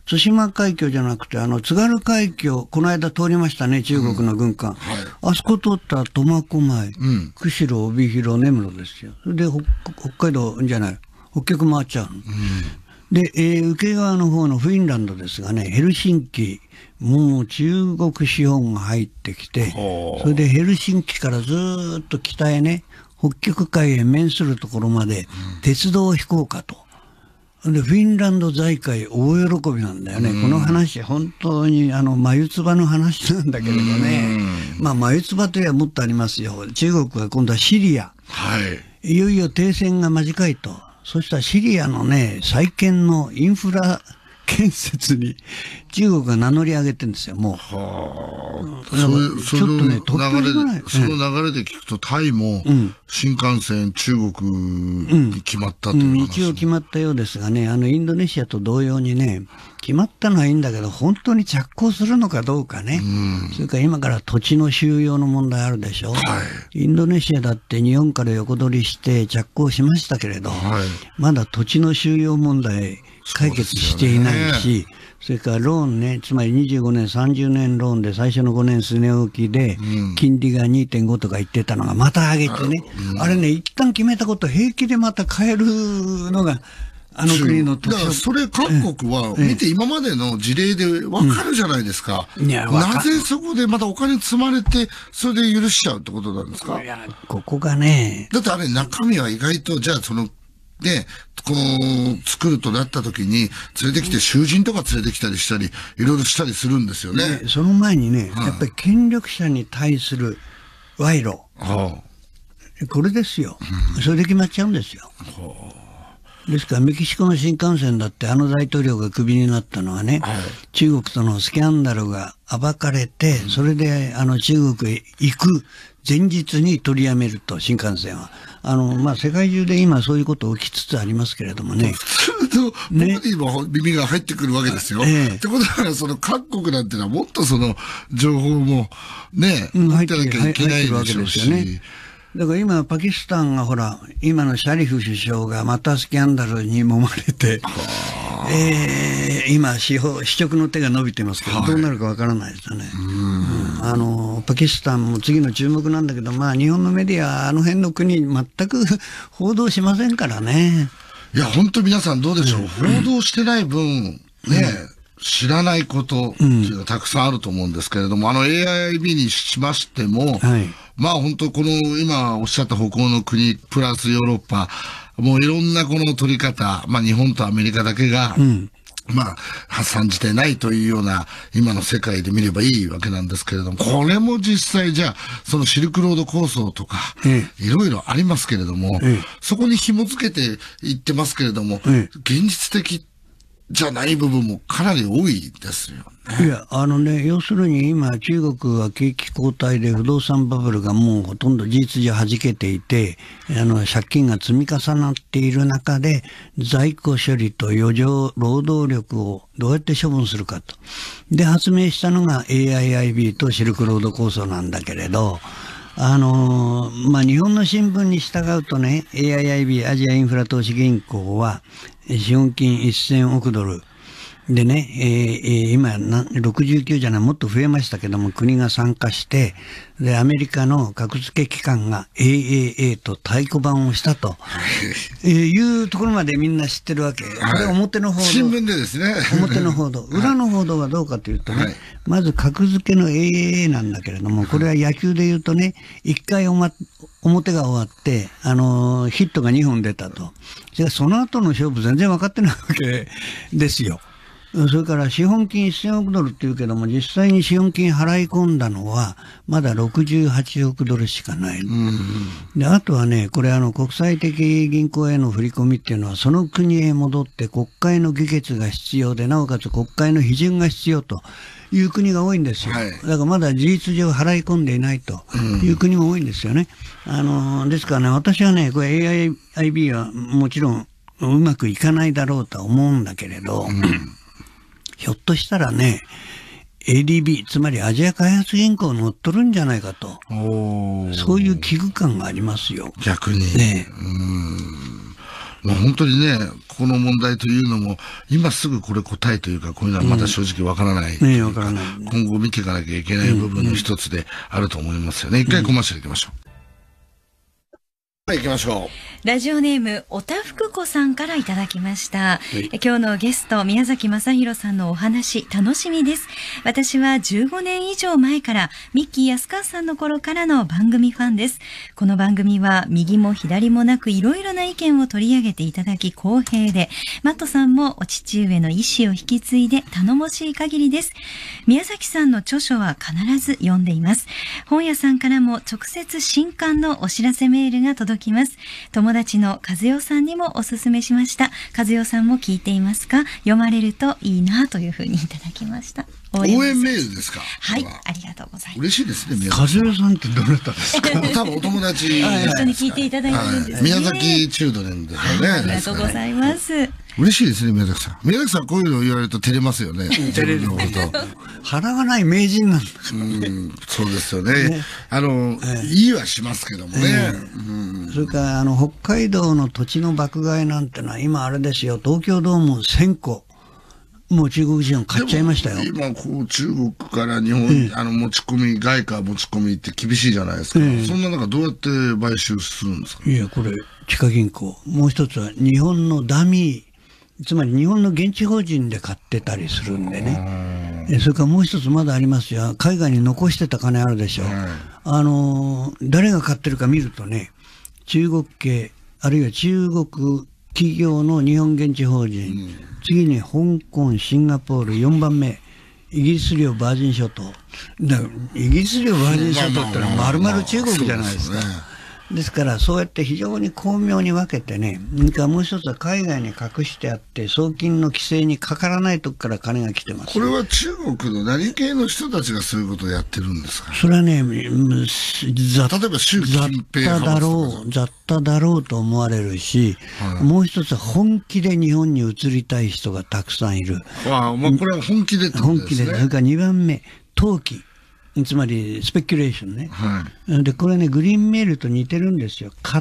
Speaker 4: 対馬海峡じゃなくて、あの、津軽海峡、この間通りましたね、中国の軍艦。うんはい、あそこ通ったら苫小牧、うん、釧路、帯広、根室ですよ。それで北海道じゃない、北極回っちゃうの。うんで、えー、受け側の方のフィンランドですがね、ヘルシンキ、もう中国資本が入ってきて、それでヘルシンキからずーっと北へね、北極海へ面するところまで鉄道飛行かと。で、フィンランド財界大喜びなんだよね。この話、本当にあの、眉唾の話なんだけれどね。まあ、眉唾といえばもっとありますよ。中国は今度はシリア。はい。いよいよ停戦が間近いと。そしたらシリアのね、再建のインフラ建設に中国が名乗り上げてるんですよ、もう。はあ。
Speaker 2: ちょっとね、とっくにない。その流れで聞くと、タイも新幹線中国に決まったという話、うんうん、
Speaker 4: 一応決まったようですがね、あのインドネシアと同様にね、決まったのはいいんだけど、本当に着工するのかどうかね。うん、それから今から土地の収用の問題あるでしょ。はい、インドネシアだって日本から横取りして着工しましたけれど、はい、まだ土地の収用問題解決していないし、それからローンね、つまりにじゅうごねん、さんじゅうねんローンで最初のごねん据え置きで、金利が にてんご とか言ってたのがまた上げてね、うん、あれね、一旦決めたこと平気でまた変えるのが、あの国の
Speaker 2: だからそれ各国は見て今までの事例で分かるじゃないですか。うん、いやなぜそこでまたお金積まれて、それで許しちゃうってことなんですか。いや、
Speaker 4: ここがね。
Speaker 2: だってあれ中身は意外と、じゃあその、で、この、作るとなった時に、連れてきて、囚人とか連れてきたりしたり、いろいろしたりするんですよね。ね
Speaker 4: その前にね、うん、やっぱり権力者に対する賄賂。はあ、これですよ、うん。それで決まっちゃうんですよ。はあですからメキシコの新幹線だってあの大統領がクビになったのはね、はい、中国とのスキャンダルが暴かれて、それであの中国へ行く前日に取りやめると、新幹線は。あの、まあ、世界中で今そういうこと起きつつありますけれどもね。
Speaker 2: 普通の僕にも耳が入ってくるわけですよ。ね、ってことは、その各国なんてのはもっとその情報もね、うん、入ってなきゃいけないでしょうし。
Speaker 4: だから今、パキスタンがほら、今のシャリフ首相がまたスキャンダルに揉まれて、えー、今司法、司直の手が伸びてますけど、はい、どうなるかわからないですよね。うん、あの、パキスタンも次の注目なんだけど、まあ日本のメディア、あの辺の国全く報道しませんからね。
Speaker 2: いや、本当皆さんどうでしょう。うん、報道してない分、ね、うん知らないことっていうのはたくさんあると思うんですけれども、うん、あの エーアイアイビー にしましても、はい、まあ本当この今おっしゃった北欧の国プラスヨーロッパ、もういろんなこの取り方、まあ日本とアメリカだけが、うん、まあ発散じてないというような今の世界で見ればいいわけなんですけれども、これも実際じゃあそのシルクロード構想とか、いろいろありますけれども、うん、そこに紐付けていってますけれども、うん、現実的じゃない部分もかなり多いですよね。
Speaker 4: いや、あのね、要するに今中国は景気後退で不動産バブルがもうほとんど事実上弾けていて、あの借金が積み重なっている中で在庫処理と余剰労働力をどうやって処分するかと。で、発明したのが エーアイアイビー とシルクロード構想なんだけれど、あのー、まあ、日本の新聞に従うとね、エーアイアイビー アジアインフラ投資銀行は、資本金せんおくドル。でね、えー、今、ろくじゅうきゅうじゃない、もっと増えましたけども、国が参加して、で、アメリカの格付け機関が エーエーエー と太鼓判をしたと、えー、いうところまでみんな知ってるわけ。これ表の報道。
Speaker 2: 新聞でですね。
Speaker 4: 表の報道。裏の報道はどうかというとね、はい、まず格付けの エーエーエー なんだけれども、これは野球で言うとね、一回おま、表が終わって、あのー、ヒットがにほん出たと。じゃあその後の勝負全然分かってないわけですよ。それから資本金せんおくドルっていうけども、実際に資本金払い込んだのは、まだろくじゅうはちおくドルしかない。うん、で、あとはね、これあの、国際的銀行への振り込みっていうのは、その国へ戻って国会の議決が必要で、なおかつ国会の批准が必要という国が多いんですよ。はい、だからまだ事実上払い込んでいないという国も多いんですよね。うん、あの、ですからね、私はね、これ エーアイアイビー はもちろんうまくいかないだろうとは思うんだけれど、うんひょっとしたらね、エーディービー、つまりアジア開発銀行乗っ取るんじゃないかと。そういう危惧感がありますよ。
Speaker 2: 逆に。ね、うんまあ、本当にね、この問題というのも、今すぐこれ答えというか、こういうのはまだ正直わからない、うんね、からない。今後見ていかなきゃいけない部分の一つであると思いますよね。一回コマーシャル行きましょう。はい、行きましょう。
Speaker 3: ラジオネーム、おたふくこさんからいただきました。はい、今日のゲスト、宮崎正弘さんのお話、楽しみです。私はじゅうごねん以上前から、ミッキー安川さんの頃からの番組ファンです。この番組は、右も左もなく、いろいろな意見を取り上げていただき、公平で、マットさんもお父上の意思を引き継いで、頼もしい限りです。宮崎さんの著書は必ず読んでいます。本屋さんからも直接新刊のお知らせメールが届きます。友達の和代さんにもおすすめしました。和代さんも聞いていますか？読まれるといいなというふうにいただきました。
Speaker 2: 応援メールですか？
Speaker 3: はい、ありがとうございます。
Speaker 2: 嬉しいですね、宮
Speaker 4: 崎さん。和代さんってどなたですか？
Speaker 2: 多分お友達。
Speaker 3: 一緒に聞いていただいてるんですね。
Speaker 2: 宮崎中途年ですよね。
Speaker 3: ありがとうございます。
Speaker 2: 嬉しいですね、宮崎さん。宮崎さん、こういうのを言われると照れますよね。
Speaker 4: 照れる。払わない名人なんだ。
Speaker 2: うん、そうですよね。あの、いいはしますけどもね。
Speaker 4: それから、あの、北海道の土地の爆買いなんてのは、今あれですよ、東京ドームせんこ。もう中国人買っちゃいましたよ。
Speaker 2: 今、こう、中国から日本、ええ、あの、持ち込み、外貨持ち込みって厳しいじゃないですか。ええ、そんな中、どうやって買収するんですか？
Speaker 4: いや、これ、地下銀行。もう一つは、日本のダミー、つまり日本の現地法人で買ってたりするんでね。それからもう一つまだありますよ。海外に残してた金あるでしょ。あの、誰が買ってるか見るとね、中国系、あるいは中国企業の日本現地法人、うん、次に香港、シンガポール、よんばんめ、イギリス領バージン諸島。だイギリス領バージン諸島ってのは丸々中国じゃないですか。ですから、そうやって非常に巧妙に分けてね、もう一つは海外に隠してあって、送金の規制にかからないとこから金が来てます。
Speaker 2: これは中国の何系の人たちがそういうことをやってるんですか？
Speaker 4: それはね、
Speaker 2: 例えば習近平
Speaker 4: 雑多だろう、雑多だろうと思われるし、はい、もう一つは本気で日本に移りたい人がたくさんいる。
Speaker 2: ああ、まあ、これは本気でってことですね。
Speaker 4: 本気で。それからにばんめ、投機。つまり、スペキュレーションね。はい。で、これね、グリーンメールと似てるんですよ。買って、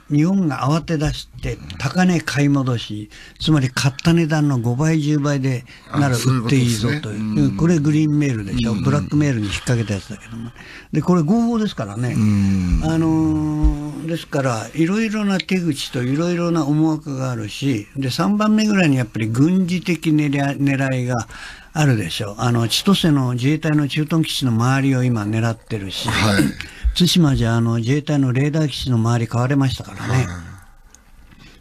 Speaker 4: 日本が慌て出して、高値買い戻し、つまり買った値段のごばい、じゅうばいでなら売っていいぞという。ううこれグリーンメールでしょ。ブラックメールに引っ掛けたやつだけども。で、これ合法ですからね。あのー、ですから、いろいろな手口といろいろな思惑があるし、で、さんばんめぐらいにやっぱり軍事的狙いが、あるでしょう。あの、千歳の自衛隊の駐屯基地の周りを今狙ってるし、はい、対馬じゃあの自衛隊のレーダー基地の周り買われましたからね。はい、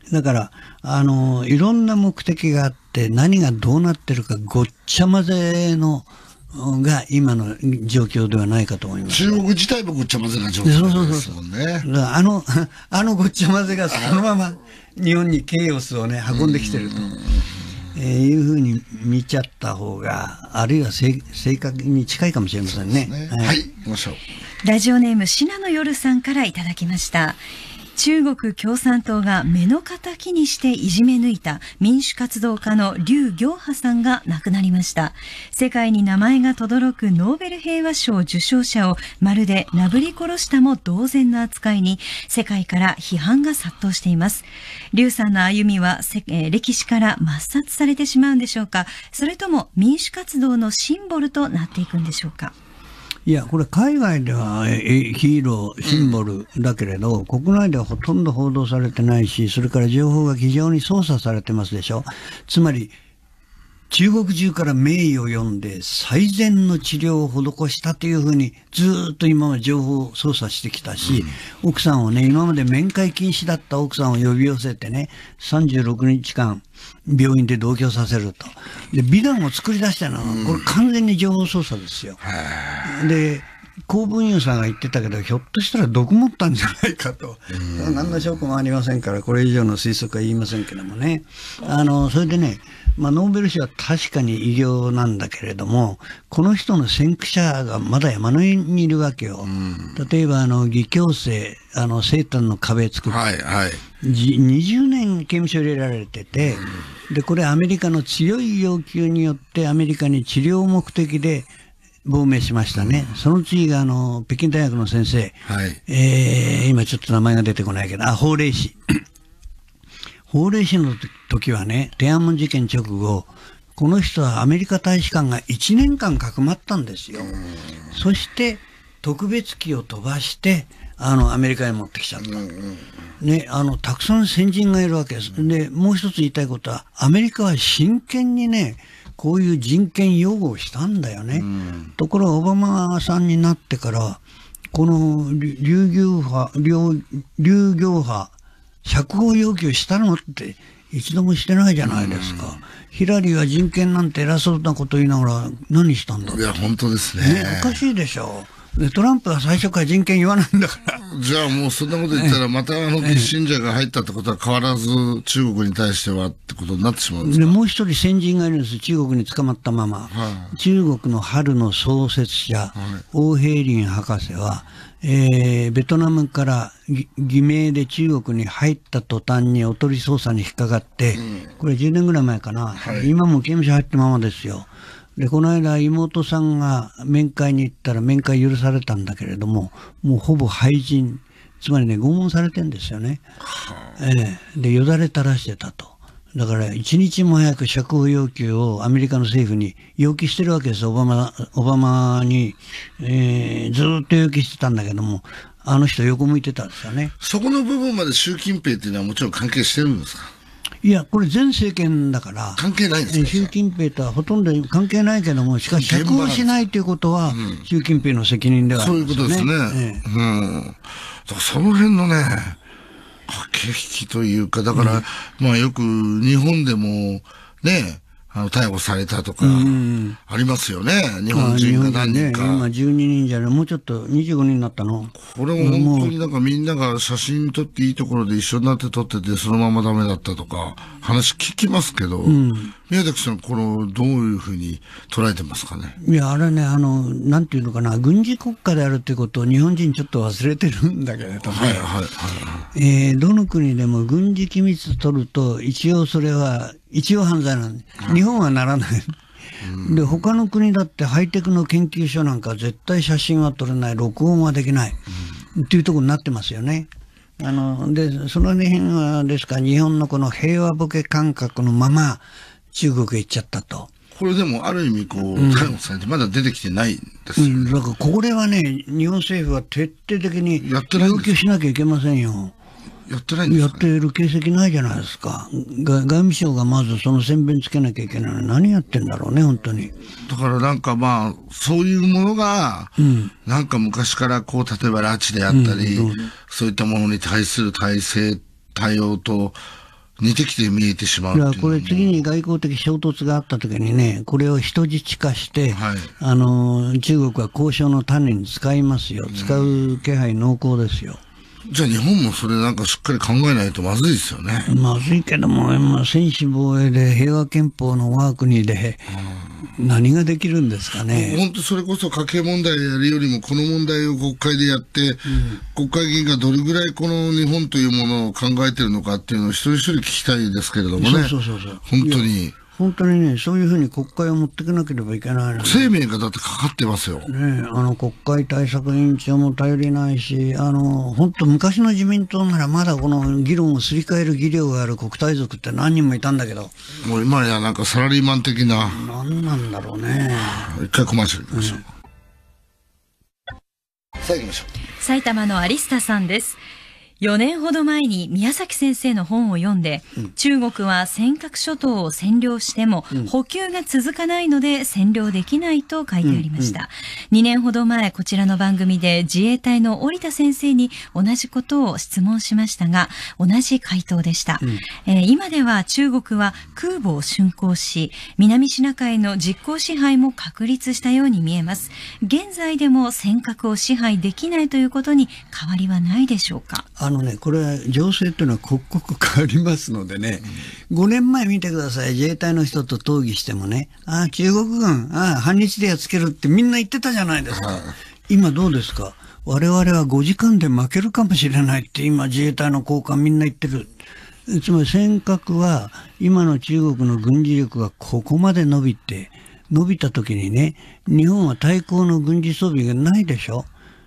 Speaker 4: だから、あの、いろんな目的があって、何がどうなってるかごっちゃ混ぜの、が今の状況ではないかと思います。
Speaker 2: 中国自体もごっちゃ混ぜな状況ですもんね。そうそうそう
Speaker 4: そう。あの、あのごっちゃ混ぜがそのまま日本にケイオスをね、運んできてると。えー、いうふうに見ちゃった方が、あるいは正確に近いかもしれませんね。
Speaker 2: ね、はい、はい、行きましょう。
Speaker 3: ラジオネーム、シナの夜さんからいただきました。中国共産党が目の敵にしていじめ抜いた民主活動家の劉暁波さんが亡くなりました。世界に名前が轟くノーベル平和賞受賞者をまるでなぶり殺したも同然の扱いに世界から批判が殺到しています。劉さんの歩みは、えー、歴史から抹殺されてしまうんでしょうか？それとも民主活動のシンボルとなっていくんでしょうか？
Speaker 4: いや、これ海外ではヒーロー、シンボルだけれど、うん、国内ではほとんど報道されてないし、それから情報が非常に操作されてますでしょ。つまり、中国中から名医を呼んで最善の治療を施したというふうにずーっと今は情報を操作してきたし、うん、奥さんをね、今まで面会禁止だった奥さんを呼び寄せてね、さんじゅうろくにちかん病院で同居させると。で、美談を作り出したのは、これ完全に情報操作ですよ。うん、で、公文雄さんが言ってたけど、ひょっとしたら毒持ったんじゃないかと。何の証拠もありませんから、これ以上の推測は言いませんけどもね。あの、それでね、まあ、ノーベル賞は確かに偉業なんだけれども、この人の先駆者がまだ山の上にいるわけよ。うん、例えば、あの、義教生、あの、生誕の壁作って、はいはい、にじゅうねん刑務所入れられてて、うん、で、これアメリカの強い要求によってアメリカに治療目的で亡命しましたね。うん、その次が、あの、北京大学の先生、はい、えー、今ちょっと名前が出てこないけど、あ、法令士。 法令市の時はね、天安門事件直後、この人はアメリカ大使館がいちねんかんかくまったんですよ。そして特別機を飛ばしてあのアメリカへ持ってきちゃった、ね、あのたくさん先人がいるわけです。でもう一つ言いたいことは、アメリカは真剣にねこういう人権擁護をしたんだよね。ところがオバマさんになってからこの流行派流流行派釈放要求したのって一度もしてないじゃないですか。ヒラリーは人権なんて偉そうなこと言いながら何したんだって。
Speaker 2: いや本当ですね。
Speaker 4: ね、おかしいでしょ。でトランプは最初から人権言わないんだから。
Speaker 2: じゃあもうそんなこと言ったらまたあのキッシンジャーが入ったってことは変わらず中国に対してはってことになってしまうんですか。
Speaker 4: でもう一人先人がいるんです。中国に捕まったまま、はい、中国の春の創設者、はい、王平林博士は、えー、ベトナムから偽名で中国に入った途端におとり捜査に引っかかって、うん、これじゅうねんぐらい前かな、はい、今も刑務所入ったままですよ。でこの間妹さんが面会に行ったら面会許されたんだけれども、もうほぼ廃人、つまりね拷問されてんですよね。ええ、でよだれ垂らしてたと。だから一日も早く釈放要求をアメリカの政府に要求してるわけです。オバマオバマに、えー、ずっと要求してたんだけども、あの人横向いてたんですよね。
Speaker 2: そこの部分まで習近平っていうのはもちろん関係してるんですか。
Speaker 4: いや、これ前政権だから
Speaker 2: 関係ないんですか。
Speaker 4: 習近平とはほとんど関係ないけども、しかし釈放しないということは、うん、習近平の責任ではあるんですよね。
Speaker 2: そういうことですね。ええ、うん。だからその辺のね、駆け引きというか、だから、うん、まあよく日本でもね、あの逮捕されたとかありますよね、うん、日本人が何人か、
Speaker 4: ね、今じゅうににんじゃない、もうちょっとにじゅうごにんになったの。
Speaker 2: これも本当になんかみんなが写真撮っていいところで一緒になって撮っててそのままダメだったとか話聞きますけど、うん、宮崎さんこのどういうふうに捉えてますかね。
Speaker 4: いやあれね、あのなんていうのかな、軍事国家であるということを日本人ちょっと忘れてるんだけれども、ね、はいはいはい、えー、どの国でも軍事機密取ると一応それは一応犯罪なんで、日本はならない。うん、で他の国だってハイテクの研究所なんか絶対写真は撮れない、録音はできない、うん、っていうところになってますよね。あのでその辺はですから日本のこの平和ボケ感覚のまま中国へ行っちゃったと。
Speaker 2: これでもある意味こう逮捕されてまだ出てきてないんですよね。うん、
Speaker 4: だからこれはね日本政府は徹底的に要求しなきゃいけませんよ。
Speaker 2: やってないんですか、ね、
Speaker 4: やってる形跡ないじゃないですか。外務省がまずその宣伝つけなきゃいけないのに何やってんだろうね本当に。
Speaker 2: だからなんかまあそういうものが、うん、なんか昔からこう例えば拉致であったり、うん、そういったものに対する体制対応と似てきて見えてしまうっていうのも。いやこれ
Speaker 4: 次に外交的衝突があった時にね、これを人質化して、はい、あの中国は交渉の種に使いますよ。使う気配濃厚ですよ。
Speaker 2: じゃあ日本もそれなんかしっかり考えないとまずいですよね。
Speaker 4: まずいけども、まあ、専守防衛で平和憲法の我が国で何ができるんですかね。
Speaker 2: 本当それこそ家計問題やるよりもこの問題を国会でやって、うん、国会議員がどれぐらいこの日本というものを考えてるのかっていうのを一人一人聞きたいですけれどもね。
Speaker 4: そうそうそうそう。
Speaker 2: 本当に。
Speaker 4: 本当にね、そういうふうに国会を持っていかなければいけないの、ね、
Speaker 2: 生命がだってかかってますよ。
Speaker 4: ね、あの国会対策委員長も頼りないし、あの本当昔の自民党ならまだこの議論をすり替える技量がある国対族って何人もいたんだけど、
Speaker 2: もう今やなんかサラリーマン的な。
Speaker 4: 何なんだろうね。
Speaker 2: 一回コマーシャル行きましょう。うん、さあ行きましょう。
Speaker 3: 埼玉のアリスタさんです。よねんほど前に宮崎先生の本を読んで、うん、中国は尖閣諸島を占領しても、うん、補給が続かないので占領できないと書いてありました。うんうん、にねんほど前こちらの番組で自衛隊の織田先生に同じことを質問しましたが、同じ回答でした。うん、えー、今では中国は空母を竣工し、南シナ海の実効支配も確立したように見えます。現在でも尖閣を支配できないということに変わりはないでしょうか。
Speaker 4: あのね、これは情勢というのは刻々変わりますのでね、うん、ごねんまえ見てください。自衛隊の人と討議してもね、ああ中国軍、ああ反日でやっつけるってみんな言ってたじゃないですか。今どうですか。我々はごじかんで負けるかもしれないって今自衛隊の高官みんな言ってる。つまり尖閣は今の中国の軍事力がここまで伸びて伸びた時にね、日本は対抗の軍事装備がないでしょ。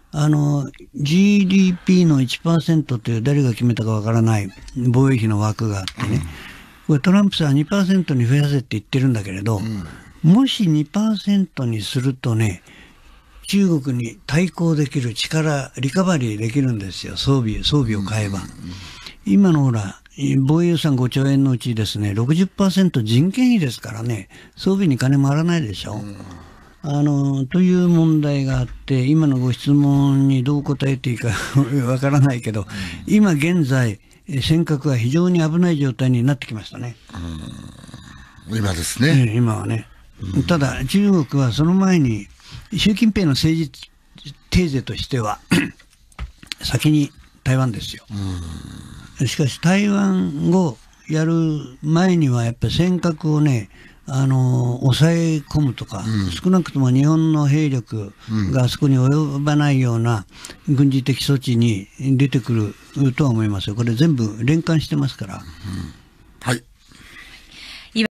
Speaker 4: あの、ジーディーピー の いちパーセント という誰が決めたかわからない防衛費の枠があってね、これトランプさんは にパーセント に増やせって言ってるんだけれど、うん、もし にパーセント にするとね、中国に対抗できる力、リカバリーできるんですよ、装備、装備を買えば。うんうん、今のほら、防衛予算ごちょうえんのうちですね、ろくじゅっパーセント 人件費ですからね、装備に金回らないでしょ。うんあの、という問題があって、今のご質問にどう答えていいかわからないけど、うん、今現在、尖閣は非常に危ない状態になってきましたね。
Speaker 2: うん、今ですね。
Speaker 4: 今はね。うん、ただ、中国はその前に、習近平の政治テーゼとしては、先に台湾ですよ。うん、しかし、台湾をやる前には、やっぱり尖閣をね、あの抑え込むとか、うん、少なくとも日本の兵力があそこに及ばないような軍事的措置に出てくるとは思いますよ。これ全部連関してますから。うん、
Speaker 2: はい。